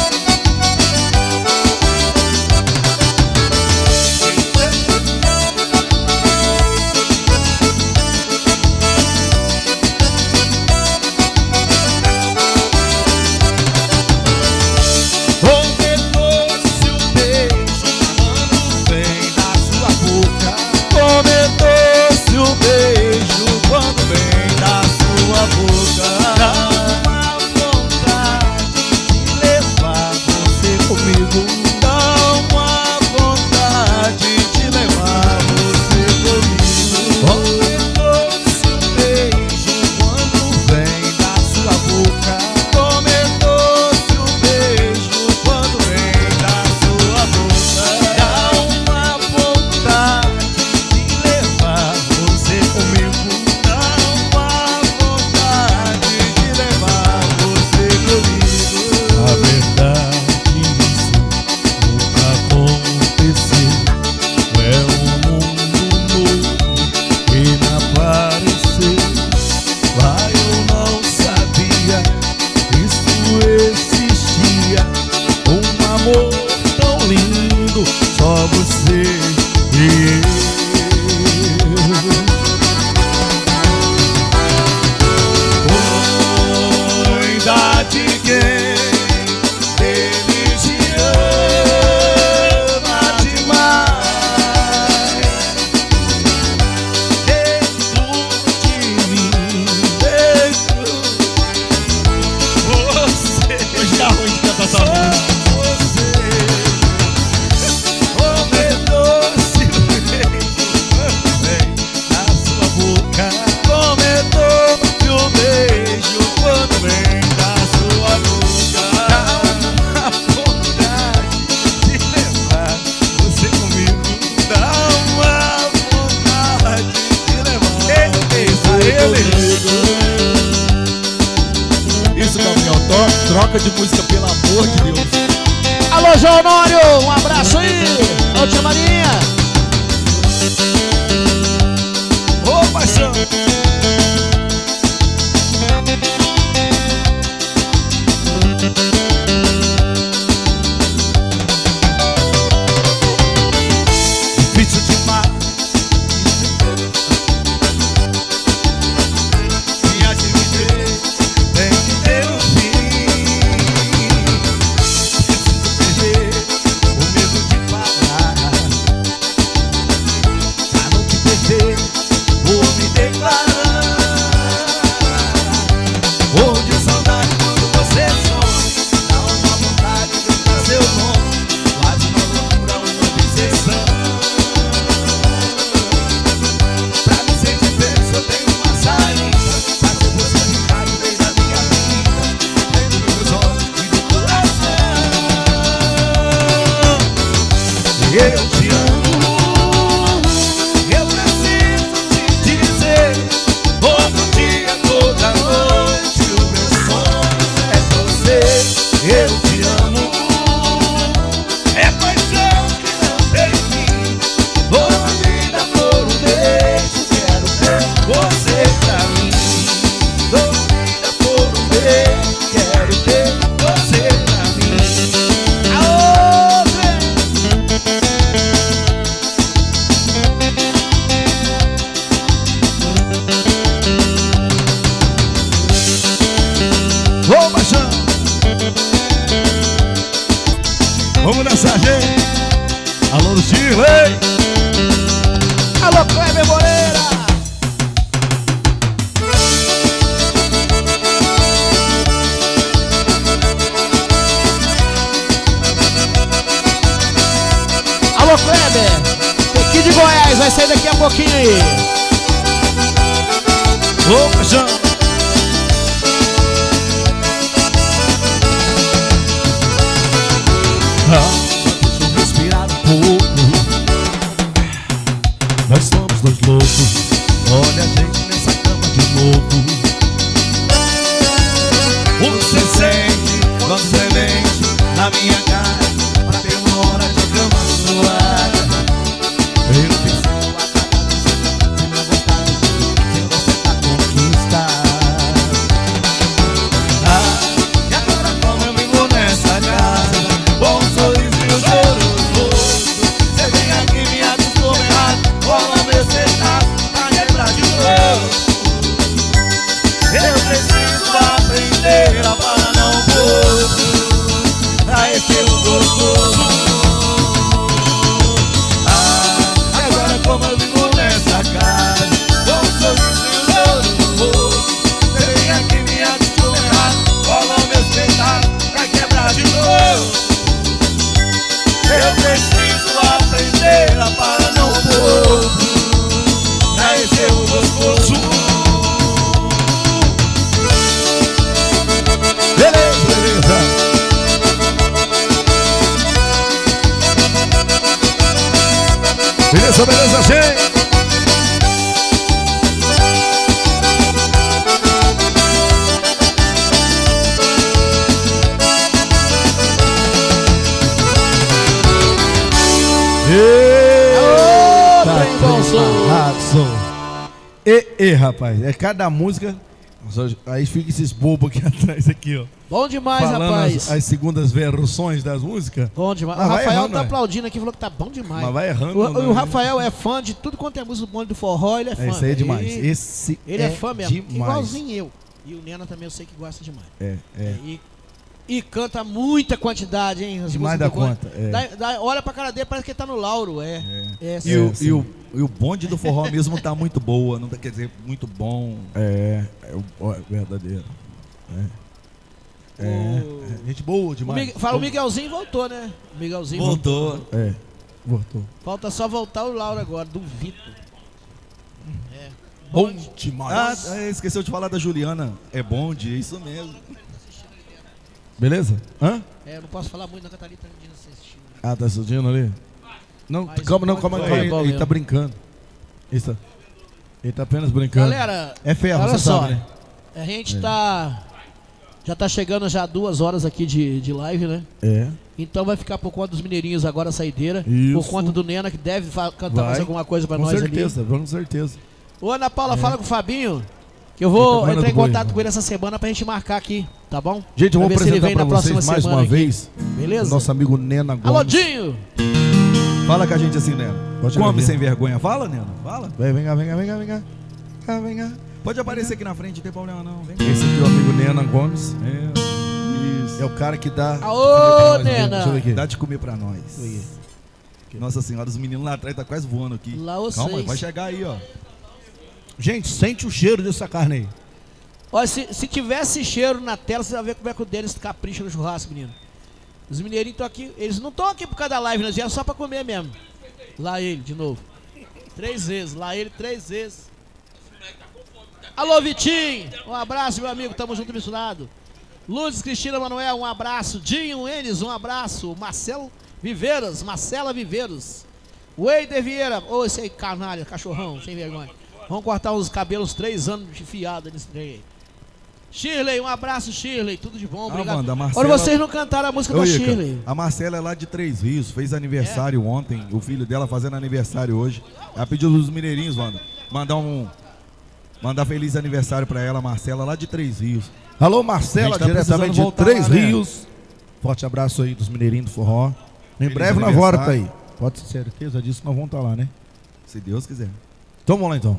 Troca de música, pelo amor de Deus. Alô, João Honório, um abraço aí. Ô, tia Marinha. Ô, paixão! Difícil demais. Minha de viver tem que ter um fim. Preciso perder o medo de falar, pra não te perder, vou me declarar. eu te amo. Eu preciso te dizer, todo dia, toda noite, o meu sonho é você. Eu te amo. É paixão que não tem fim. Por uma vida, por um beijo, quero ter você pra mim. Toda vida, por um beijo, quero ter você pra mim. Aô, Ô, paixão! Vamos dançar, gente! Alô, Chile! Alô, Kleber Moreira! Alô, Kleber! Aqui de Goiás, vai sair daqui a pouquinho aí. Ô, paixão! Deixa eu respirar um pouco. Nós somos dois loucos. Olha a gente nessa cama de novo. Você sente quando você vem na minha cara pra ter uma hora de cama suada. Eu preciso acabar se não gostar de mim, se você tá conquistado. Ah, e agora como eu vivo nessa casa, com um sorriso e um choro no rosto. Você vem aqui me acostuma errado, cola meu pedaço pra quebrar de novo. Eu preciso aprender a falar não pouco, pra esse eu gostoso. Ah, agora como eu vivo nessa casa, com um sorriso e um choro no rosto. Você vem aqui me acostuma errado, cola meu pedaço pra quebrar de novo. Eu preciso aprender a parar não pouco, pra esse eu gostoso. Beleza, beleza! Beleza, beleza, gente! Ô, Tá trem bom som. amarrado. E, e, rapaz, é cada música. Aí fica esses bobos aqui atrás, aqui, ó. Bom demais, Falando rapaz. as, as segundas versões das músicas. Bom demais. Mas O vai Rafael errando, tá né? aplaudindo aqui, falou que tá bom demais. Mas vai errando, O, né? o Rafael é fã de tudo quanto é música bom do forró, ele é fã. É, isso aí é demais. Ele, Esse ele é, fã mesmo, demais. igualzinho eu. E o Nena também eu sei que gosta demais. É, é. E, e canta muita quantidade, hein? As Demais músicas da do conta, é. Dá- dá- olha pra cara dele, parece que ele tá no Lauro, é. é. E, o, sim. e, o, e o bonde do forró mesmo tá muito boa, não tá, quer dizer, muito bom. É, é o ó, é verdadeiro. É. É, O- é, gente boa O demais. Mig- Fala, o Miguelzinho voltou, né? O Miguelzinho Voltou. É, voltou. Falta só voltar o Lauro agora, duvido. É. Bom Bonde. Ah, demais. é, esqueceu de falar da Juliana. É bonde, é isso mesmo. Beleza? Hã? É, eu não posso falar muito, não, que a Thalita tá assistindo. Ah, tá assistindo ali? Não, Mas calma, não, o calma, bonde calma. foi bom Ele, ele mesmo. tá brincando. Ele tá, ele tá apenas brincando. Galera, É ferro, olha você só. sabe, né? A gente tá. Já tá chegando já duas horas aqui de, de live, né? É. Então vai ficar por conta dos mineirinhos agora a saideira. Isso. Por conta do Nena, que deve fa- cantar Vai. mais alguma coisa pra Com nós certeza, com certeza. ali. Ô, Ana Paula, fala com o Fabinho. Que eu vou Eita, manda entrar em do boi, contato mano. com ele essa semana pra gente marcar aqui, tá bom? Gente, eu Pra vou ver se ele apresentar vem pra na próxima vocês mais semana uma aqui. vez Beleza? nosso amigo Nena Gomes. Alô, Dinho! Fala com a gente assim, Neno. Pode Come chegar sem aqui. vergonha. Fala, Neno. Fala. Vem, vem cá, vem cá, vem cá, vem cá. Ah, vem cá. Pode aparecer aqui na frente, não tem problema não. Vem cá. Esse aqui é o amigo Nena Gomes. É, isso. É o cara que dá. Aô, Deixa eu ver Nena! Deixa eu ver aqui. Dá de comer pra nós. Nossa senhora, os meninos lá atrás tá quase voando aqui. Lá vocês. Calma, vai chegar aí, ó. Gente, sente o cheiro dessa carne aí. Olha, se, se tivesse cheiro na tela, você vai ver como é que o deles capricha no churrasco, menino. Os mineirinhos estão aqui, eles não estão aqui por causa da live, nós viemos só pra comer mesmo. Lá ele, de novo. Três vezes, lá ele, três vezes. Alô, Vitinho! Um abraço, meu amigo, tamo junto misturado. Lourdes, Cristina, Manuel, um abraço. Dinho, Enes, um abraço. Marcelo Viveiros, Marcela Viveiros. Weider Vieira. Ô, esse aí, canalha, cachorrão, sem vergonha. Vamos cortar os cabelos três anos de fiada nesse trem aí. Shirley, um abraço, Shirley. Tudo de bom, obrigado. Ah, Wanda, a Marcela... Olha, vocês não cantaram a música Ô, da Ica, Shirley. a Marcela é lá de Três Rios, fez aniversário é. ontem, o filho dela fazendo aniversário hoje. Ela pediu dos mineirinhos, Wanda, mandar um... Mandar feliz aniversário pra ela, Marcela, lá de Três Rios. Alô, Marcela, tá diretamente de voltar Três lá, né? Rios. Forte abraço aí dos mineirinhos do forró. Em Feliz breve na aniversário. volta aí. Pode ter certeza disso que nós vamos estar lá, né? Se Deus quiser. Então vamos lá então.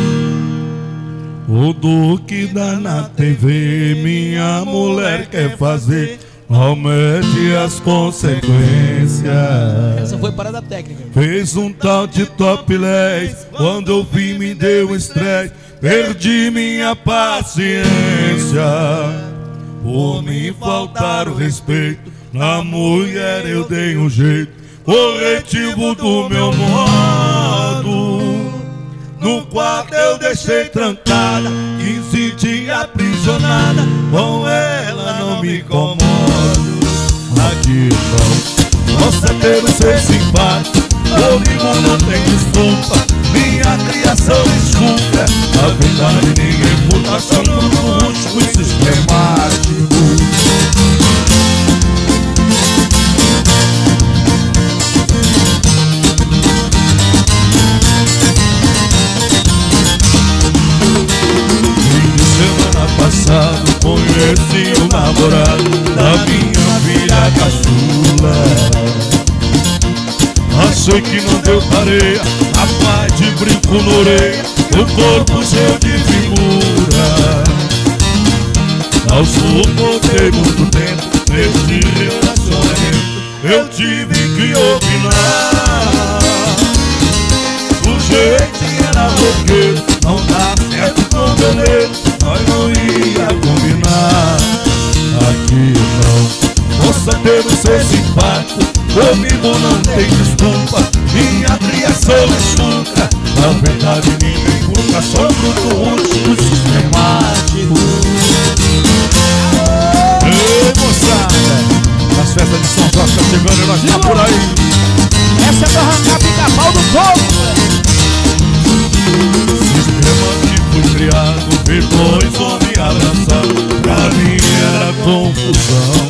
O Duque da na T V, minha mulher quer fazer, aumente as consequências. Essa foi parada técnica. Fez um tal de topless, quando eu vi me deu estresse, perdi minha paciência. Por me faltar o respeito, na mulher eu dei um jeito, corretivo do meu modo. No quarto eu deixei trancada, quinze dias aprisionada, com ela não me incomodo. Aqui não, possa ter o ser simpático, comigo não tem desculpa, minha criação escuta. A verdade ninguém puta, só no último e sistemático. Passado conheci o namorado da minha filha caçula. Achei que não deu tarefa, rapaz de brinco na orelha, o corpo cheio de figura. Ao suportei muito tempo nesse relacionamento, eu tive que opinar. O jeito era roqueiro, não dá certo com beleza, nós não ia combinar. Aqui não, possa ter o ser simpático, comigo não tem desculpa, minha criação é chuca. Na verdade ninguém curta, só fruto último sistemático. Ei, moçada, as festas de São Jorge tá chegando e nós tá por aí. Essa é pra arrancar pica-pau do fogo. Sistema que foi criado, ver dois homens abraçados, pra mim era confusão.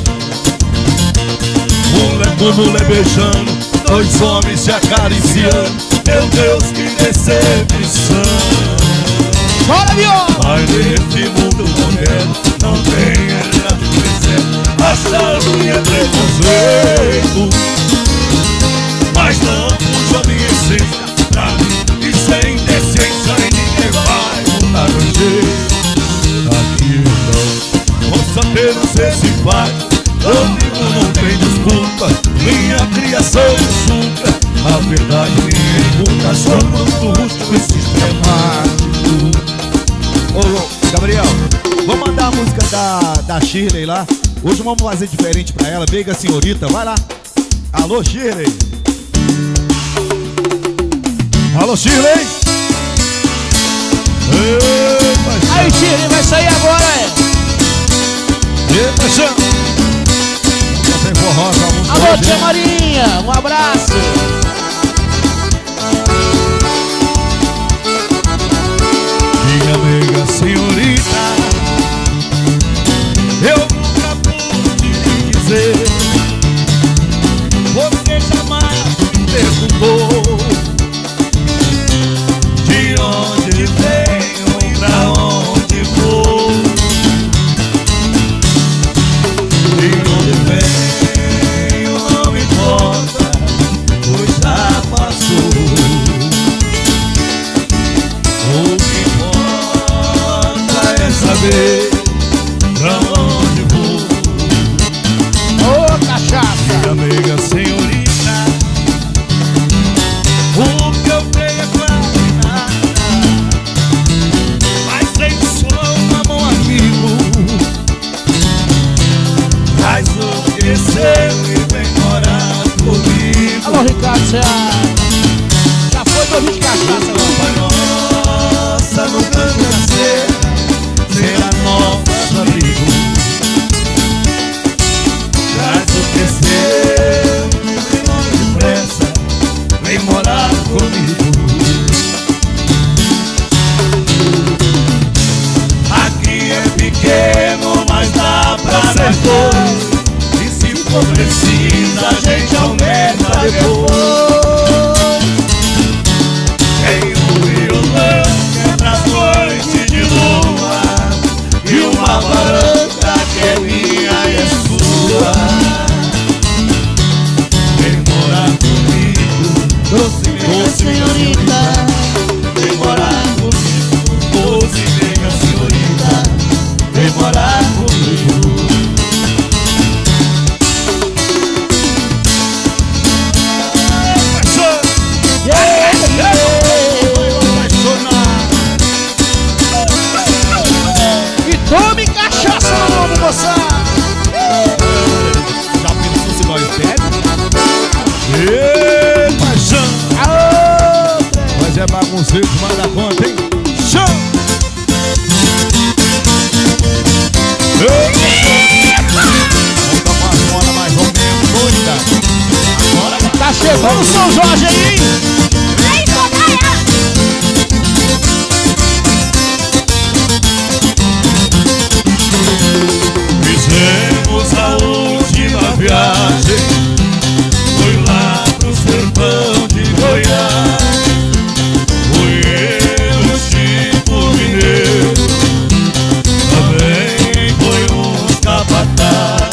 Mulher com mulher beijando, dois homens se acariciando, meu Deus, que decepção. Bora, Viola! Mas nesse mundo moderno não tem ela de crescer, achando é preconceito, mas não puxa a minha essência. Pra mim isso é indecência e ninguém vai mudar o jeito. Aqui não, possa ter o ser simpático, comigo não tem desculpa, minha criação é suca. A verdade ninguém muda, só muito rústico e sistemático. Ô, Gabriel, vamos mandar a música da, da Shirley lá. Hoje vamos fazer diferente pra ela. Veiga senhorita, vai lá. Alô, Shirley. Alô, Shirley. Eita, Aí, Shirley, vai sair agora, é? Eita, chão. Sem forró, essa música. Alô, hoje, tia hein? Marinha, um abraço. Minha amiga senhorita, eu nunca pude lhe dizer, você jamais perguntou de onde venho e pra onde vou. De onde venho não me importa, varanda que é minha e é sua. Vem morar comigo, doce minha senhorita. Vem morar comigo, doce minha senhorita. Vem morar comigo. E tome cachaça no nome, moçada. Já pensou se nós bebe? Ê, paixão! Mas é bagunceiro demais da conta, hein? Chão! Vamos tomar uma hora mais ou menos doida. Agora Tá chegando o São Jorge aí, hein? Aí, Sodaia! Fizemos a última viagem, foi lá pro sertão de Goiás. Foi eu, o Chico Mineiro, também foi uns capataz.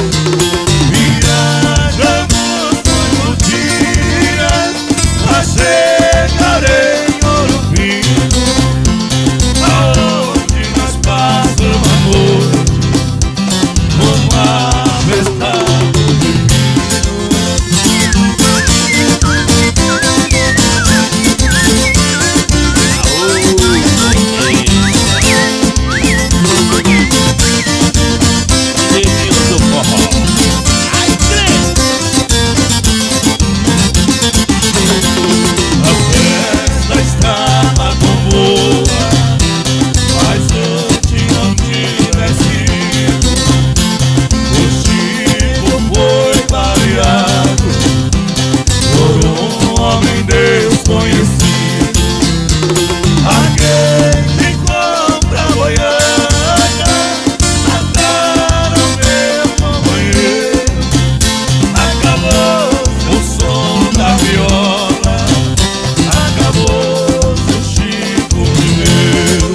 Viajamos por um dia a chegar em Ouro Fino, aonde nós passamos a noite uma festa do a festa estava tão boa, mas antes não tivesse ido. O Chico foi baleado por um homem desconhecido. Alguém ficou pra Goiânia, mataram meu companheiro. Acabou o som da viola, acabou o Chico Mineiro.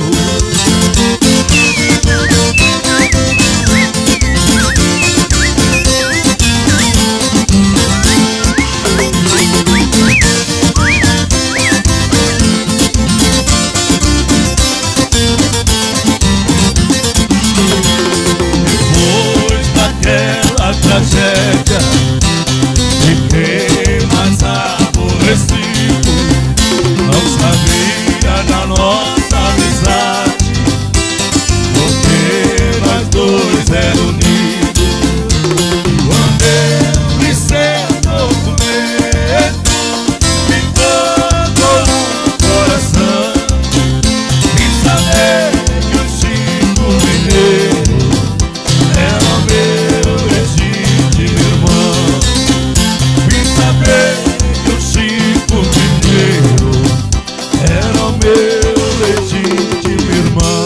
Depois daquela tragédia, fiquei mais aborrecido. Não sabia da nossa amizade, porque nós dois éramos unidos. Quando eu me sentou com medo, ficou no coração. Quis saber que o Chico Mineiro era o meu legítimo irmão. Vim saber que o Chico Mineiro era o meu legítimo irmão.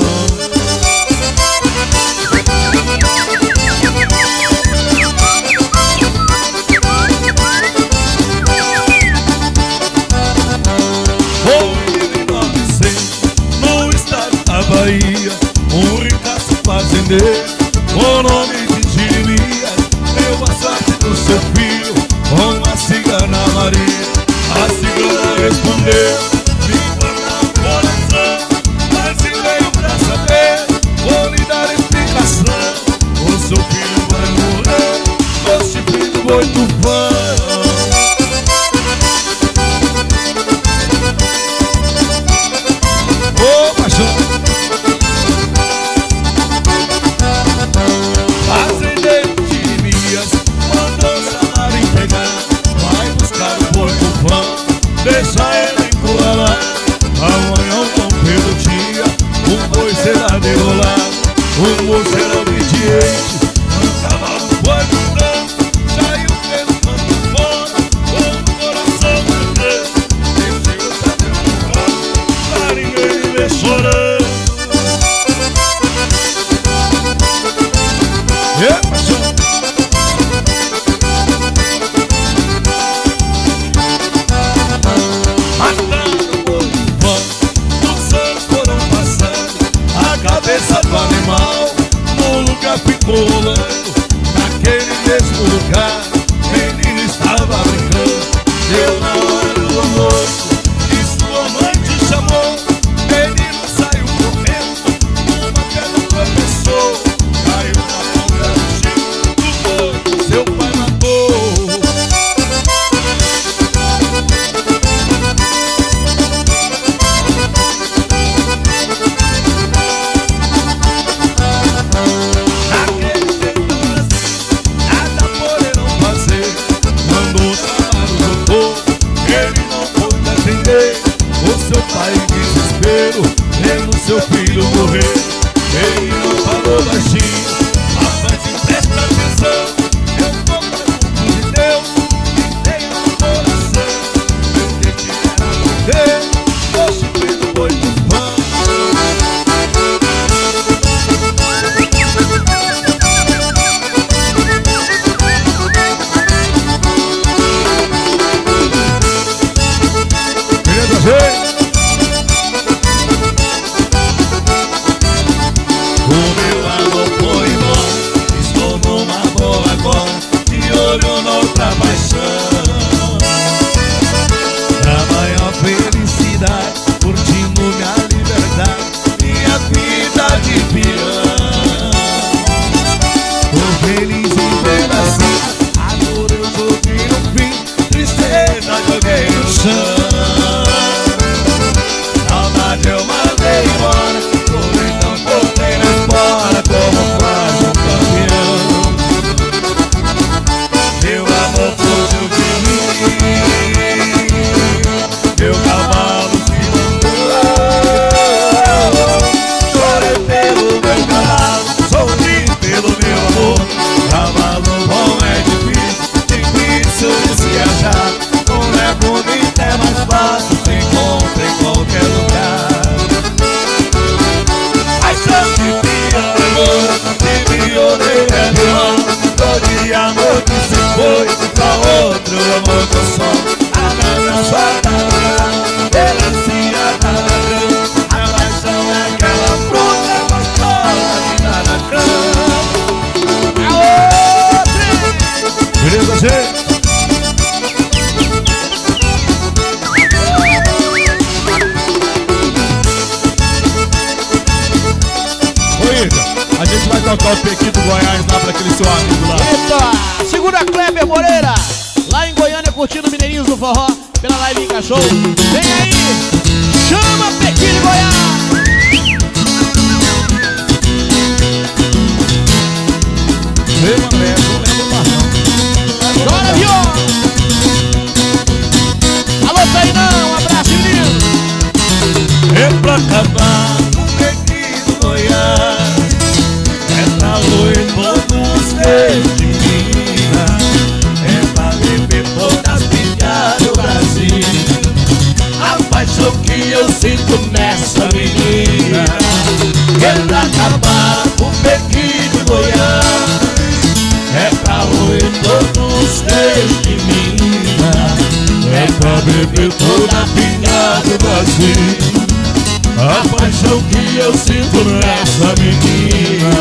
Foi em mil e novecentos, no estado da Bahia, um ricaço fazendeiro com nome de Jeremias deu a sorte do seu filho com a cigana Maria. A cigana respondeu: me importa o coração, mas se veio pra saber, vou lhe dar explicação. O seu filho vai morrer, este filho foi tufão. Ô, paixão! A pulando naquele mesmo lugar. Menino estava brincando, deu na hora do almoço e sua mãe te chamou. Menino saiu correndo, uma pedra tropeçou, caiu na ponta do chão do boi, seu pai matou. O seu pai em desespero, vendo seu filho morrer. Ele não falou baixinho, rapaz, presta atenção. Eu tô pergunto de Deus, que tem no coração. Porque que era morrer, hoje filho foi do pão. Querendo ver? O meu amor foi embora, estou numa boa agora, de olho noutra paixão. Na maior felicidade, curtindo minha liberdade, minha vida de peão. Tô feliz em ver assim, agora eu joguei no fim, tristeza joguei no chão. Saudade eu mandei embora, por então voltei na fora como faz um campeão. Meu amor fugiu de mim, meu cavalo se mandou. Chorei pelo meu cavalo, sorri pelo meu amor. Cavalo bom é difícil, difícil de se achar. Mulher bonita é mais fácil, se encontra em qualquer lugar. Paixão de pior, de violeiro é pior. Todo amor que se foi pra outro amor com sol. A minha sua tamanha, melancia da ladrão. A paixão é aquela fruta gostosa que dá na cama. A outra! Beleza, gente? A gente vai tocar o Pequi do Goiás lá pra aquele seu amigo lá. Eita! Segura Kleber Moreira, lá em Goiânia, curtindo Mineirinhos do Forró, pela live Ica Show. Vem aí! Chama Pequi de Goiás! Ei, André, não lembro mais não. Chora, viola! Alô, Tainão, um abraço, menino! É pra acabar com o Pequi do Goiás, é pra loir todos desde Minas, é pra beber todas as pingas do Brasil. A paixão que eu sinto nessa menina é pra acabar com o Pequi do Goiás, é pra loir todos desde Minas, é pra beber toda a pinga do Brasil. A paixão que eu sinto nessa menina,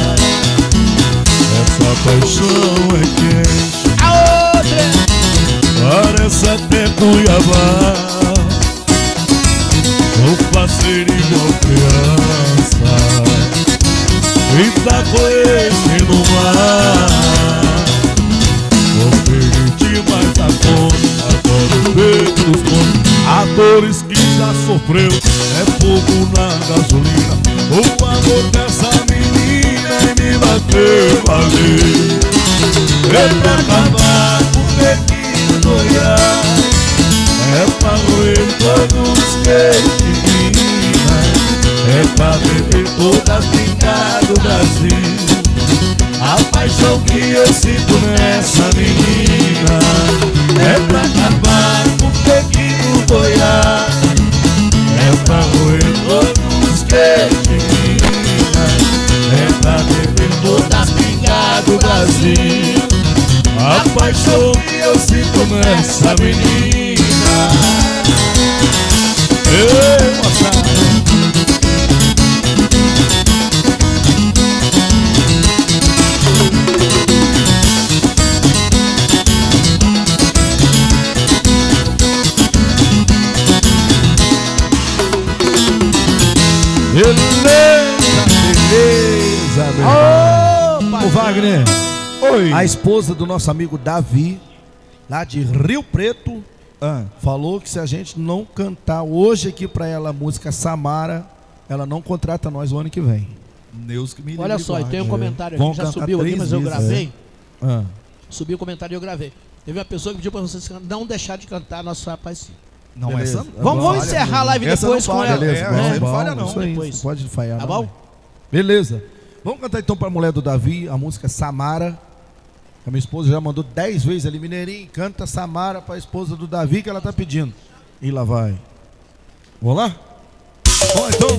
essa paixão é quente, A outra! parece até Cuiabá. Vou fazer igual criança e tá conhecendo o mar. Vou permitir mais a conta, adoro ver os pontos. A dores que já sofreu, é fogo na gasolina. O amor dessa menina e me bateu valer. É pra acabar com o Pequi do Goiás, é pra roer todos os queijos de Minas, é pra beber todas as pingas do Brasil. A paixão que eu sinto nessa menina é pra acabar com o Pequi do Goiás, é pra roer todos os queijos de Minas, é pra beber todas as pingas do Brasil. A paixão que eu sinto nessa menina. Ei, moçada! Ô Wagner, Oi. a esposa do nosso amigo Davi, lá de Rio Preto, Ah. falou que se a gente não cantar hoje aqui pra ela a música Samara, ela não contrata nós o ano que vem. Deus que me Olha livre só, e guarde. tem um comentário Vão aqui, já cantar subiu aqui, três mas eu vezes, gravei. Ah. Subiu o comentário e eu gravei. Teve uma pessoa que pediu pra vocês não deixar de cantar nosso rapaz. Não, Beleza. essa Vamos, Não vamos falha, encerrar a live Essa depois não com falha, ela. beleza. É, Essa vamos, aí não falha, vamos, não. isso aí, Depois. não pode falhar, Tá não. bom? Beleza. Vamos cantar então pra mulher do Davi a música Samara. A minha esposa já mandou dez vezes ali, Mineirinho, canta Samara pra esposa do Davi que ela tá pedindo. E lá vai. Vamos lá? Vamos então.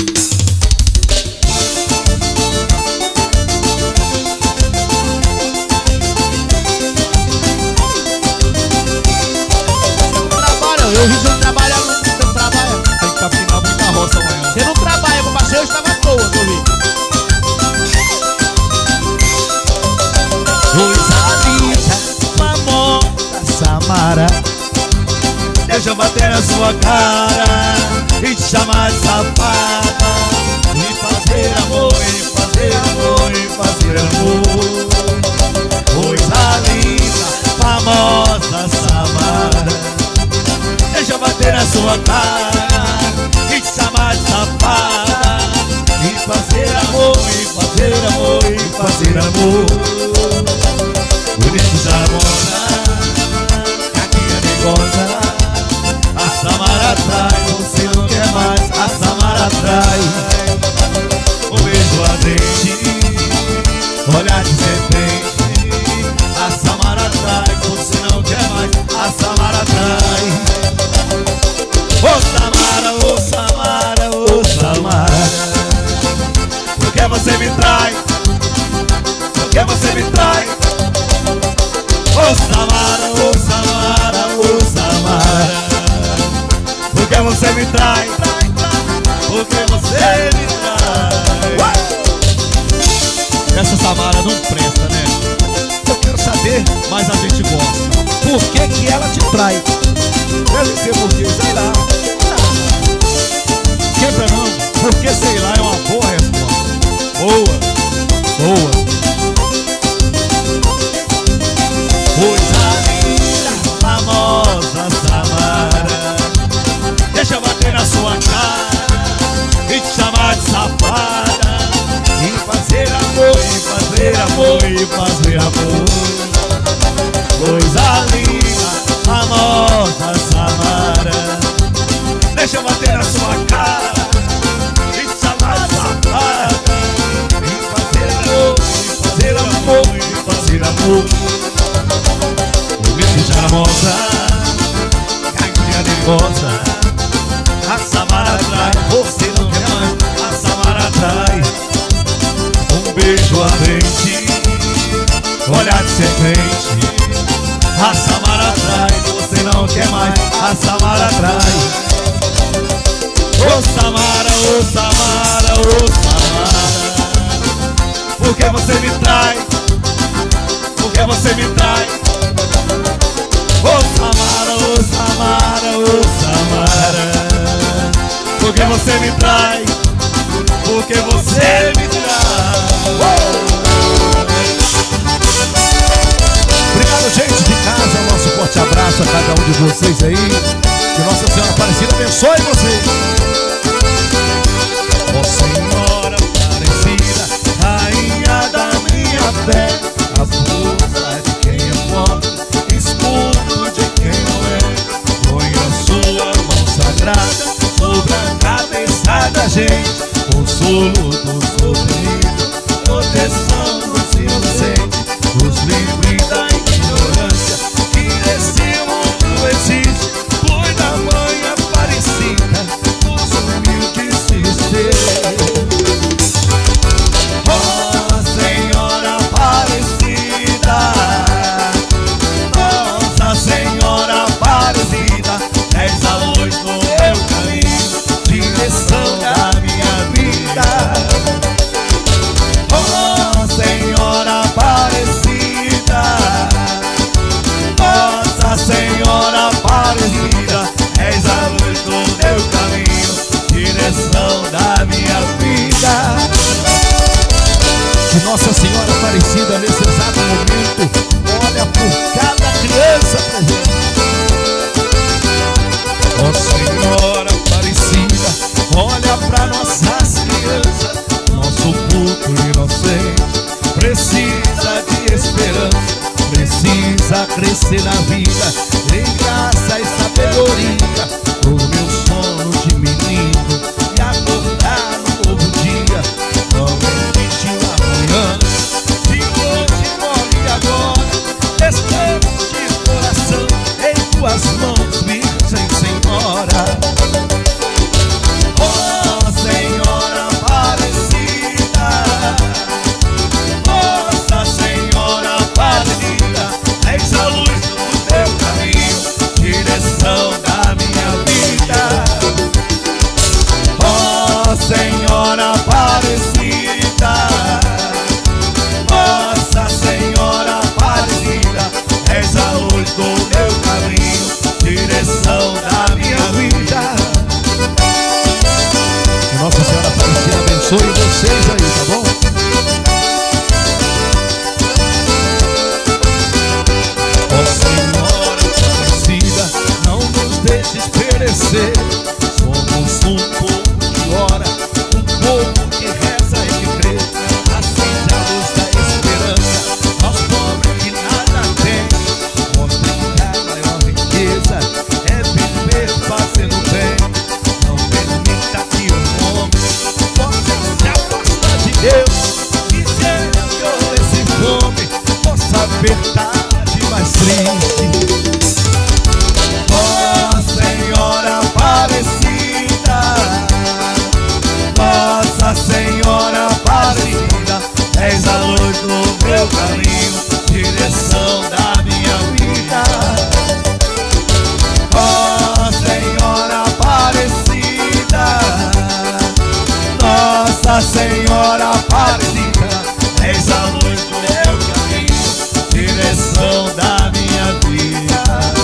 Trabalha, eu vi você não trabalha, você não trabalha. Tem que capinar muita roça amanhã. Você não trabalha, meu parceiro, eu estava à toa, eu vi. Coisa linda, famosa Samara, deixa eu bater na sua cara e te chamar de safada, e fazer amor, e fazer amor, e fazer amor. Coisa linda, famosa Samara, deixa eu bater na sua cara e te chamar de safada, e fazer amor, e fazer amor, e fazer amor. Bonito Jamona, caquinha negosa, a Samara atrai, você não quer mais, a Samara atrai. Um beijo ardente, olhar de serpente, a Samara atrai, você não quer mais, a Samara atrai. Ô Samara, ô Samara, ô Samara, por que você me trai? Por que você me trai? Ô Samara, ô Samara, ô Samara, por que você me trai? Por que você me trai? Essa Samara não presta, né? Eu quero saber, mas a gente gosta. Por que que ela te trai? Deve ser porque, sei lá. Esquenta não, porque sei lá é uma boa resposta. Boa, boa. Coisa linda, famosa Samara, deixa eu bater na sua cara e te chamar de safada, e fazer amor, e fazer amor, e fazer amor. Coisa linda, famosa Samara, deixa eu bater na sua cara e te chamar de safada, e fazer amor, e fazer amor, e fazer amor. Bonito Jamona, caquinha negosa, a Samara atrai, você não quer mais, a Samara atrai. Um beijo ardente, olhar de serpente, a Samara atrai, você não quer mais, a Samara atrai. Ô Samara, ô Samara, ô Samara, por que você me trai? Por que você me trai? Ô Samara, ô Samara, ô Samara, por que você me trai? Por que você me trai? Obrigado, gente de casa. Nosso forte abraço a cada um de vocês aí. Que Nossa Senhora Aparecida abençoe vocês. Ó Senhora Aparecida, rainha da minha fé, a força de quem é forte, escudo de quem não é. Põe a sua mão sagrada sobre a cabeça da gente, consolo do sofrido, proteção dos inocentes, nos livre da ignorância que nesse mundo existe. Põe na mãe Aparecida os humildes se ser. Ó Senhora Aparecida, Nossa Senhora Aparecida, és a luz no meu caminho, direção da minha Senhora Aparecida, nesse exato momento, olha por cada criança presente. Ó Senhora Aparecida, olha para nossas crianças. Nosso futuro inocente precisa de esperança, precisa crescer na vida, em graça e sabedoria, pro meu sono de menino e acordar no novo dia. Não existe um amanhã, de hoje morre agora. Estamos de coração em tuas mãos, Virgem Senhora. Ó Senhora Aparecida, Nossa Senhora Aparecida, és a luz do teu caminho, direção da minha vida. Ó Senhora Aparecida, Nossa Senhora Aparecida, és a luz do meu caminho, direção da minha vida. Que Nossa Senhora Aparecida abençoe vocês aí, tá bom? Ó Senhora Aparecida, não nos deixes perecer. Somos um povo que ora, um povo que reza e que crê. Acende a luz da esperança aos pobres que nada têm. Mostre que a maior riqueza é viver fazendo bem. Não permita que o homem possa se afastar de Deus, e se esse fome possa a verdade mais triste. Ó Senhora Aparecida, Nossa Senhora Aparecida, és a luz do meu caminho, direção da minha vida. Ó Senhora Aparecida, Nossa Senhora Aparecida, és a luz do meu caminho, direção da minha vida.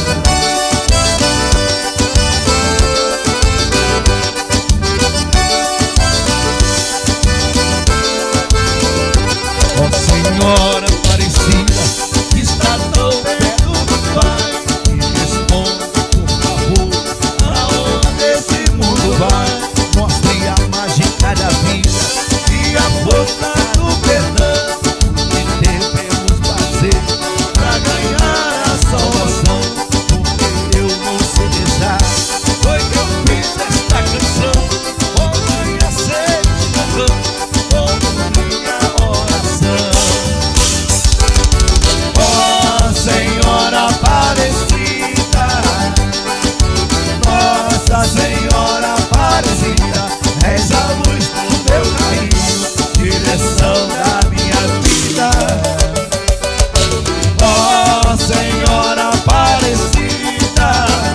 Ó Senhora Aparecida, que está tão perto do Pai, me responda por favor, aonde esse mundo vai? Mostre a mágica da vida e a força do perdão. O que devemos fazer pra ganhar a salvação? Porque eu não sei rezar, foi que eu fiz esta canção. Oh, minha sede no campo, como minha oração. Ó Senhora Aparecida, Nossa Senhora Aparecida, és a luz do meu caminho, direção da minha vida. Ó Senhora Aparecida,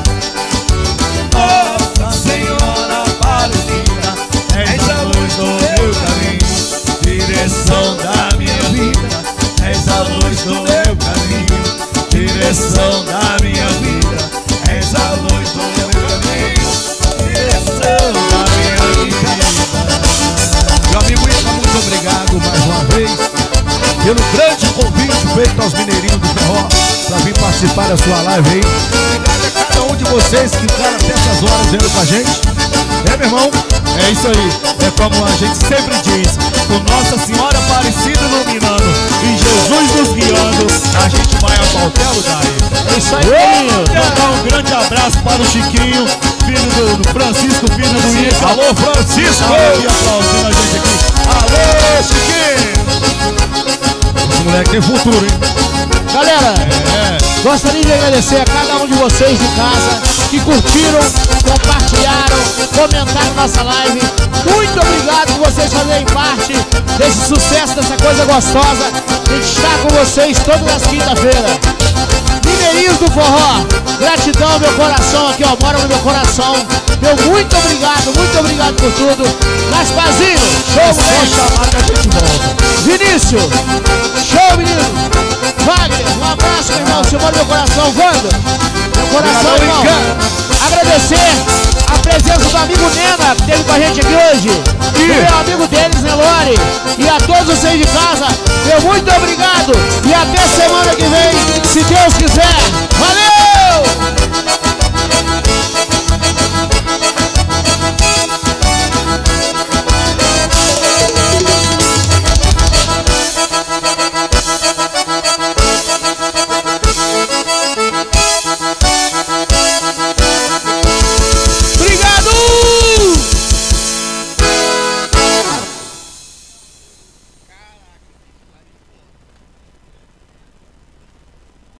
Nossa Senhora Aparecida, és a luz do meu caminho, direção da minha vida. És a luz do meu caminho, direção da minha vida. És a luz do meu caminho, direção da minha vida. Meu amigo Ica, muito obrigado mais uma vez pelo grande convite feito aos mineirinhos do Forró para vir participar da sua live aí. Obrigado a cada um de vocês que ficaram até essas horas vendo com a gente. É, meu irmão? É isso aí, é como a gente sempre diz, com Nossa Senhora Aparecida iluminando e Jesus nos guiando, a gente vai a qualquer lugar. É isso aí, menino. Mandar um grande abraço para o Chiquinho, filho do, do Francisco, filho do Ica. Alô, Francisco! Tá aqui aplaudindo a gente aqui. Alô, Chiquinho! Esse moleque tem futuro, hein? Galera, É, gostaria de agradecer a cada um de vocês de casa que curtiram, compartilharam, comentaram nossa live. Muito obrigado por vocês fazerem parte desse sucesso, dessa coisa gostosa. A gente está com vocês todas as quinta-feiras. Mineirinhos do Forró, gratidão, meu coração aqui, ó, mora no meu coração. Meu muito obrigado, muito obrigado por tudo. Gasparzinho, show, moleque. só chamar que a gente volta. Vinícius, show, menino. Wagner, um abraço, meu irmão. Você mora no meu coração, Wanda. Meu coração, Obrigado, irmão. Ricardo. Agradecer a presença do amigo Nena, que esteve com a gente aqui hoje. E o meu amigo deles, Nelore. E a todos vocês de casa, meu muito obrigado. E até semana que vem, se Deus quiser. Valeu!